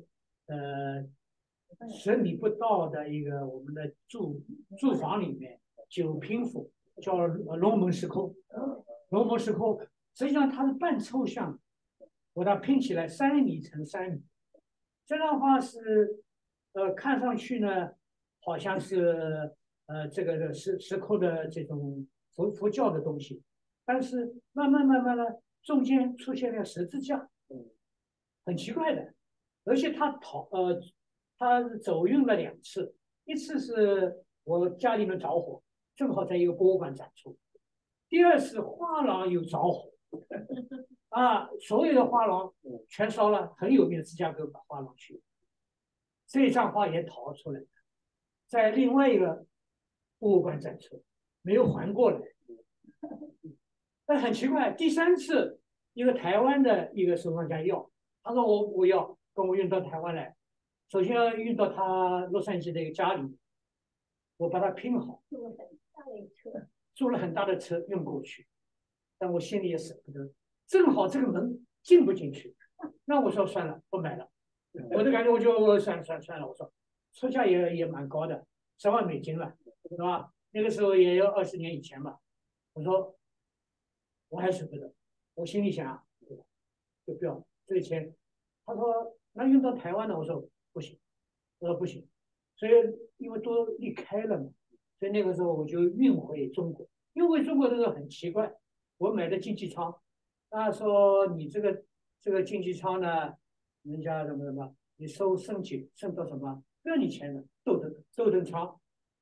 10米不到的一个我们的住房里面，9平府，叫龙门石窟。龙门石窟实际上它是半抽象，我把它拼起来3米乘3米，这样的话是看上去呢好像是这个石窟的这种佛教的东西，但是慢慢的中间出现了十字架，很奇怪的，而且他走运了2次，一次是我家里面着火，正好在一个博物馆展出；第2次画廊又着火，所有的画廊全烧了，很有名的芝加哥画廊区，这张画也逃出来了，在另外一个博物馆展出，没有还过来。但很奇怪，第3次一个台湾的一个收藏家要，他说我要跟我运到台湾来，首先要运到他洛杉矶的一个家里，我把它拼好，租了很大的车运过去，但我心里也舍不得，正好这个门进不进去，那我说算了，不买了，我就感觉我就算了，我说出价也蛮高的，10万美金了，是吧？那个时候也有20年以前吧，我说我还舍不得，我心里想，就不要这个钱。他说那运到台湾呢？我说不行，所以因为都离开了嘛，所以那个时候我就运回中国。运回中国的时候很奇怪，我买的经济舱，他说你这个经济舱呢，人家什么，你升级升到什么不要你钱的，头等舱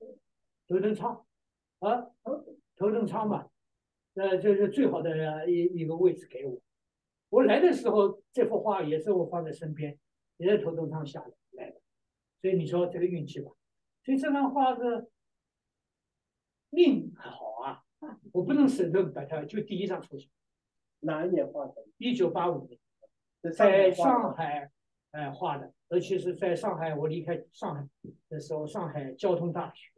头等舱嘛。这是最好的一个位置给我。我来的时候，这幅画也是我放在身边，也在头等舱下来的。所以你说这个运气吧。所以这张画是命好啊，我不能舍得把它就第一张出去。 哪一年画的 ？1985年，在上海画的，而且是在上海，我离开上海的时候，上海交通大学，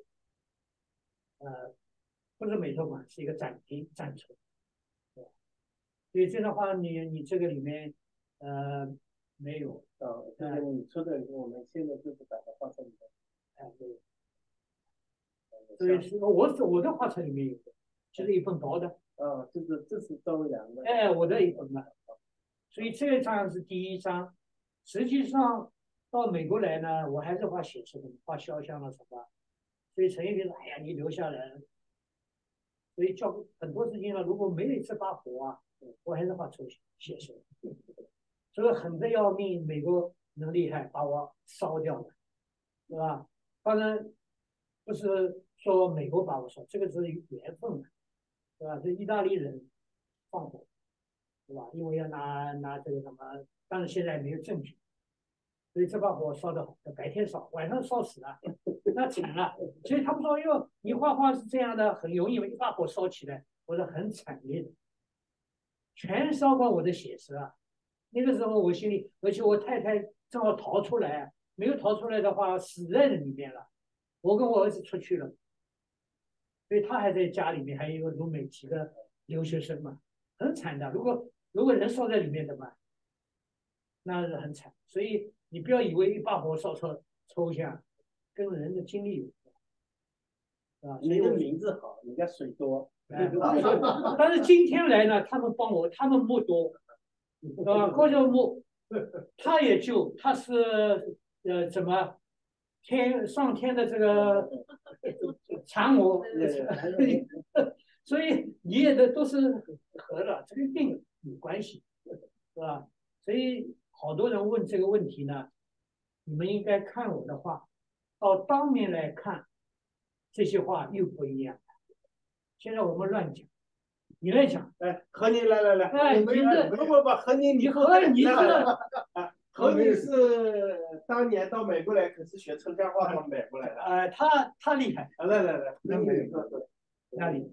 不是美术馆，是一个展出，所以这张画你这个里面没有就是你说的我们现在就是摆在画册里面， 没有。所以是我的画册里面有的，就是一本薄的。 这是周伟良的。 我的一本嘛。所以这张是第一张。实际上到美国来呢，我还是画写实的，画肖像了什么。所以陈一平说：“哎呀，你留下来。”所以叫很多事情呢，如果没有这把火啊，我还是画抽象写实。所以狠得要命，美国能厉害，把我烧掉了，是吧？当然不是说美国把我烧，这个是缘分嘛，对吧？是意大利人放火，对吧？因为要拿这个什么，但是现在没有证据，所以这把火烧得好，白天烧，晚上烧死了，那惨了。所以他们说，哟，你画画是这样的，很容易一把火烧起来，我说很惨烈的，全烧光我的写实啊。那个时候我心里，而且我太太正好逃出来，没有逃出来的话死在那里面了。我跟我儿子出去了，所以他还在家里面，还有一个鲁美几个留学生嘛，很惨的。如果人烧在里面怎么办？那是很惨。所以你不要以为一把火烧抽象，跟人的经历有关。 你的名字好，你叫水多。 但是今天来呢，他们帮我，他们木多，高教木，他也救，他是怎么上天的这个嫦娥，所以你也都是合的，这个一定有关系，是吧？所以好多人问这个问题呢，你们应该看我的画，到当面来看，这些话又不一样。现在我们乱讲，你来讲。 何宁来，我们不，何宁你这个何宁是当年到美国来，可是学抽象画到美国来的。 他厉害。 来， 哪里？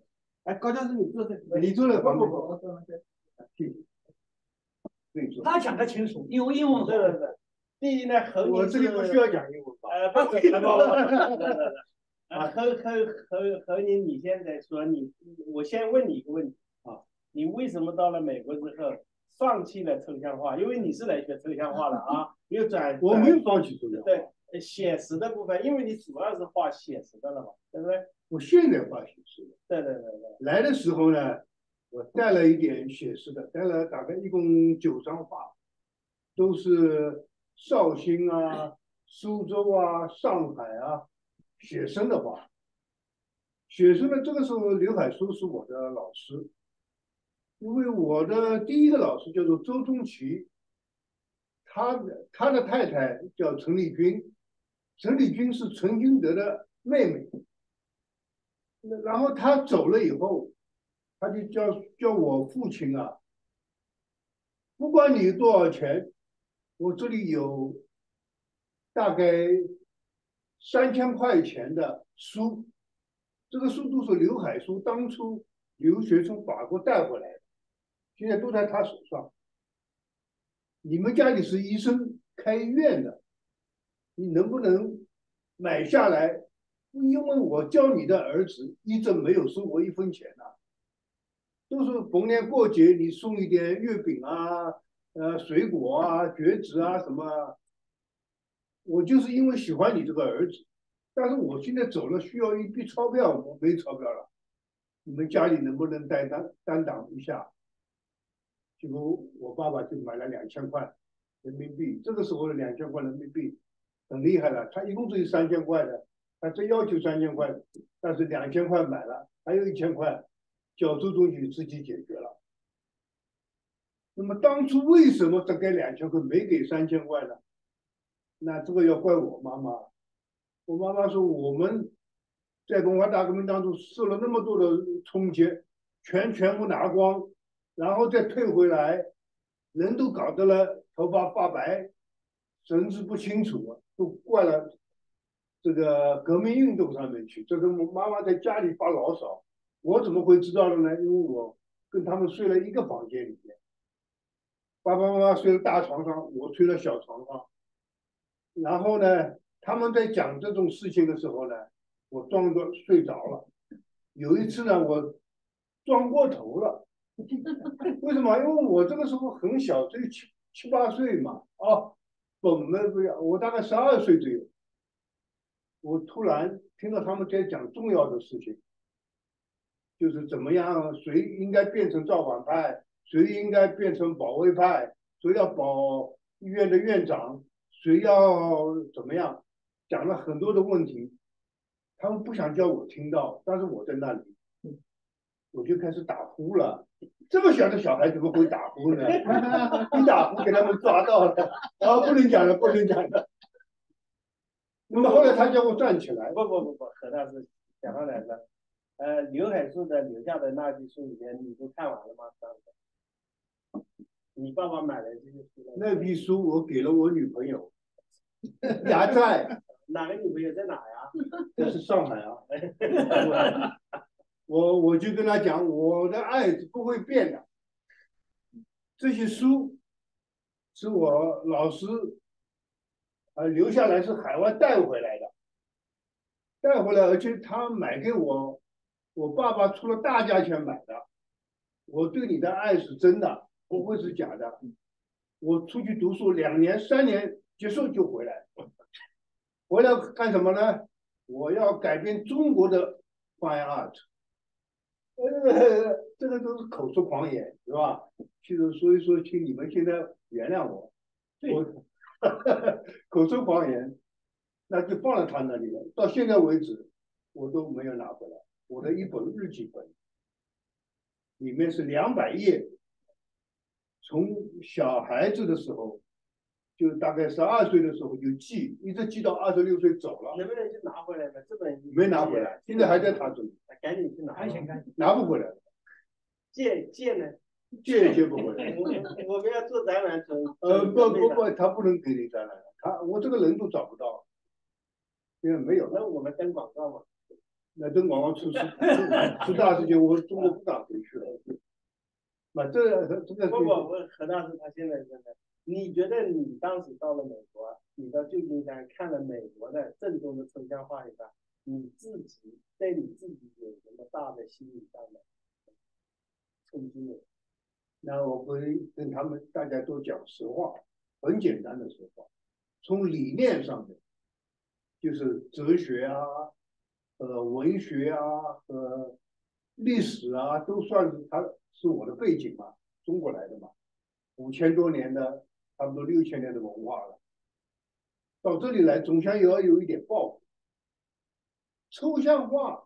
哎，高教授你坐这， 你坐在旁边， 他讲得清楚，因为英文好。 对对对。第一呢，和你我这里不需要讲英文吧？ 和你现在说我先问你一个问题啊，你为什么到了美国之后放弃了抽象化？因为你是来学抽象化的啊，又我没有放弃抽象化。 对，写实的部分，因为你主要是画写实的了嘛，对不对？ 我现在画写实的。 对。 来的时候呢，我带了一点写实的，带了大概一共9张画，都是绍兴啊、苏州啊、上海啊写生的画。写生的这个时候，刘海粟是我的老师，因为我的第一个老师叫做周中奇，他的太太叫陈丽君，陈丽君是陈君德的妹妹。然后他走了以后，他就叫我父亲啊，不管你多少钱，我这里有大概3000块钱的书，这个书都是刘海粟当初留学从法国带回来的，现在都在他手上。你们家里是医生开医院的，你能不能买下来？因为我教你的儿子一直没有收过1分钱呐，都是逢年过节你送一点月饼啊、水果啊、橘子啊什么。我就是因为喜欢你这个儿子，但是我现在走了，需要一笔钞票，我没钞票了，你们家里能不能担当一下？结果我爸爸就买了2000块人民币，这个时候的2000块人民币很厉害了，他一共只有3000块的。他真要求3000块，但是2000块买了，还有1000块叫周中奇自己解决了。那么当初为什么只给2000块，没给3000块呢？那这个要怪我妈妈。我妈妈说我们在文化大革命当中受了那么多的冲击，全部拿光，然后再退回来，人都搞得了头发发白，神志不清楚，都怪了这个革命运动上面去。这个我妈妈在家里发牢骚，我怎么会知道的呢？因为我跟他们睡了一个房间里面，爸爸妈妈睡了大床上，我睡了小床上。然后呢，他们在讲这种事情的时候呢，我装作睡着了。有一次呢，我装过头了。为什么？因为我这个时候很小，只有七八岁嘛。哦，不要，我大概12岁左右。我突然听到他们在讲重要的事情，就是怎么样，谁应该变成造反派，谁应该变成保卫派，谁要保医院的院长，谁要怎么样，讲了很多的问题。他们不想叫我听到，但是我在那里，我就开始打呼了。这么小的小孩怎么会打呼呢？一打呼给他们抓到了，不能讲了，不能讲了。那么后来他叫我站起来。 不，何大师讲上来了。刘海粟的留下的那批书里面，你都看完了吗？你爸爸买的这些书？ 那批书我给了我女朋友，牙在。 哪个女朋友在哪呀？ 这是上海啊。我就跟他讲，我的爱是不会变的。这些书是我老师留下来，是海外带回来的，而且他买给我，我爸爸出了大价钱买的。我对你的爱是真的，不会是假的。我出去读书2年3年结束就回来，回来干什么呢？我要改变中国的 fine art。这个都是口出狂言，是吧？其实所以说，请你们现在原谅我，我口出狂言，那就放在他那里了。到现在为止，我都没有拿回来。我的一本日记本，里面是200页，从小孩子的时候，就大概12岁的时候就记，一直记到26岁走了。 能不能去拿回来呢？这本没拿回来，现在还在他这里。 赶紧去拿。 拿不回来。 借呢？ 借不回来。 我们要做展览， 不，他不能给你展览了。我这个人都找不到，因为没有。 那我们登广告嘛。 那等广告出大事情，我中国不敢回去了。那这个不，我问何大师，他现在，你觉得你当时到了美国，你到旧金山看了美国的正宗的抽象画一般，你自己有什么大的心理上的冲击呢？ 那我会跟他们大家都讲实话，很简单的实话，从理念上面，就是哲学啊、文学啊、历史啊，都算是它是我的背景嘛，中国来的嘛，5000多年的，差不多6000年的文化了。到这里来，总想也要有一点抱负。抽象画，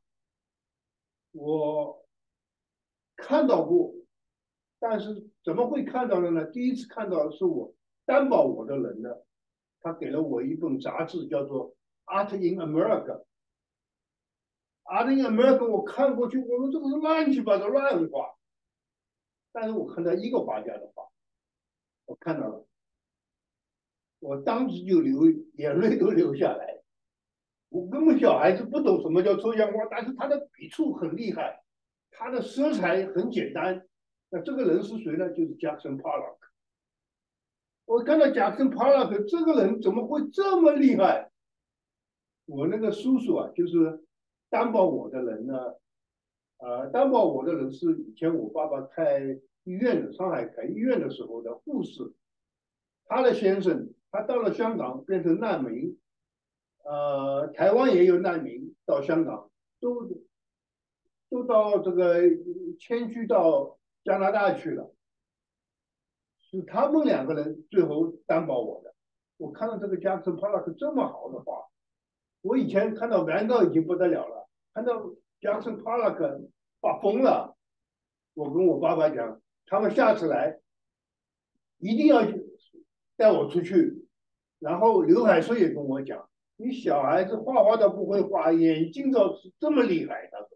我看到过，但是怎么会看到的呢？第一次看到的是我担保我的人呢，他给了我一本杂志，叫做《Art in America》。Art in America， 我看过去，我说这个是乱七八糟乱画，但是我看到一个画家的画，我看到了，我当时就眼泪都流下来。我根本小孩子不懂什么叫抽象画，但是他的笔触很厉害，他的色彩很简单。那这个人是谁呢？就是 Jackson Pollock。我看到 Jackson Pollock 这个人怎么会这么厉害？我那个叔叔啊，就是担保我的人呢，担保我的人是以前我爸爸开医院的，上海开医院的时候的护士，他的先生他到了香港变成难民，台湾也有难民到香港，都到这个迁居到加拿大去了，是他们2个人最后担保我的。我看到这个 Jackson Pollock 这么好的画，我以前看到梵高已经不得了了，看到 Jackson Pollock 发疯了。我跟我爸爸讲，他们下次来一定要带我出去。然后刘海粟也跟我讲，你小孩子画画都不会画，眼睛倒是这么厉害。他说，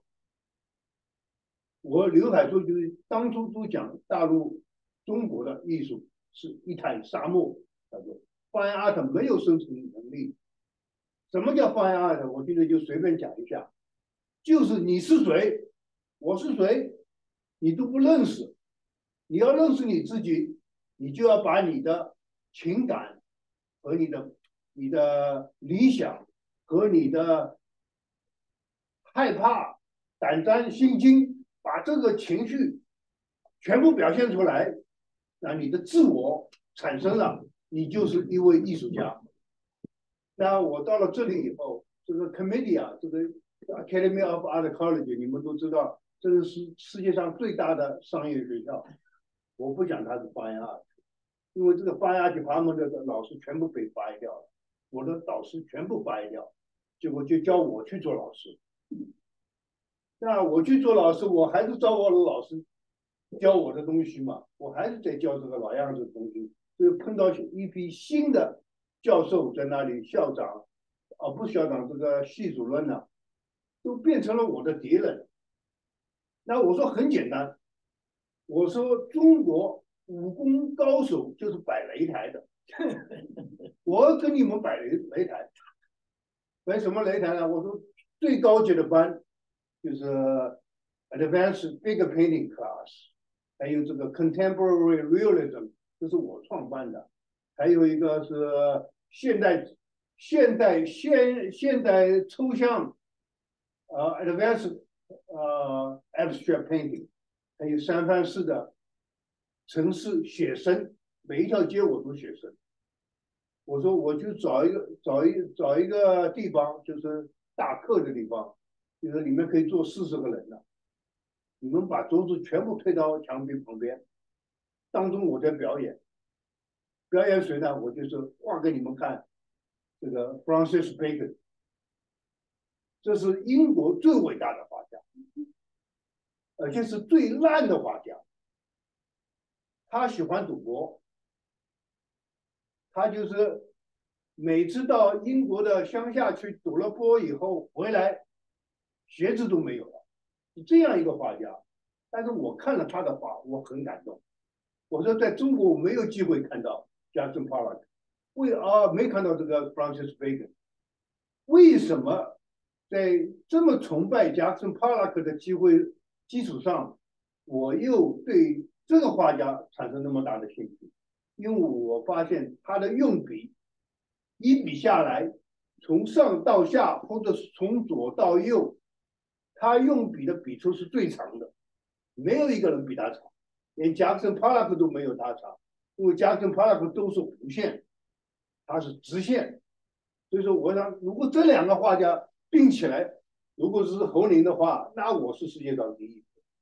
我刘海粟就是当初都讲大陆中国的艺术是一滩沙漠。他说 ，Fine Art 没有生存能力。什么叫 Fine Art？ 我现在就随便讲一下，就是你是谁，我是谁，你都不认识。你要认识你自己，你就要把你的情感和你的理想和你的害怕、胆战心惊，把这个情绪全部表现出来，那你的自我产生了，你就是一位艺术家。那我到了这里以后，这个 committee 啊，这个 Academy of Art College， 你们都知道，这个是世界上最大的商业学校。我不讲它是 Fine Art， 因为这个 Fine Art Department 的老师全部被 fire 掉了，我的导师全部 fire 掉，结果就叫我去做老师。那我去做老师，我还是找我的老师教我的东西嘛，我还是在教这个老样子的东西。所以碰到一批新的教授在那里，校长，不是校长，这个系主任呢，都变成了我的敌人。那我说很简单，我说中国武功高手就是摆擂台的，我跟你们摆擂台，摆什么擂台呢？我说最高级的班就是 Advanced Big Painting Class， 还有这个 Contemporary Realism， 这是我创办的，还有一个是现代抽象，Advanced Abstract Painting， 还有三藩市的城市写生，每一条街我都写生。我说我就找一个地方，就是大课的地方，就是里面可以坐40个人的，你们把桌子全部推到墙壁旁边，当中我在表演。表演谁呢？我就是画给你们看，这个 Francis Bacon， 这是英国最伟大的画家，而且是最烂的画家。他喜欢赌博，他就是每次到英国的乡下去赌了波以后回来，鞋子都没有了，是这样一个画家。但是我看了他的画，我很感动。我说在中国我没有机会看到 Jackson Pollock， 没看到这个 Francis Bacon， 为什么在这么崇拜贾克逊·帕拉克的基础上，我又对这个画家产生那么大的兴趣，因为我发现他的用笔一笔下来，从上到下或者是从左到右，他用笔的笔触是最长的，没有一个人比他长，连贾克逊·帕拉克都没有他长，因为贾克逊·帕拉克都是弧线，他是直线。所以说，我想，如果这两个画家并起来，如果是侯林的话，那我是世界上第一。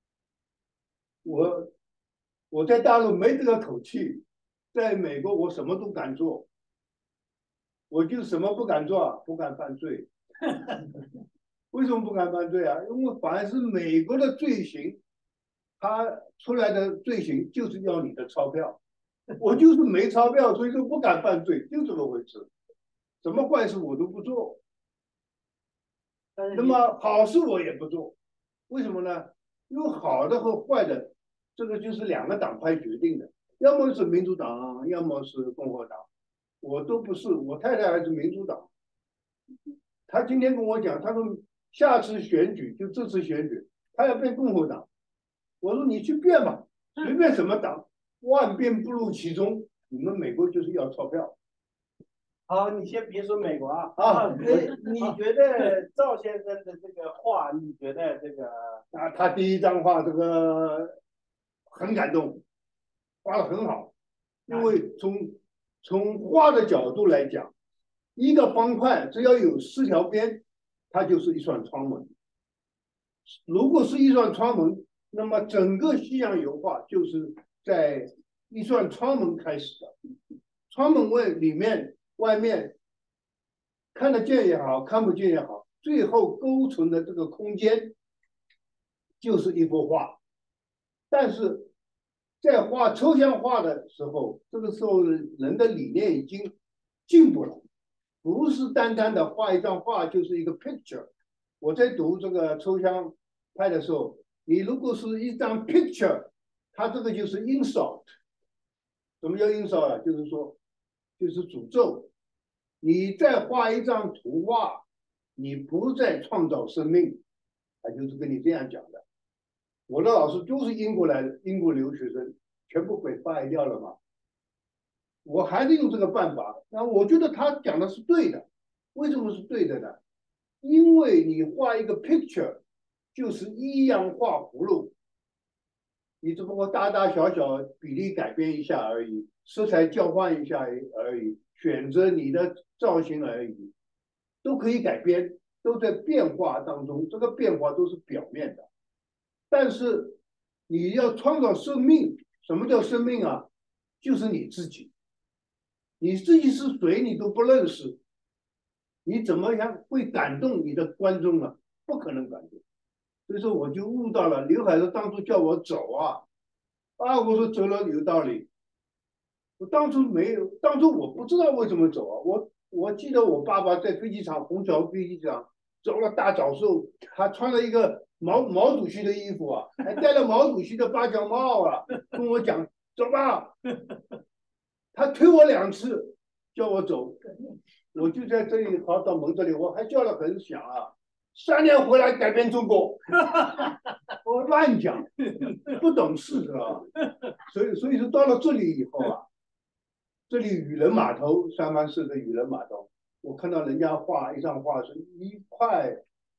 我在大陆没这个口气，在美国我什么都敢做，我就什么不敢做啊？不敢犯罪。为什么不敢犯罪啊？因为凡是美国的罪行，他出来的罪行就是要你的钞票，我就是没钞票，所以说不敢犯罪，就这么回事。什么坏事我都不做，那么好事我也不做，为什么呢？因为好的和坏的，这个就是两个党派决定的，要么是民主党，要么是共和党，我都不是，我太太还是民主党。她今天跟我讲，她说下次选举就这次选举，她要变共和党。我说你去变吧，随便什么党，万变不入其中。你们美国就是要钞票。 好，你先别说美国啊，你觉得赵先生的这个画，你觉得这个他第一张画这个很感动，画的很好，因为从画的角度来讲，一个方块只要有4条边，它就是一扇窗门。如果是一扇窗门，那么整个西洋油画就是在一扇窗门开始的，窗门外面看得见也好，看不见也好，最后构成的这个空间就是一幅画。但是在画抽象画的时候，这个时候人的理念已经进步了，不是单单的画一张画就是一个 picture。我在读这个抽象派的时候，你如果是一张 picture， 它这个就是 insult。什么叫 insult 啊？就是说，就是诅咒。你再画一张图画，你不再创造生命，他就是跟你这样讲的。我的老师都是英国来的，英国留学生，全部被败掉了嘛。我还是用这个办法，那我觉得他讲的是对的。为什么是对的呢？因为你画一个 picture， 就是依样画葫芦，你只不过大大小小比例改变一下而已，色彩交换一下而已，选择你的造型而已，都可以改变，都在变化当中，这个变化都是表面的。但是你要创造生命，什么叫生命啊？就是你自己，你自己是谁你都不认识，你怎么样会感动你的观众呢？不可能感动。所以说我就悟到了，刘海石当初叫我走啊，我说走了有道理。我当初没有，当初我不知道为什么走啊。我记得我爸爸在飞机场，虹桥飞机场走了大早时，他穿了一个毛主席的衣服啊，还戴了毛主席的芭蕉帽啊，跟我讲走吧。他推我2次，叫我走，我就在这里跑到门这里，我还叫得很响啊。3年回来改变中国，我乱讲，不懂事是吧？所以说到了这里以后啊，这里渔人码头，3藩市的渔人码头，我看到人家画一张画是1块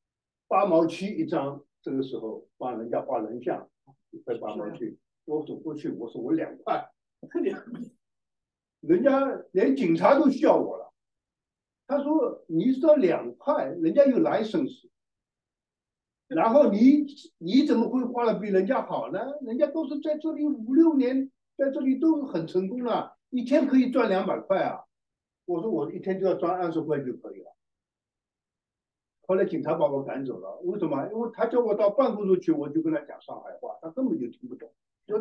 8毛7一张，这个时候帮人家画人像，1块8毛7，我走过去，我说我2块，人家连警察都笑我了。他说：“你说2块，人家有license，然后你怎么会画的比人家好呢？人家都是在这里5、6年，在这里都很成功了，一天可以赚200块啊。”我说我一天就要赚20块就可以了。后来警察把我赶走了，为什么？因为他叫我到办公室去，我就跟他讲上海话，他根本就听不懂。走。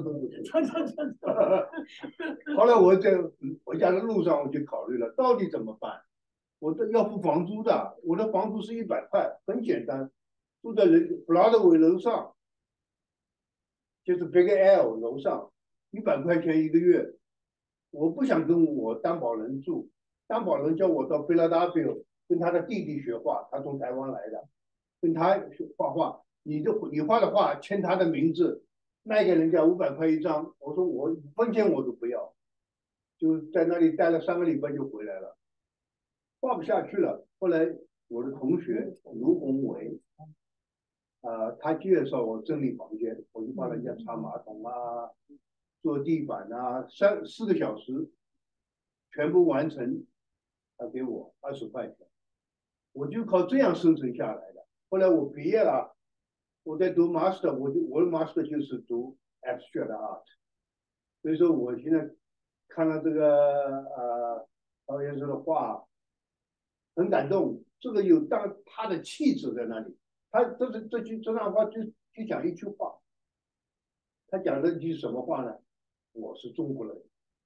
后来我在回家的路上，我就考虑了，到底怎么办？我这要付房租的，我的房租是100块，很简单，住在Broadway 楼上，就是 Big L 楼上，100块钱1个月。我不想跟我担保人住，担保人叫我到 Philadelphia 跟他的弟弟学画，他从台湾来的，跟他画画，你画的画签他的名字，卖给人家500块一张，我说我5分钱我都不要，就在那里待了3个礼拜就回来了，画不下去了。后来我的同学卢宏伟，他介绍我整理房间，我就帮人家擦马桶啊、做地板啊，4个小时全部完成，他给我20块钱，我就靠这样生存下来的。后来我毕业了，我在读 master， 我的 master 就是读 abstract art， 所以说我现在看了这个陶先生的画，很感动。这个有他的气质在那里。他这段话就讲一句话，他讲的一句什么话呢？我是中国人。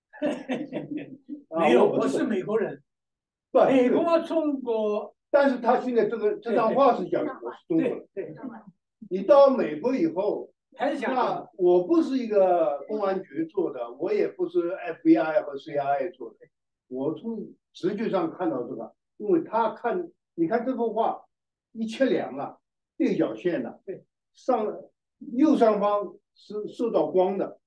没有，我是美国人。 不， 美国、中国。 但是他现在这段话是讲我是中国人。 对。 你到美国以后， 还是讲那我不是一个公安局做的，我也不是 FBI 和 CIA 做的，我从直觉上看到这个，因为你看这幅画一切两啊，对角线的，对，右上方是受到光的，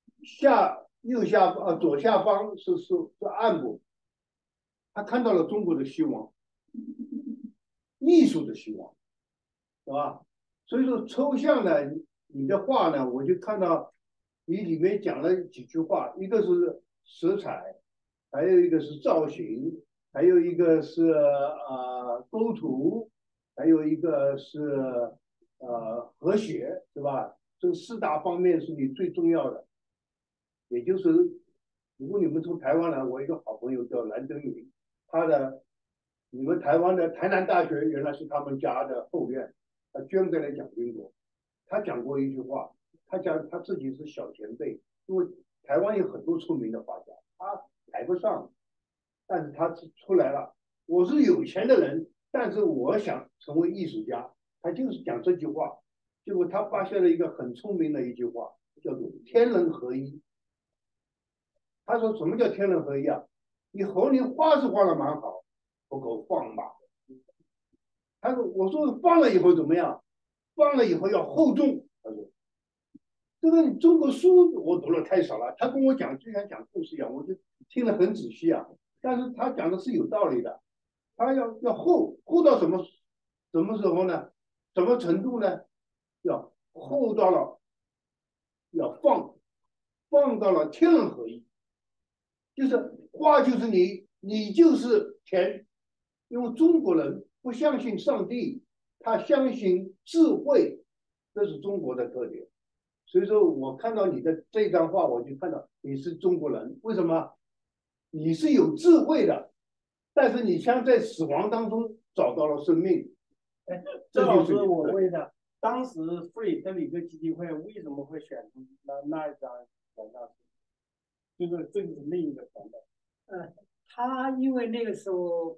左下方是暗部，他看到了中国的希望，艺术的希望，是吧？所以说抽象呢，你的画呢，我就看到你里面讲了几句话，一个是色彩，还有一个是造型，还有一个是构图，还有一个是和谐，对吧？这4大方面是你最重要的。也就是如果你们从台湾来，我一个好朋友叫蓝登云，你们台湾的台南大学原来是他们家的后院。他捐给了蒋经国，他讲过一句话，他讲他自己是小前辈，因为台湾有很多出名的画家，他排不上，但是他出来了。我是有钱的人，但是我想成为艺术家，他就是讲这句话。结果他发现了一个很聪明的一句话，叫做天人合一。他说什么叫天人合一啊？你猴年画是画的蛮好，不够放吧。他说：“我说放了以后怎么样？放了以后要厚重。”他说：“这个中国书我读了太少了。”他跟我讲，就像讲故事一样，我就听得很仔细啊。但是他讲的是有道理的，他要厚到什么时候呢？什么程度呢？要厚到了，要放到了天人合一，就是画就是你就是天，因为中国人不相信上帝，他相信智慧，这是中国的特点。所以说我看到你的这张画，我就看到你是中国人。为什么？你是有智慧的，但是你像在死亡当中找到了生命。 郑老师，我问一下，当时 Free 德里克基金会为什么会选出那一张人呢？就是这个是另一个团队。 他因为那个时候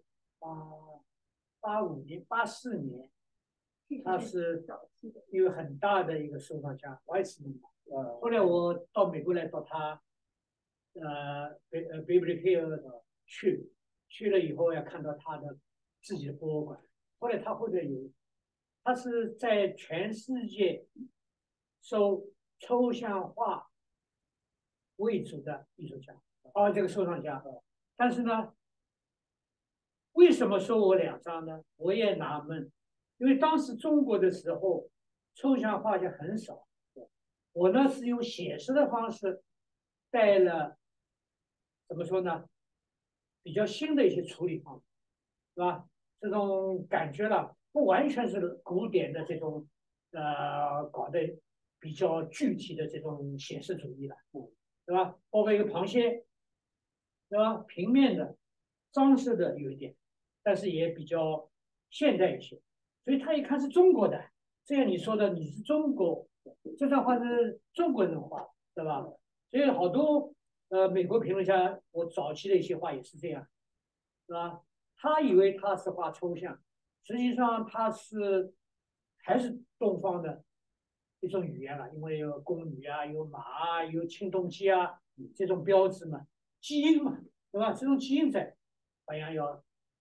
85年、84年，他是一个很大的一个收藏家，我也是。后来我到美国来到他Beverly Hills 去了以后，要看到他的自己的博物馆。后来他是在全世界收抽象画为主的艺术家，这个收藏家。但是呢，为什么收我2张呢？我也纳闷，因为当时中国的时候，抽象画家很少。我呢是用写实的方式带了，怎么说呢，比较新的一些处理方法，是吧？这种感觉了，不完全是古典的这种搞的比较具体的这种写实主义了，对吧？包括一个螃蟹，对吧？平面的、装饰的有一点，但是也比较现代一些。所以他一看是中国的，这样你说的你是中国，这张画是中国人画，对吧？所以好多美国评论家，我早期的一些画也是这样，是吧？他以为他是画抽象，实际上他还是东方的一种语言了，因为有宫女啊，有马啊，有青铜器啊，这种标志嘛，基因嘛，对吧？这种基因在，好像要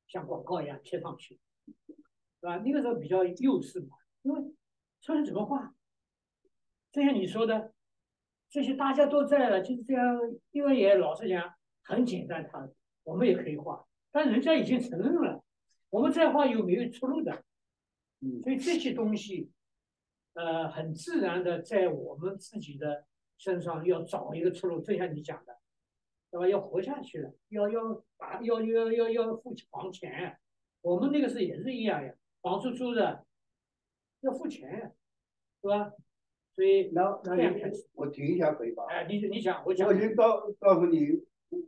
像广告一样贴上去，是吧？那个时候比较幼稚嘛，因为抽象怎么画？就像你说的，这些大家都在了，就是这样。因为也老实讲，很简单，我们也可以画，但人家已经承认了，我们再画有没有出路的？所以这些东西，很自然的在我们自己的身上要找一个出路，就像你讲的，对吧？要活下去了，要付房钱，我们那个也是一样呀，房租租的要付钱呀，是吧？所以那这样开始。 我停一下可以吧？ 哎，你讲，我讲。 我已经告诉你，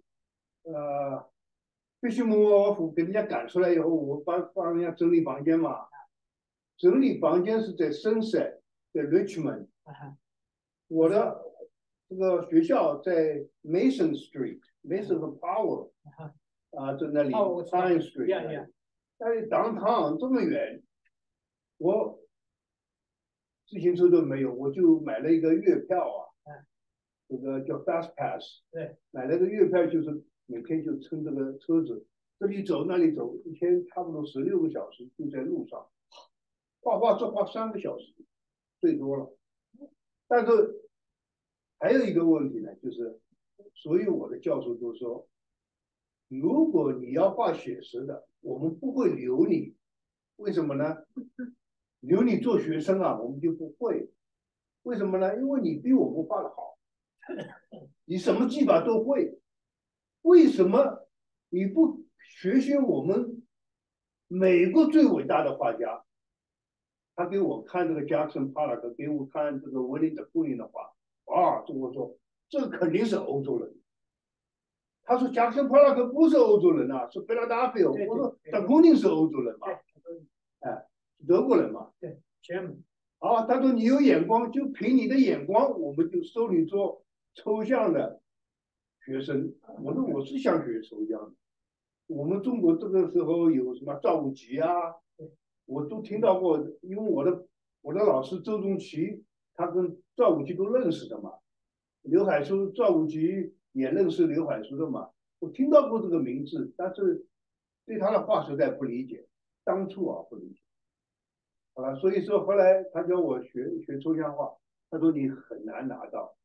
必须摸摸虎给人家赶出来以后，我帮人家整理房间嘛。整理房间是在Sunset，在 Richmond。我的这个学校在 Mason Street，Mason 和 Power 在那里 Pine Street。但是downtown这么远，我自行车都没有，我就买了一个月票啊，这个叫 Fast Pass。 对， 买了个月票，就是每天就乘这个车子，这里走那里走，一天差不多16个小时就在路上。画只画3个小时，最多了。但是还有一个问题呢，就是所有我的教授都说，如果你要画写实的，我们不会留你。为什么呢？留你做学生啊，我们就不会。为什么呢？因为你比我们画的好，你什么技法都会。为什么你不学我们美国最伟大的画家？他给我看这个 Jackson Pollock， 给我看这个 William de Kooning 的画，我说这个肯定是欧洲人。他说 Jackson Pollock 不是欧洲人啊，是菲拉达菲欧。我说 de Kooning 是欧洲人嘛？哎，德国人嘛？ 对，全部。 他说你有眼光，就凭你的眼光，我们就收你做抽象的学生。我说我是想学抽象的。我们中国这个时候有什么赵无极啊？我都听到过，因为我的老师周中奇，他跟赵无极都认识的嘛。刘海粟、赵无极也认识刘海粟的嘛。我听到过这个名字，但是对他的画实在不理解，当初不理解。好了，所以说后来他教我学抽象画，他说你很难拿到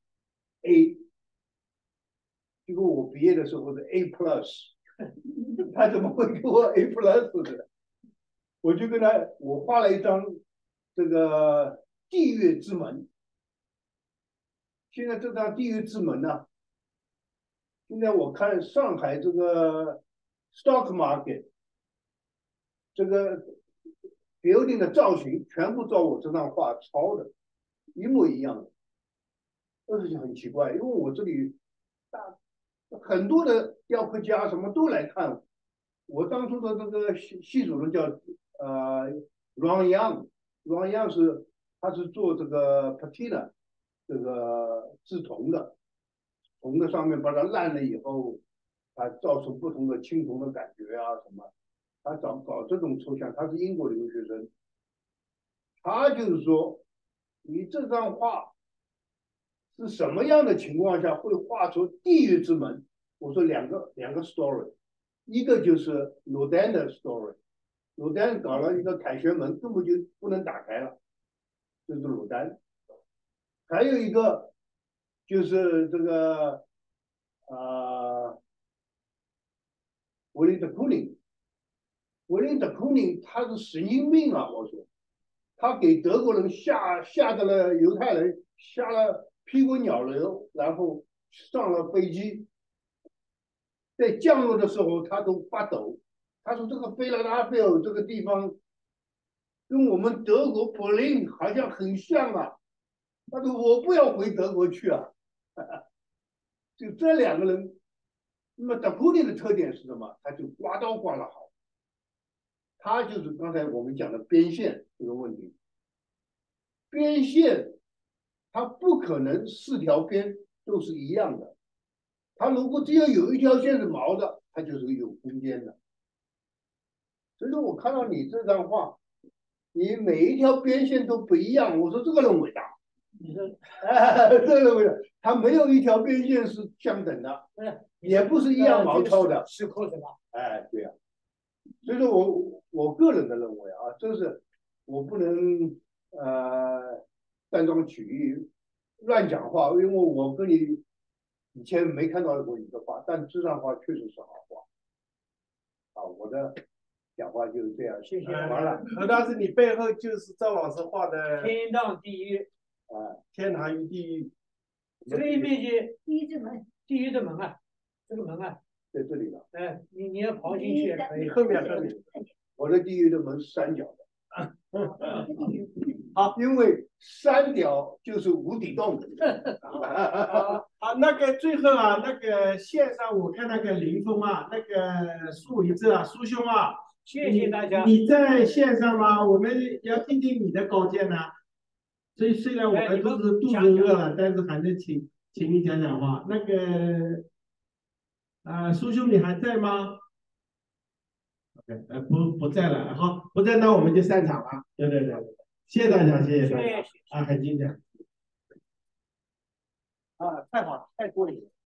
A， 结果我毕业的时候是 A+， 他怎么会给我 A+ 的？我就跟我画了一张这个地狱之门。现在这张地狱之门呢，现在我看上海这个 stock market 这个 building 的造型全部照我这张画抄的，一模一样的。这是很奇怪，因为我这里很多的雕刻家什么都来看我当初的这个系主任叫Ron Young 他是做这个 patina 这个制铜的，铜的上面把它烂了以后，造成不同的青铜的感觉啊什么，他搞这种抽象，他是英国留学生，他就是说你这张画是什么样的情况下会画出地狱之门？我说两个 story， 一个就是鲁丹的 story。鲁丹搞了一个凯旋门，根本就不能打开了，这是鲁丹。还有一个就是这个William de Kooning，William de Kooning 他是神经病啊！我说，他给德国人吓得了犹太人，吓了屁滚尿流，然后上了飞机，在降落的时候他都发抖。他说这个菲拉达菲欧这个地方跟我们德国柏林好像很像啊。他说我不要回德国去啊。就这两个人，那么 de Kooning 的特点是什么？他就刮刀刮得好。他就是刚才我们讲的边线这个问题。边线它不可能4条边都是一样的，它如果只有一条线是毛的，它就是有空间的。所以说我看到你这张画，你每一条边线都不一样，我说这个人伟大。 你说， 这个人伟大，他没有一条边线是相等的，也不是一样毛糙的。 是扣的吧？ 对呀。所所以说我个人的认为啊，这是我不能断章取义乱讲话，因为我跟你以前没看到过你的话，但这段话确实是好话啊。我的讲话就是这样， 谢谢。 完了， 何大师，你背后就是赵老师画的天堂地狱啊， 天堂与地狱。 这个面积，地狱的门，地狱的门啊，这个门啊， 在这里了。 哎，你要刨进去也可以。 后面， 我的地狱的门是三角的。好，因为三角就是无底洞。 好，那个最后啊，那个线上我看那个林峰啊，那个苏一志啊，苏兄啊， 谢谢大家。 你在线上吗？我们要听听你的高见呢。所以虽然我们都是肚子饿了，但是还是请你讲讲话。那个苏兄你还在吗？OK，不在了。好，不在，那我们就散场了。对，谢谢大家，谢谢大家啊，很精彩。 啊，太好了，太过瘾了。